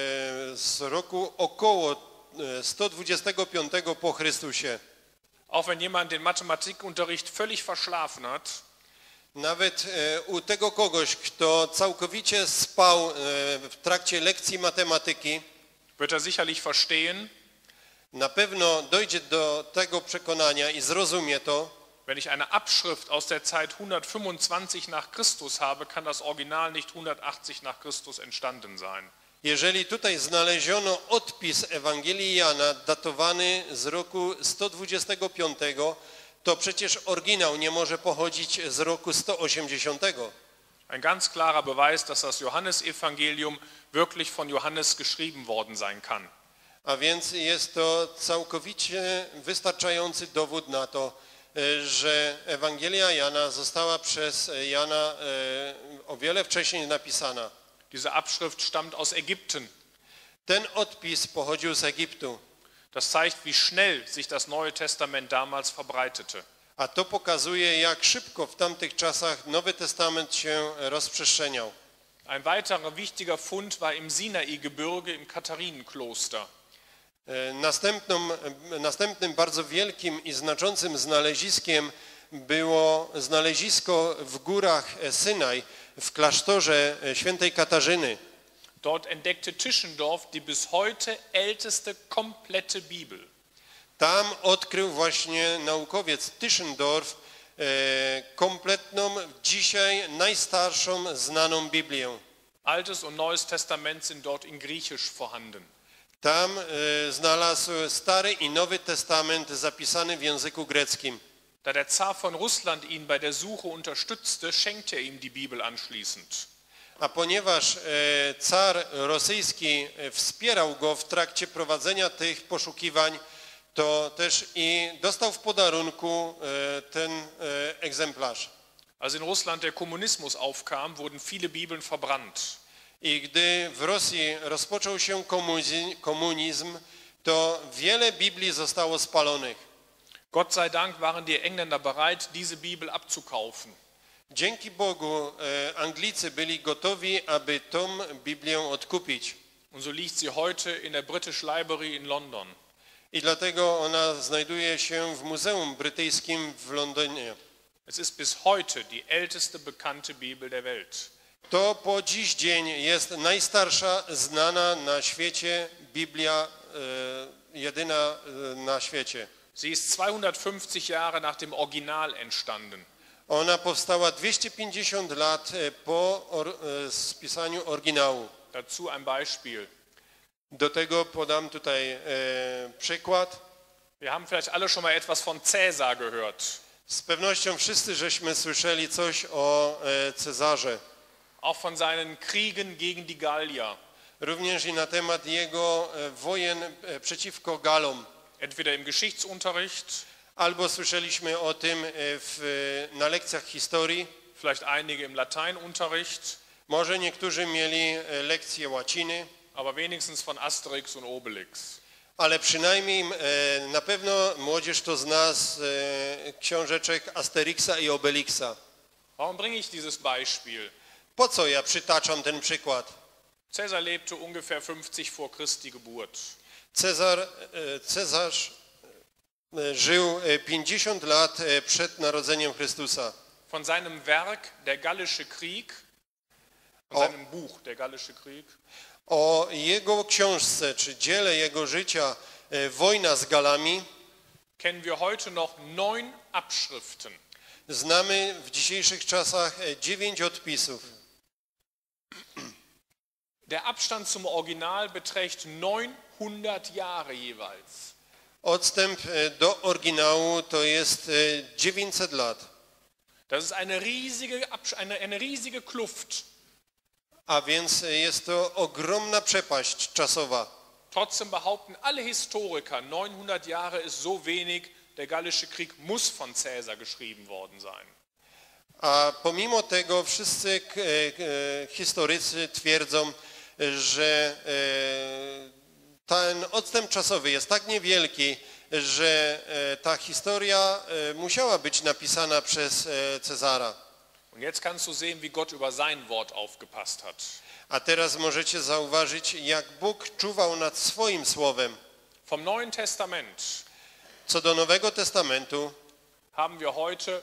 z roku około sto dwudziestego piątego po Chrystusie. Auch wenn jemand den Mathematikunterricht völlig verschlafen hat, Nawet e, u tego kogoś, kto całkowicie spał e, w trakcie lekcji matematyki, wird er sicherlich verstehen, na pewno dojdzie do tego przekonania i zrozumie to, wenn ich eine Abschrift aus der Zeit hundertfünfundzwanzig nach Christus habe, kann das Original nicht hundertachtzig nach Christus entstanden sein. jeżeli tutaj znaleziono odpis Ewangelii Jana datowany z roku sto dwudziestego piątego, to przecież oryginał nie może pochodzić z roku sto osiemdziesiątego. Ein ganz klarer Beweis, dass das Johannesevangelium wirklich von Johannes geschrieben worden sein kann. A więc jest to całkowicie wystarczający dowód na to, że Ewangelia Jana została przez Jana o wiele wcześniej napisana. Diese Abschrift stammt aus Ägypten. Ten odpis pochodził z Egiptu. Das zeigt, wie schnell sich das Neue Testament damals verbreitete. A to pokazuje, jak szybko w tamtych czasach Nowy Testament się rozprzestrzeniał. Ein weiterer wichtiger Fund war im Sinai-Gebirge im Katharinenkloster. Następną, następnym bardzo wielkim i znaczącym znaleziskiem było znalezisko w górach Synaj w klasztorze świętej Katarzyny. Dort entdeckte Tischendorf die bis heute älteste komplette Bibel. Tam odkrył właśnie naukowiec Tischendorf e, kompletną, dzisiaj najstarszą znaną Biblię. Altes und Neues Testament sind dort in Griechisch vorhanden. Tam e, znalazł Stary i Nowy Testament zapisany w języku greckim. Da der Zar von Russland ihn bei der Suche unterstützte, schenkte er ihm die Bibel anschließend. A ponieważ e, car rosyjski wspierał go w trakcie prowadzenia tych poszukiwań, to też i dostał w podarunku e, ten e, egzemplarz. Als in Russland der Kommunismus aufkam, wurden viele Bibeln verbrannt. I gdy w Rosji rozpoczął się komunizm, to wiele Biblii zostało spalonych. Gott sei Dank waren die Engländer bereit, diese Bibel abzukaufen. Dzięki Bogu e, Anglicy byli gotowi, aby tą Biblię odkupić. Und so liegt sie heute in der British Library in London. I dlatego ona znajduje się w Muzeum Brytyjskim w Londynie. Es ist bis heute die älteste bekannte Bibel der Welt. To po dziś dzień jest najstarsza znana na świecie Biblia, e, jedyna e, na świecie. Sie ist zweihundertfünfzig Jahre nach dem Original entstanden. Ona powstała dwieście pięćdziesiąt lat po or, spisaniu oryginału. Dazu ein Beispiel. Do tego podam tutaj e, przykład. Wir haben vielleicht alle schon mal etwas von Cäsar gehört. Z pewnością wszyscy żeśmy słyszeli coś o e, Cezarze. Auch von seinen Kriegen gegen die Gallier. Również i na temat jego e, wojen e, przeciwko Galom. Entweder im Geschichtsunterricht, Albo słyszeliśmy o tym e, w, na lekcjach historii. vielleicht einige im Lateinunterricht, Może niektórzy mieli e, lekcje łaciny, aber wenigstens von Asterix und Obelix. ale przynajmniej e, na pewno młodzież to zna z e, książeczek Asterixa i Obelixa. Warum bringe ich dieses Beispiel? Po co ja przytaczam ten przykład? Cäsar lebte ungefähr fünfzig vor Christi Geburt. Cezar, e, Cezarz e, żył e, pięćdziesiąt lat e, przed narodzeniem Chrystusa. Von seinem Werk Der Gallische Krieg, von O. seinem Buch Der Gallische Krieg, O jego książce, czy dziele jego życia e, Wojna z Galami kennen wir heute noch neun Abschriften. znamy w dzisiejszych czasach e, dziewięć odpisów. Der Abstand zum Original beträgt neunhundert Jahre jeweils. Odstęp e, do oryginału to jest e, dziewięćset lat. Das ist eine riesige, Absch- eine, eine riesige Kluft. A więc jest to ogromna przepaść czasowa. Trotzdem behaupten alle Historiker, neunhundert Jahre ist so wenig, der Gallische Krieg muss von Cäsar geschrieben worden sein. A pomimo tego wszyscy k- e, historycy twierdzą, że e, ten odstęp czasowy jest tak niewielki, że e, ta historia e, musiała być napisana przez e, Cezara. Und jetzt kannst du sehen, wie Gott über sein Wort aufgepasst hat. A teraz możecie zauważyć, jak Bóg czuwał nad swoim słowem. Vom Neuen Testament Co do Nowego Testamentu haben wir heute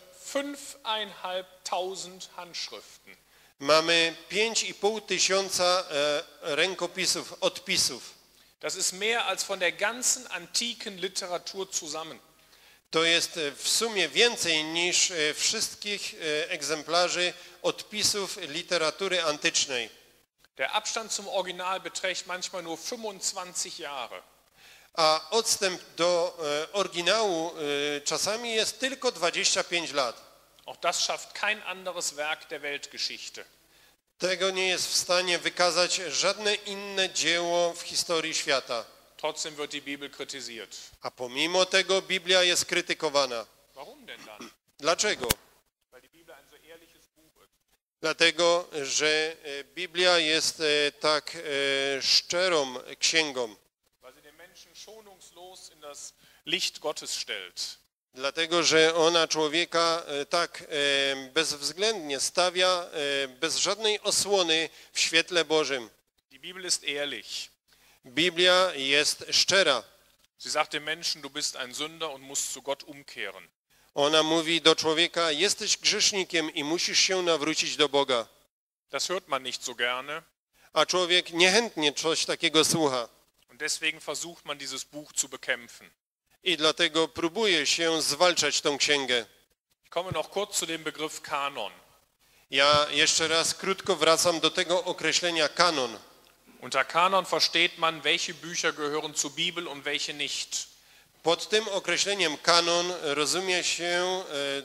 fünfeinhalbtausend Handschriften. mamy pięć i pół tysiąca e, rękopisów, odpisów. Das ist mehr als von der ganzen antiken Literatur zusammen. To jest w sumie więcej niż e, wszystkich e, egzemplarzy odpisów literatury antycznej. Der Abstand zum Original beträgt manchmal nur fünfundzwanzig Jahre. A odstęp do e, oryginału e, czasami jest tylko dwadzieścia pięć lat. Auch das schafft kein anderes Werk der Weltgeschichte. Tego nie jest w stanie wykazać żadne inne dzieło w historii świata. Trotzdem wird die Bibel kritisiert. A pomimo tego Biblia jest krytykowana. Warum denn dann? Dlaczego? Weil die Bibel ein so ehrliches Buch ist. Dlatego, że e, Biblia jest e, tak e, szczerą księgą. Weil sie den Menschen schonungslos in das Licht Gottes stellt. Dlatego, że ona człowieka e, tak e, bezwzględnie stawia, e, bez żadnej osłony w świetle Bożym. Die Bibel ist ehrlich. Biblia jest szczera. Sie sagt dem Menschen, du bist ein Sünder und musst zu Gott umkehren. Ona mówi do człowieka, jesteś grzesznikiem i musisz się nawrócić do Boga. Das hört man nicht so gerne. A człowiek niechętnie coś takiego słucha. Und deswegen versucht man dieses Buch zu bekämpfen. I dlatego próbuje się zwalczać tą księgę. Ich komme noch kurz zu dem Begriff Kanon. Ja jeszcze raz krótko wracam do tego określenia kanon. Unter Kanon versteht man, welche Bücher gehören zur Bibel und welche nicht. Pod tym określeniem kanon rozumie się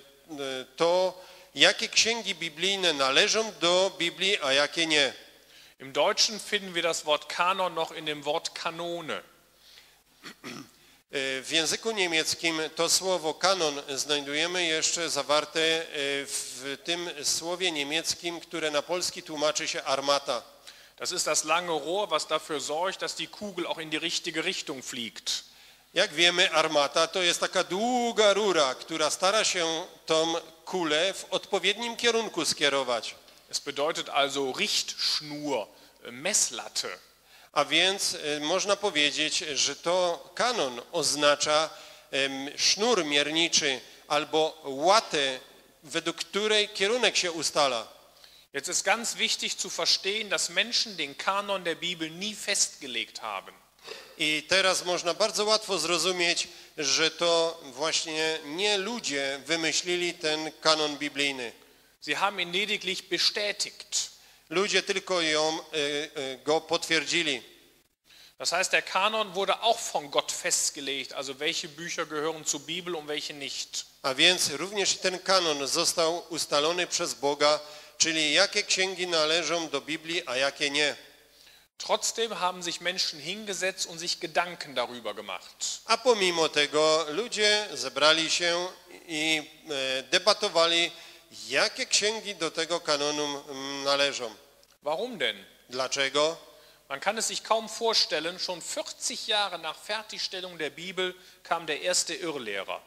to, jakie księgi biblijne należą do Biblii, a jakie nie. Im Deutschen finden wir das Wort Kanon noch in dem Wort Kanone. W języku niemieckim to słowo kanon znajdujemy jeszcze zawarte w tym słowie niemieckim, które na polski tłumaczy się armata. Das ist das lange Rohr, was dafür sorgt, dass die Kugel auch in die richtige Richtung fliegt. Jak wiemy, armata to jest taka długa rura, która stara się tą kulę w odpowiednim kierunku skierować. Es bedeutet also Richtschnur, Messlatte. A więc e, można powiedzieć, że to kanon oznacza em, sznur mierniczy albo łatę, według której kierunek się ustala. Jetzt ist ganz wichtig zu verstehen, dass Menschen den Kanon der Bibel nie festgelegt haben. I teraz można bardzo łatwo zrozumieć, że to właśnie nie ludzie wymyślili ten kanon biblijny. Sie haben ihn lediglich bestätigt. Ludzie tylko ją, y, y, go potwierdzili. Das heißt, der Kanon wurde auch von Gott festgelegt, also welche Bücher gehören zur Bibel und welche nicht. A więc również ten kanon został ustalony przez Boga, czyli jakie księgi należą do Biblii, a jakie nie. Trotzdem haben sich Menschen hingesetzt und sich Gedanken darüber gemacht. A pomimo tego ludzie zebrali się i e, debatowali, jakie księgi do tego kanonu mm, należą. Warum denn? Dlaczego? Man kann es sich kaum vorstellen, schon vierzig Jahre nach Fertigstellung der Bibel kam der erste Irrlehrer.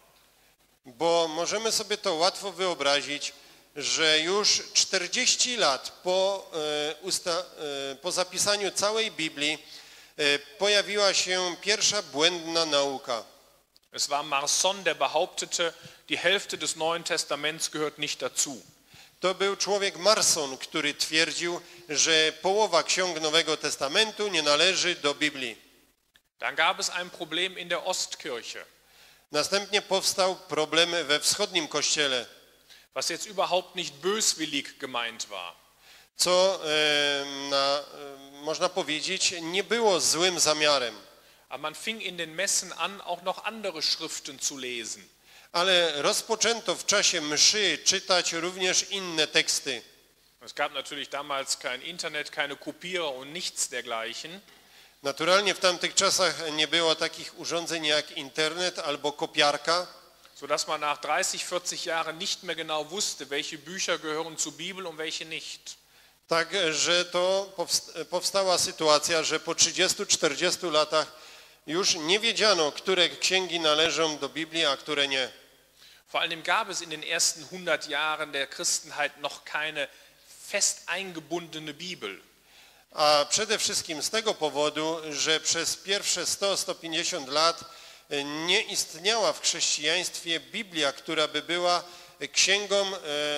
Bo możemy sobie to łatwo wyobrazić, że już czterdzieści lat po, e, usta, e, po zapisaniu całej Biblii e, pojawiła się pierwsza błędna nauka. Es war Marcion, der behauptete, die Hälfte des Neuen Testaments gehört nicht dazu. To był człowiek Marcion, który twierdził, że połowa ksiąg Nowego Testamentu nie należy do Biblii. Dann gab es ein Problem in der Ostkirche, Następnie powstał problem we wschodnim kościele, was jetzt überhaupt nicht böswillig gemeint war. co e, na, e, można powiedzieć nie było złym zamiarem. Aber man fing in den Messen an, auch noch andere Schriften zu lesen. Ale rozpoczęto w czasie mszy czytać również inne teksty. Es gab natürlich damals kein Internet, keine Kopierer und nichts dergleichen. Naturalnie w tamtych czasach nie było takich urządzeń jak internet albo kopiarka, Sodass man nach dreißig, vierzig Jahren nicht mehr genau wusste, welche Bücher gehören zur Bibel und welche nicht. tak że to powstała sytuacja, że po trzydziestu czterdziestu latach już nie wiedziano, które księgi należą do Biblii, a które nie. Vor allem gab es in den ersten hundert Jahren der Christenheit noch keine fest eingebundene Bibel. A przede wszystkim z tego powodu, że przez pierwsze sto do stu pięćdziesięciu lat nie istniała w chrześcijaństwie Biblia, która by była księgą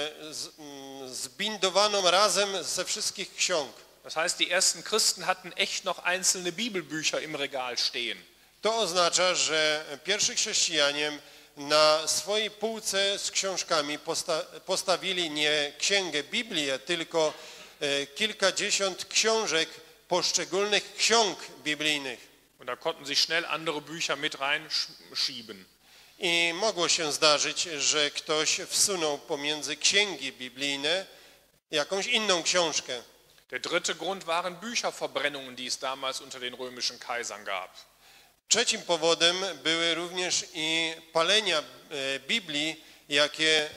zbindowaną razem ze wszystkich ksiąg. Das heißt, die ersten Christen hatten echt noch einzelne Bibelbücher im Regal stehen. To oznacza, że pierwsi chrześcijanie na swojej półce z książkami posta postawili nie księgę Biblię, tylko e, kilkadziesiąt książek poszczególnych ksiąg biblijnych. Und da konnten sich schnell andere Bücher mit reinschieben. I mogło się zdarzyć, że ktoś wsunął pomiędzy księgi biblijne jakąś inną książkę. Der dritte Grund waren Bücherverbrennungen, die es damals unter den römischen Kaisern gab. Trzecim powodem były również i palenia Biblii, jakie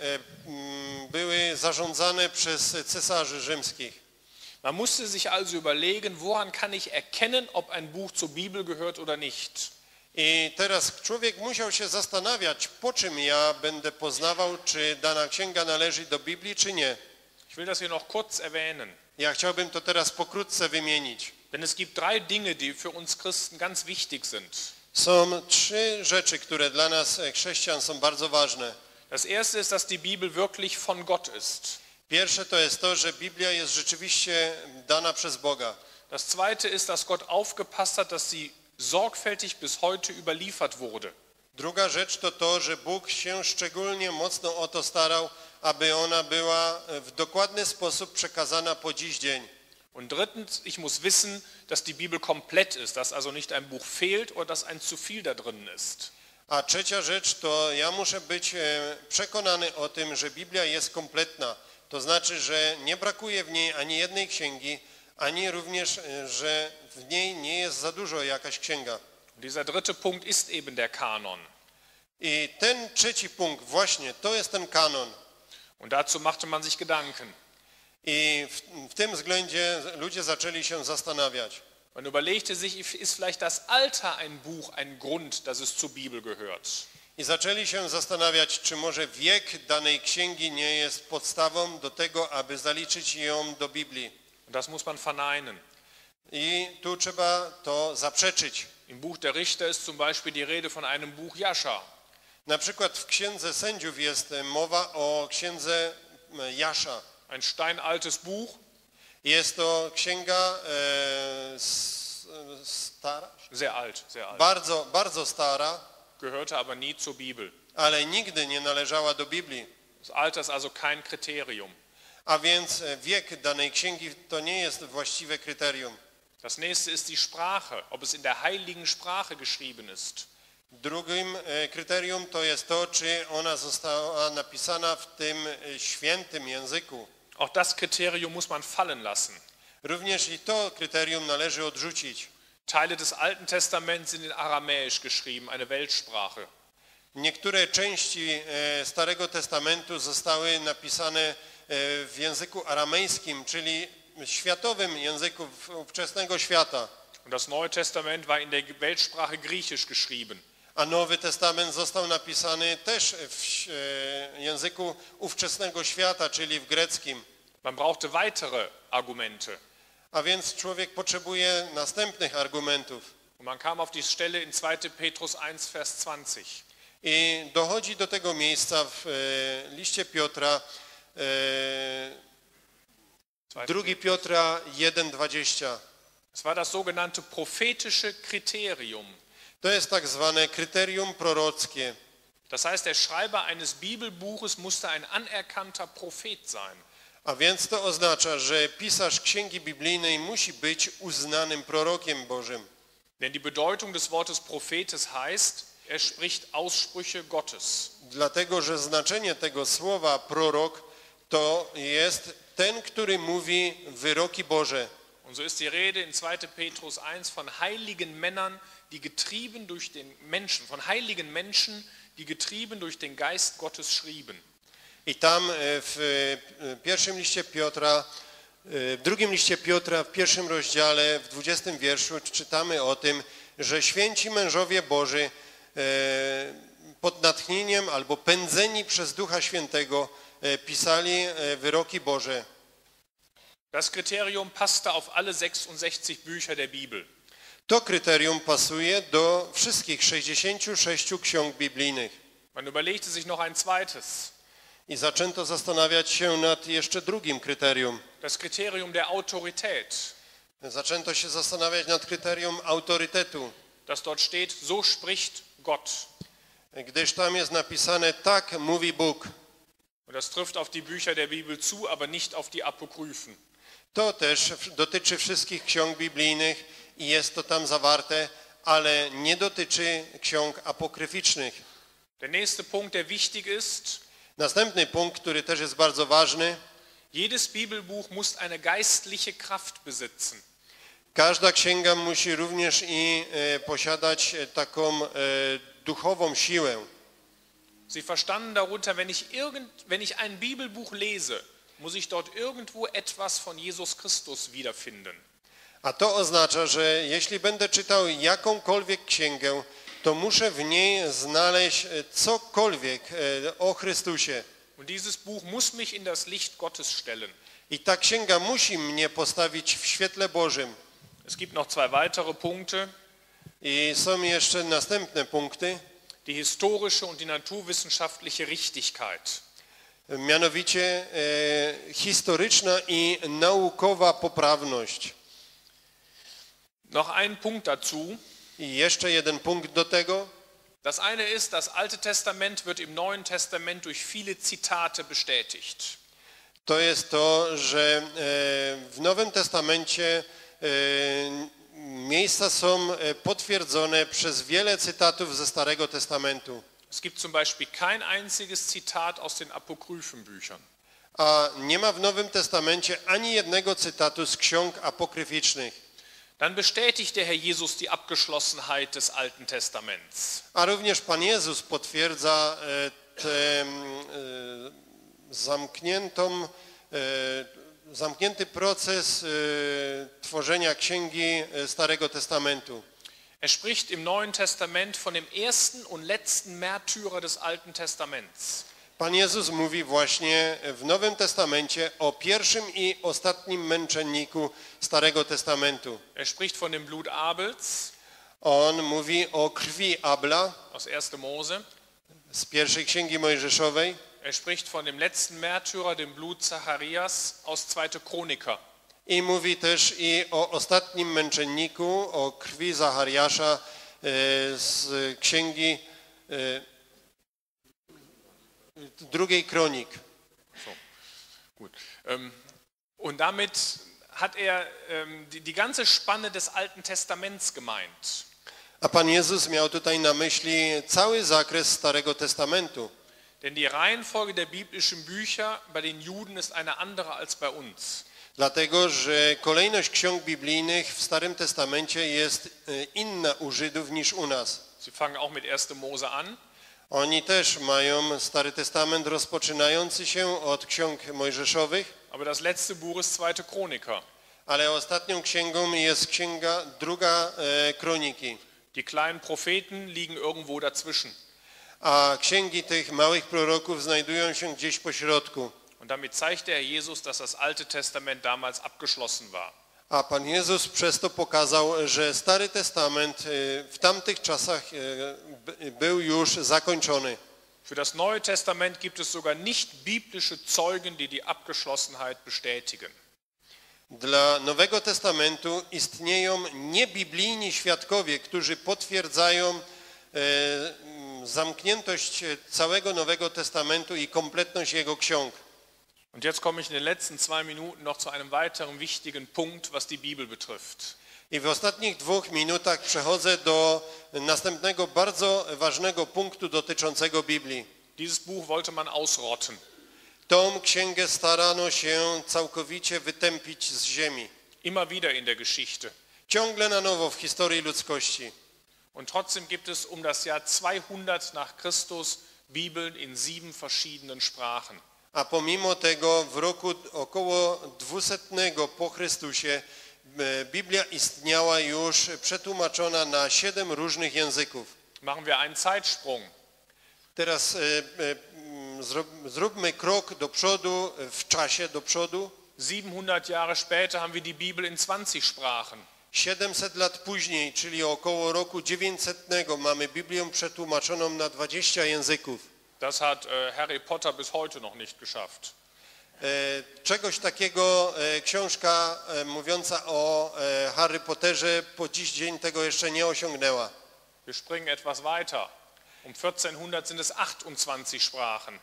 były zarządzane przez cesarzy rzymskich. Man musste sich also überlegen, woran kann ich erkennen, ob ein Buch zur Bibel gehört oder nicht. I teraz człowiek musiał się zastanawiać, po czym ja będę poznawał, czy dana księga należy do Biblii, czy nie. Ich will das hier noch kurz erwähnen. Ja chciałbym to teraz pokrótce wymienić. Denn es gibt drei Dinge, die für uns Christen ganz wichtig sind. Są trzy rzeczy, które dla nas chrześcijan są bardzo ważne. Das erste ist, dass die Bibel wirklich von Gott ist. Pierwsze to jest to, że Biblia jest rzeczywiście dana przez Boga. Das zweite ist, dass Gott aufgepasst hat, dass sie sorgfältig bis heute überliefert wurde. Druga rzecz to to, że Bóg się szczególnie mocno o to starał, aby ona była w dokładny sposób przekazana po dziś dzień. Und drittens, ich muss wissen, dass die Bibel komplett ist, dass also nicht ein Buch fehlt oder dass ein zu viel da drin ist. A trzecia rzecz to ja muszę być przekonany o tym, że Biblia jest kompletna. To znaczy, że nie brakuje w niej ani jednej księgi, ani również, że w niej nie jest za dużo jakaś księga. Dieser dritte Punkt ist eben der Kanon. I ten trzeci punkt właśnie, to jest ten kanon. Und dazu machte man sich Gedanken. I w, w tym względzie ludzie zaczęli się zastanawiać. Man überlegte sich, ist vielleicht das Alter ein Buch ein Grund, dass es zur Bibel gehört? I zaczęli się zastanawiać, czy może wiek danej księgi nie jest podstawą do tego, aby zaliczyć ją do Biblii. Und das muss man verneinen. I tu trzeba to zaprzeczyć. Im Buch der Richter ist zum Beispiel die Rede von einem Buch Jascha. Na przykład w Księdze Sędziów jest mowa o księdze Jasza. Ein steinaltes Buch. Jest to księga e, stara, sehr alt, sehr alt, bardzo, bardzo stara, gehörte aber nie zur Bibel. ale nigdy nie należała do Biblii. Das Alter ist also kein Kriterium. A więc wiek danej księgi to nie jest właściwe kryterium. Das nächste ist die Sprache, ob es in der heiligen Sprache geschrieben ist. Drugim kryterium to jest to, czy ona została napisana w tym świętym języku. Auch das Kriterium muss man fallen lassen. Również i to kryterium należy odrzucić. Teile des Alten Testaments sind in Aramäisch geschrieben, eine Weltsprache. Niektóre części Starego Testamentu zostały napisane w języku aramejskim, czyli światowym języku ówczesnego świata. Und das Neue Testament war in der Weltsprache Griechisch geschrieben. A Nowy Testament został napisany też w języku ówczesnego świata, czyli w greckim. Man brauchte weitere Argumente. A więc człowiek potrzebuje następnych argumentów. Und man kam auf die Stelle in zweiter Petrus eins, Vers zwanzig. I dochodzi do tego miejsca w liście Piotra, drugi Piotra jeden, dwadzieścia. Es war das sogenannte prophetische Kriterium. To jest tak zwane kryterium prorockie. Das heißt, der Schreiber eines Bibelbuches musste ein anerkannter Prophet sein. A więc to oznacza, że pisarz księgi biblijnej musi być uznanym prorokiem Bożym. Denn die Bedeutung des Wortes Prophetes heißt, er spricht Aussprüche Gottes. Dlatego, że znaczenie tego słowa prorok to jest ten, który mówi wyroki Boże. Und so ist die Rede in zweiter Petrus eins von heiligen Männern, die getrieben durch den Menschen, von heiligen Menschen, die getrieben durch den Geist Gottes schrieben. I tam w pierwszym liście Piotra, w drugim liście Piotra, w pierwszym rozdziale, w dwudziestym wierszu czytamy o tym, że święci mężowie Boży pod natchnieniem albo pędzeni przez Ducha Świętego pisali wyroki Boże. Das Kriterium passte auf alle sechsundsechzig Bücher der Bibel. To kryterium pasuje do wszystkich sześćdziesięciu sześciu ksiąg biblijnych. Man überlegte sich noch ein zweites. I zaczęto zastanawiać się nad jeszcze drugim kryterium. Das Kriterium der Autorität. Zaczęto się zastanawiać nad kryterium autorytetu. Das dort steht, so spricht Gott. Gdyż tam jest napisane, tak mówi Bóg. Und das trifft auf die Bücher der Bibel zu, aber nicht auf die Apokryphen. To też dotyczy wszystkich ksiąg biblijnych i jest to tam zawarte, ale nie dotyczy ksiąg apokryficznych. Der nächste Punkt, der wichtig ist, Następny punkt, który też jest bardzo ważny. jedes Bibelbuch muss eine geistliche Kraft besitzen. Każda księga musi również i e, posiadać taką e, duchową siłę. Sie verstanden darunter, wenn ich, irgend, wenn ich ein Bibelbuch lese, muss ich dort irgendwo etwas von Jesus Christus wiederfinden. A to oznacza, że jeśli będę czytał jakąkolwiek księgę, to muszę w niej znaleźć cokolwiek o Chrystusie. Und dieses Buch muss mich in das Licht Gottes stellen. I ta księga musi mnie postawić w świetle Bożym. Es gibt noch zwei weitere Punkte. I są jeszcze następne punkty. Die historische und die naturwissenschaftliche Richtigkeit. Mianowicie e, historyczna i naukowa poprawność. Noch ein Punkt dazu. I jeszcze jeden punkt do tego. Das eine ist, das Alte Testament wird im Neuen Testament durch viele Zitate bestätigt. To jest to, że e, w Nowym Testamencie e, miejsca są potwierdzone przez wiele cytatów ze Starego Testamentu. Es gibt zum Beispiel kein einziges Zitat aus den Apokryphenbüchern. A nie ma w Nowym Testamencie ani jednego cytatu z ksiąg apokryficznych. Dann bestätigt der Herr Jesus die Abgeschlossenheit des Alten Testaments. A również Pan Jezus potwierdza tę zamkniętą, zamknięty proces tworzenia księgi Starego Testamentu. Er spricht im Neuen Testament von dem ersten und letzten Märtyrer des Alten Testaments. Pan Jezus mówi właśnie w Nowym Testamencie o pierwszym i ostatnim męczenniku Starego Testamentu. Er spricht von dem Blut Abels. On mówi o krwi Abla Aus erster Mose. z pierwszej księgi Mojżeszowej. Er spricht von dem letzten Märtyrer, dem Blut Zacharias aus zweiter Chroniker. I mówi też i o ostatnim męczenniku, o krwi Zachariasza e, z księgi e, drugiej Kronik. So, gut. Ähm, und damit hat er ähm, die, die ganze Spanne des Alten Testaments gemeint. A Pan Jezus miał tutaj na myśli cały zakres Starego Testamentu. Denn die Reihenfolge der biblischen Bücher bei den Juden ist eine andere als bei uns. Dlatego, że kolejność ksiąg biblijnych w Starym Testamencie jest inna u Żydów niż u nas. Sie fangen auch mit erster Mose an. Oni też mają Stary Testament rozpoczynający się od ksiąg mojżeszowych, Aber das letzte Buch ist zweite Chroniker. ale ostatnią księgą jest księga druga e, Kroniki. Die kleinen Propheten liegen irgendwo dazwischen. A księgi tych małych proroków znajdują się gdzieś po środku. Und damit zeigte Herr Jesus, dass das Alte Testament damals abgeschlossen war. A Pan Jezus przez to pokazał, że Stary Testament e, w tamtych czasach e, był już zakończony. Für das Neue Testament gibt es sogar nicht biblische Zeugen, die die Abgeschlossenheit bestätigen. Dla Nowego Testamentu istnieją niebiblijni świadkowie, którzy potwierdzają e, zamkniętość całego Nowego Testamentu i kompletność jego ksiąg. Und jetzt komme ich in den letzten zwei Minuten noch zu einem weiteren wichtigen Punkt, was die Bibel betrifft. I w ostatnich dwóch minutach przechodzę do następnego bardzo ważnego punktu dotyczącego Biblii. Dieses Buch wollte man ausrotten. Tą księgę starano się całkowicie wytępić z ziemi. Immer wieder in der Geschichte. Ciągle na nowo w historii ludzkości. Und trotzdem gibt es um das Jahr zweihundert nach Christus Bibeln in sieben verschiedenen Sprachen. A pomimo tego w roku około dwusetnego po Chrystusie Biblia istniała już przetłumaczona na siedem różnych języków. Machen wir einen Zeitsprung. Teraz e, e, zrób, zróbmy krok do przodu, w czasie do przodu. siebenhundert Jahre später haben wir die Bibel in zwanzig Sprachen. siedemset lat później, czyli około roku dziewięćsetnego, mamy Biblię przetłumaczoną na dwadzieścia języków. Das hat äh, Harry Potter bis heute noch nicht geschafft. E, czegoś takiego e, książka e, mówiąca o e, Harry Potterze po dziś dzień tego jeszcze nie osiągnęła. Wir springen etwas weiter. Um vierzehnhundert sind es achtundzwanzig Sprachen.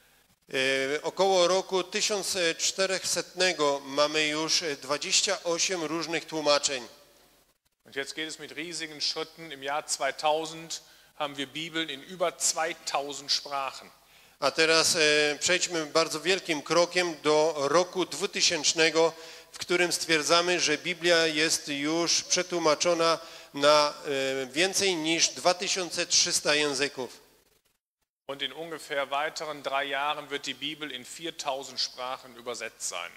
E, około roku tysiąc czterysta mamy już dwadzieścia osiem różnych tłumaczeń. Und jetzt geht es mit riesigen Schritten. Im Jahr zweitausend haben wir Bibeln in über zweitausend Sprachen. A teraz e, przejdźmy bardzo wielkim krokiem do roku dwutysięcznego, w którym stwierdzamy, że Biblia jest już przetłumaczona na e, więcej niż dwa tysiące trzysta języków. Und in ungefähr weiteren drei Jahren wird die Bibel in viertausend Sprachen übersetzt sein.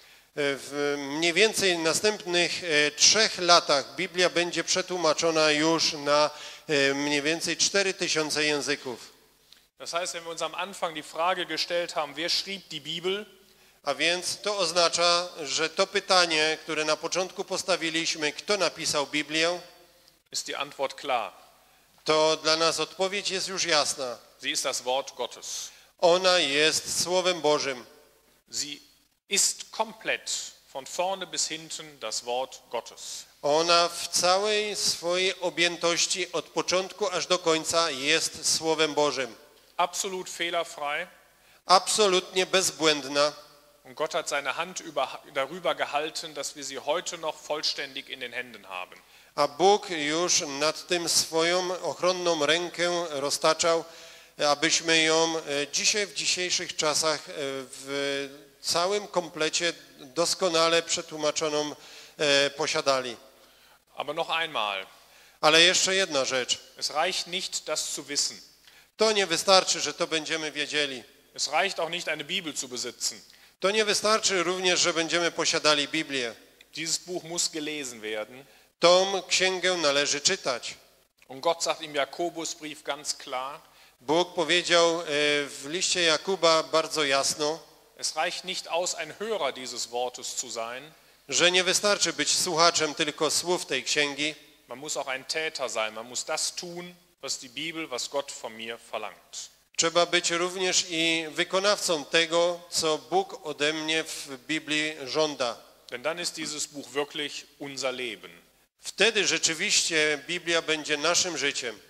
W mniej więcej następnych e, trzech latach Biblia będzie przetłumaczona już na e, mniej więcej cztery tysiące języków. Das heißt, wenn wir uns am Anfang die Frage gestellt haben, wer schrieb die Bibel, A więc to oznacza, że to pytanie, które na początku postawiliśmy, kto napisał Biblię, ist die Antwort klar. to dla nas odpowiedź jest już jasna. Sie ist das Wort Gottes. Ona jest Słowem Bożym. Sie ist komplett von vorne bis hinten das Wort Gottes. Ona w całej swojej objętości od początku aż do końca jest Słowem Bożym. Absolut fehlerfrei. Absolutnie bezbłędna. Und Gott hat seine Hand über, darüber gehalten, dass wir sie heute noch vollständig in den Händen haben. A Bóg już nad tym swoją ochronną rękę roztaczał, abyśmy ją dzisiaj w dzisiejszych czasach w całym komplecie doskonale przetłumaczoną posiadali. Aber noch einmal, Ale jeszcze jedna rzecz. es reicht nicht, das zu wissen. To nie wystarczy, że to będziemy wiedzieli. Es reicht auch nicht, eine Bibel zu besitzen. To nie wystarczy również, że będziemy posiadali Biblię. Dieses Buch muss gelesen werden. Tą księgę należy czytać. Und Gott sagt im Jakobusbrief ganz klar, Bóg powiedział w liście Jakuba bardzo jasno, es reicht nicht aus, ein Hörer dieses Wortes zu sein. że nie wystarczy być słuchaczem tylko słów tej księgi. Man muss auch ein Täter sein. Man muss das tun, was die Bibel, was Gott von mir verlangt. Trzeba być również i wykonawcą tego, co Bóg ode mnie w Biblii żąda. Denn dann ist dieses Buch wirklich unser Leben. Wtedy rzeczywiście Biblia będzie naszym życiem.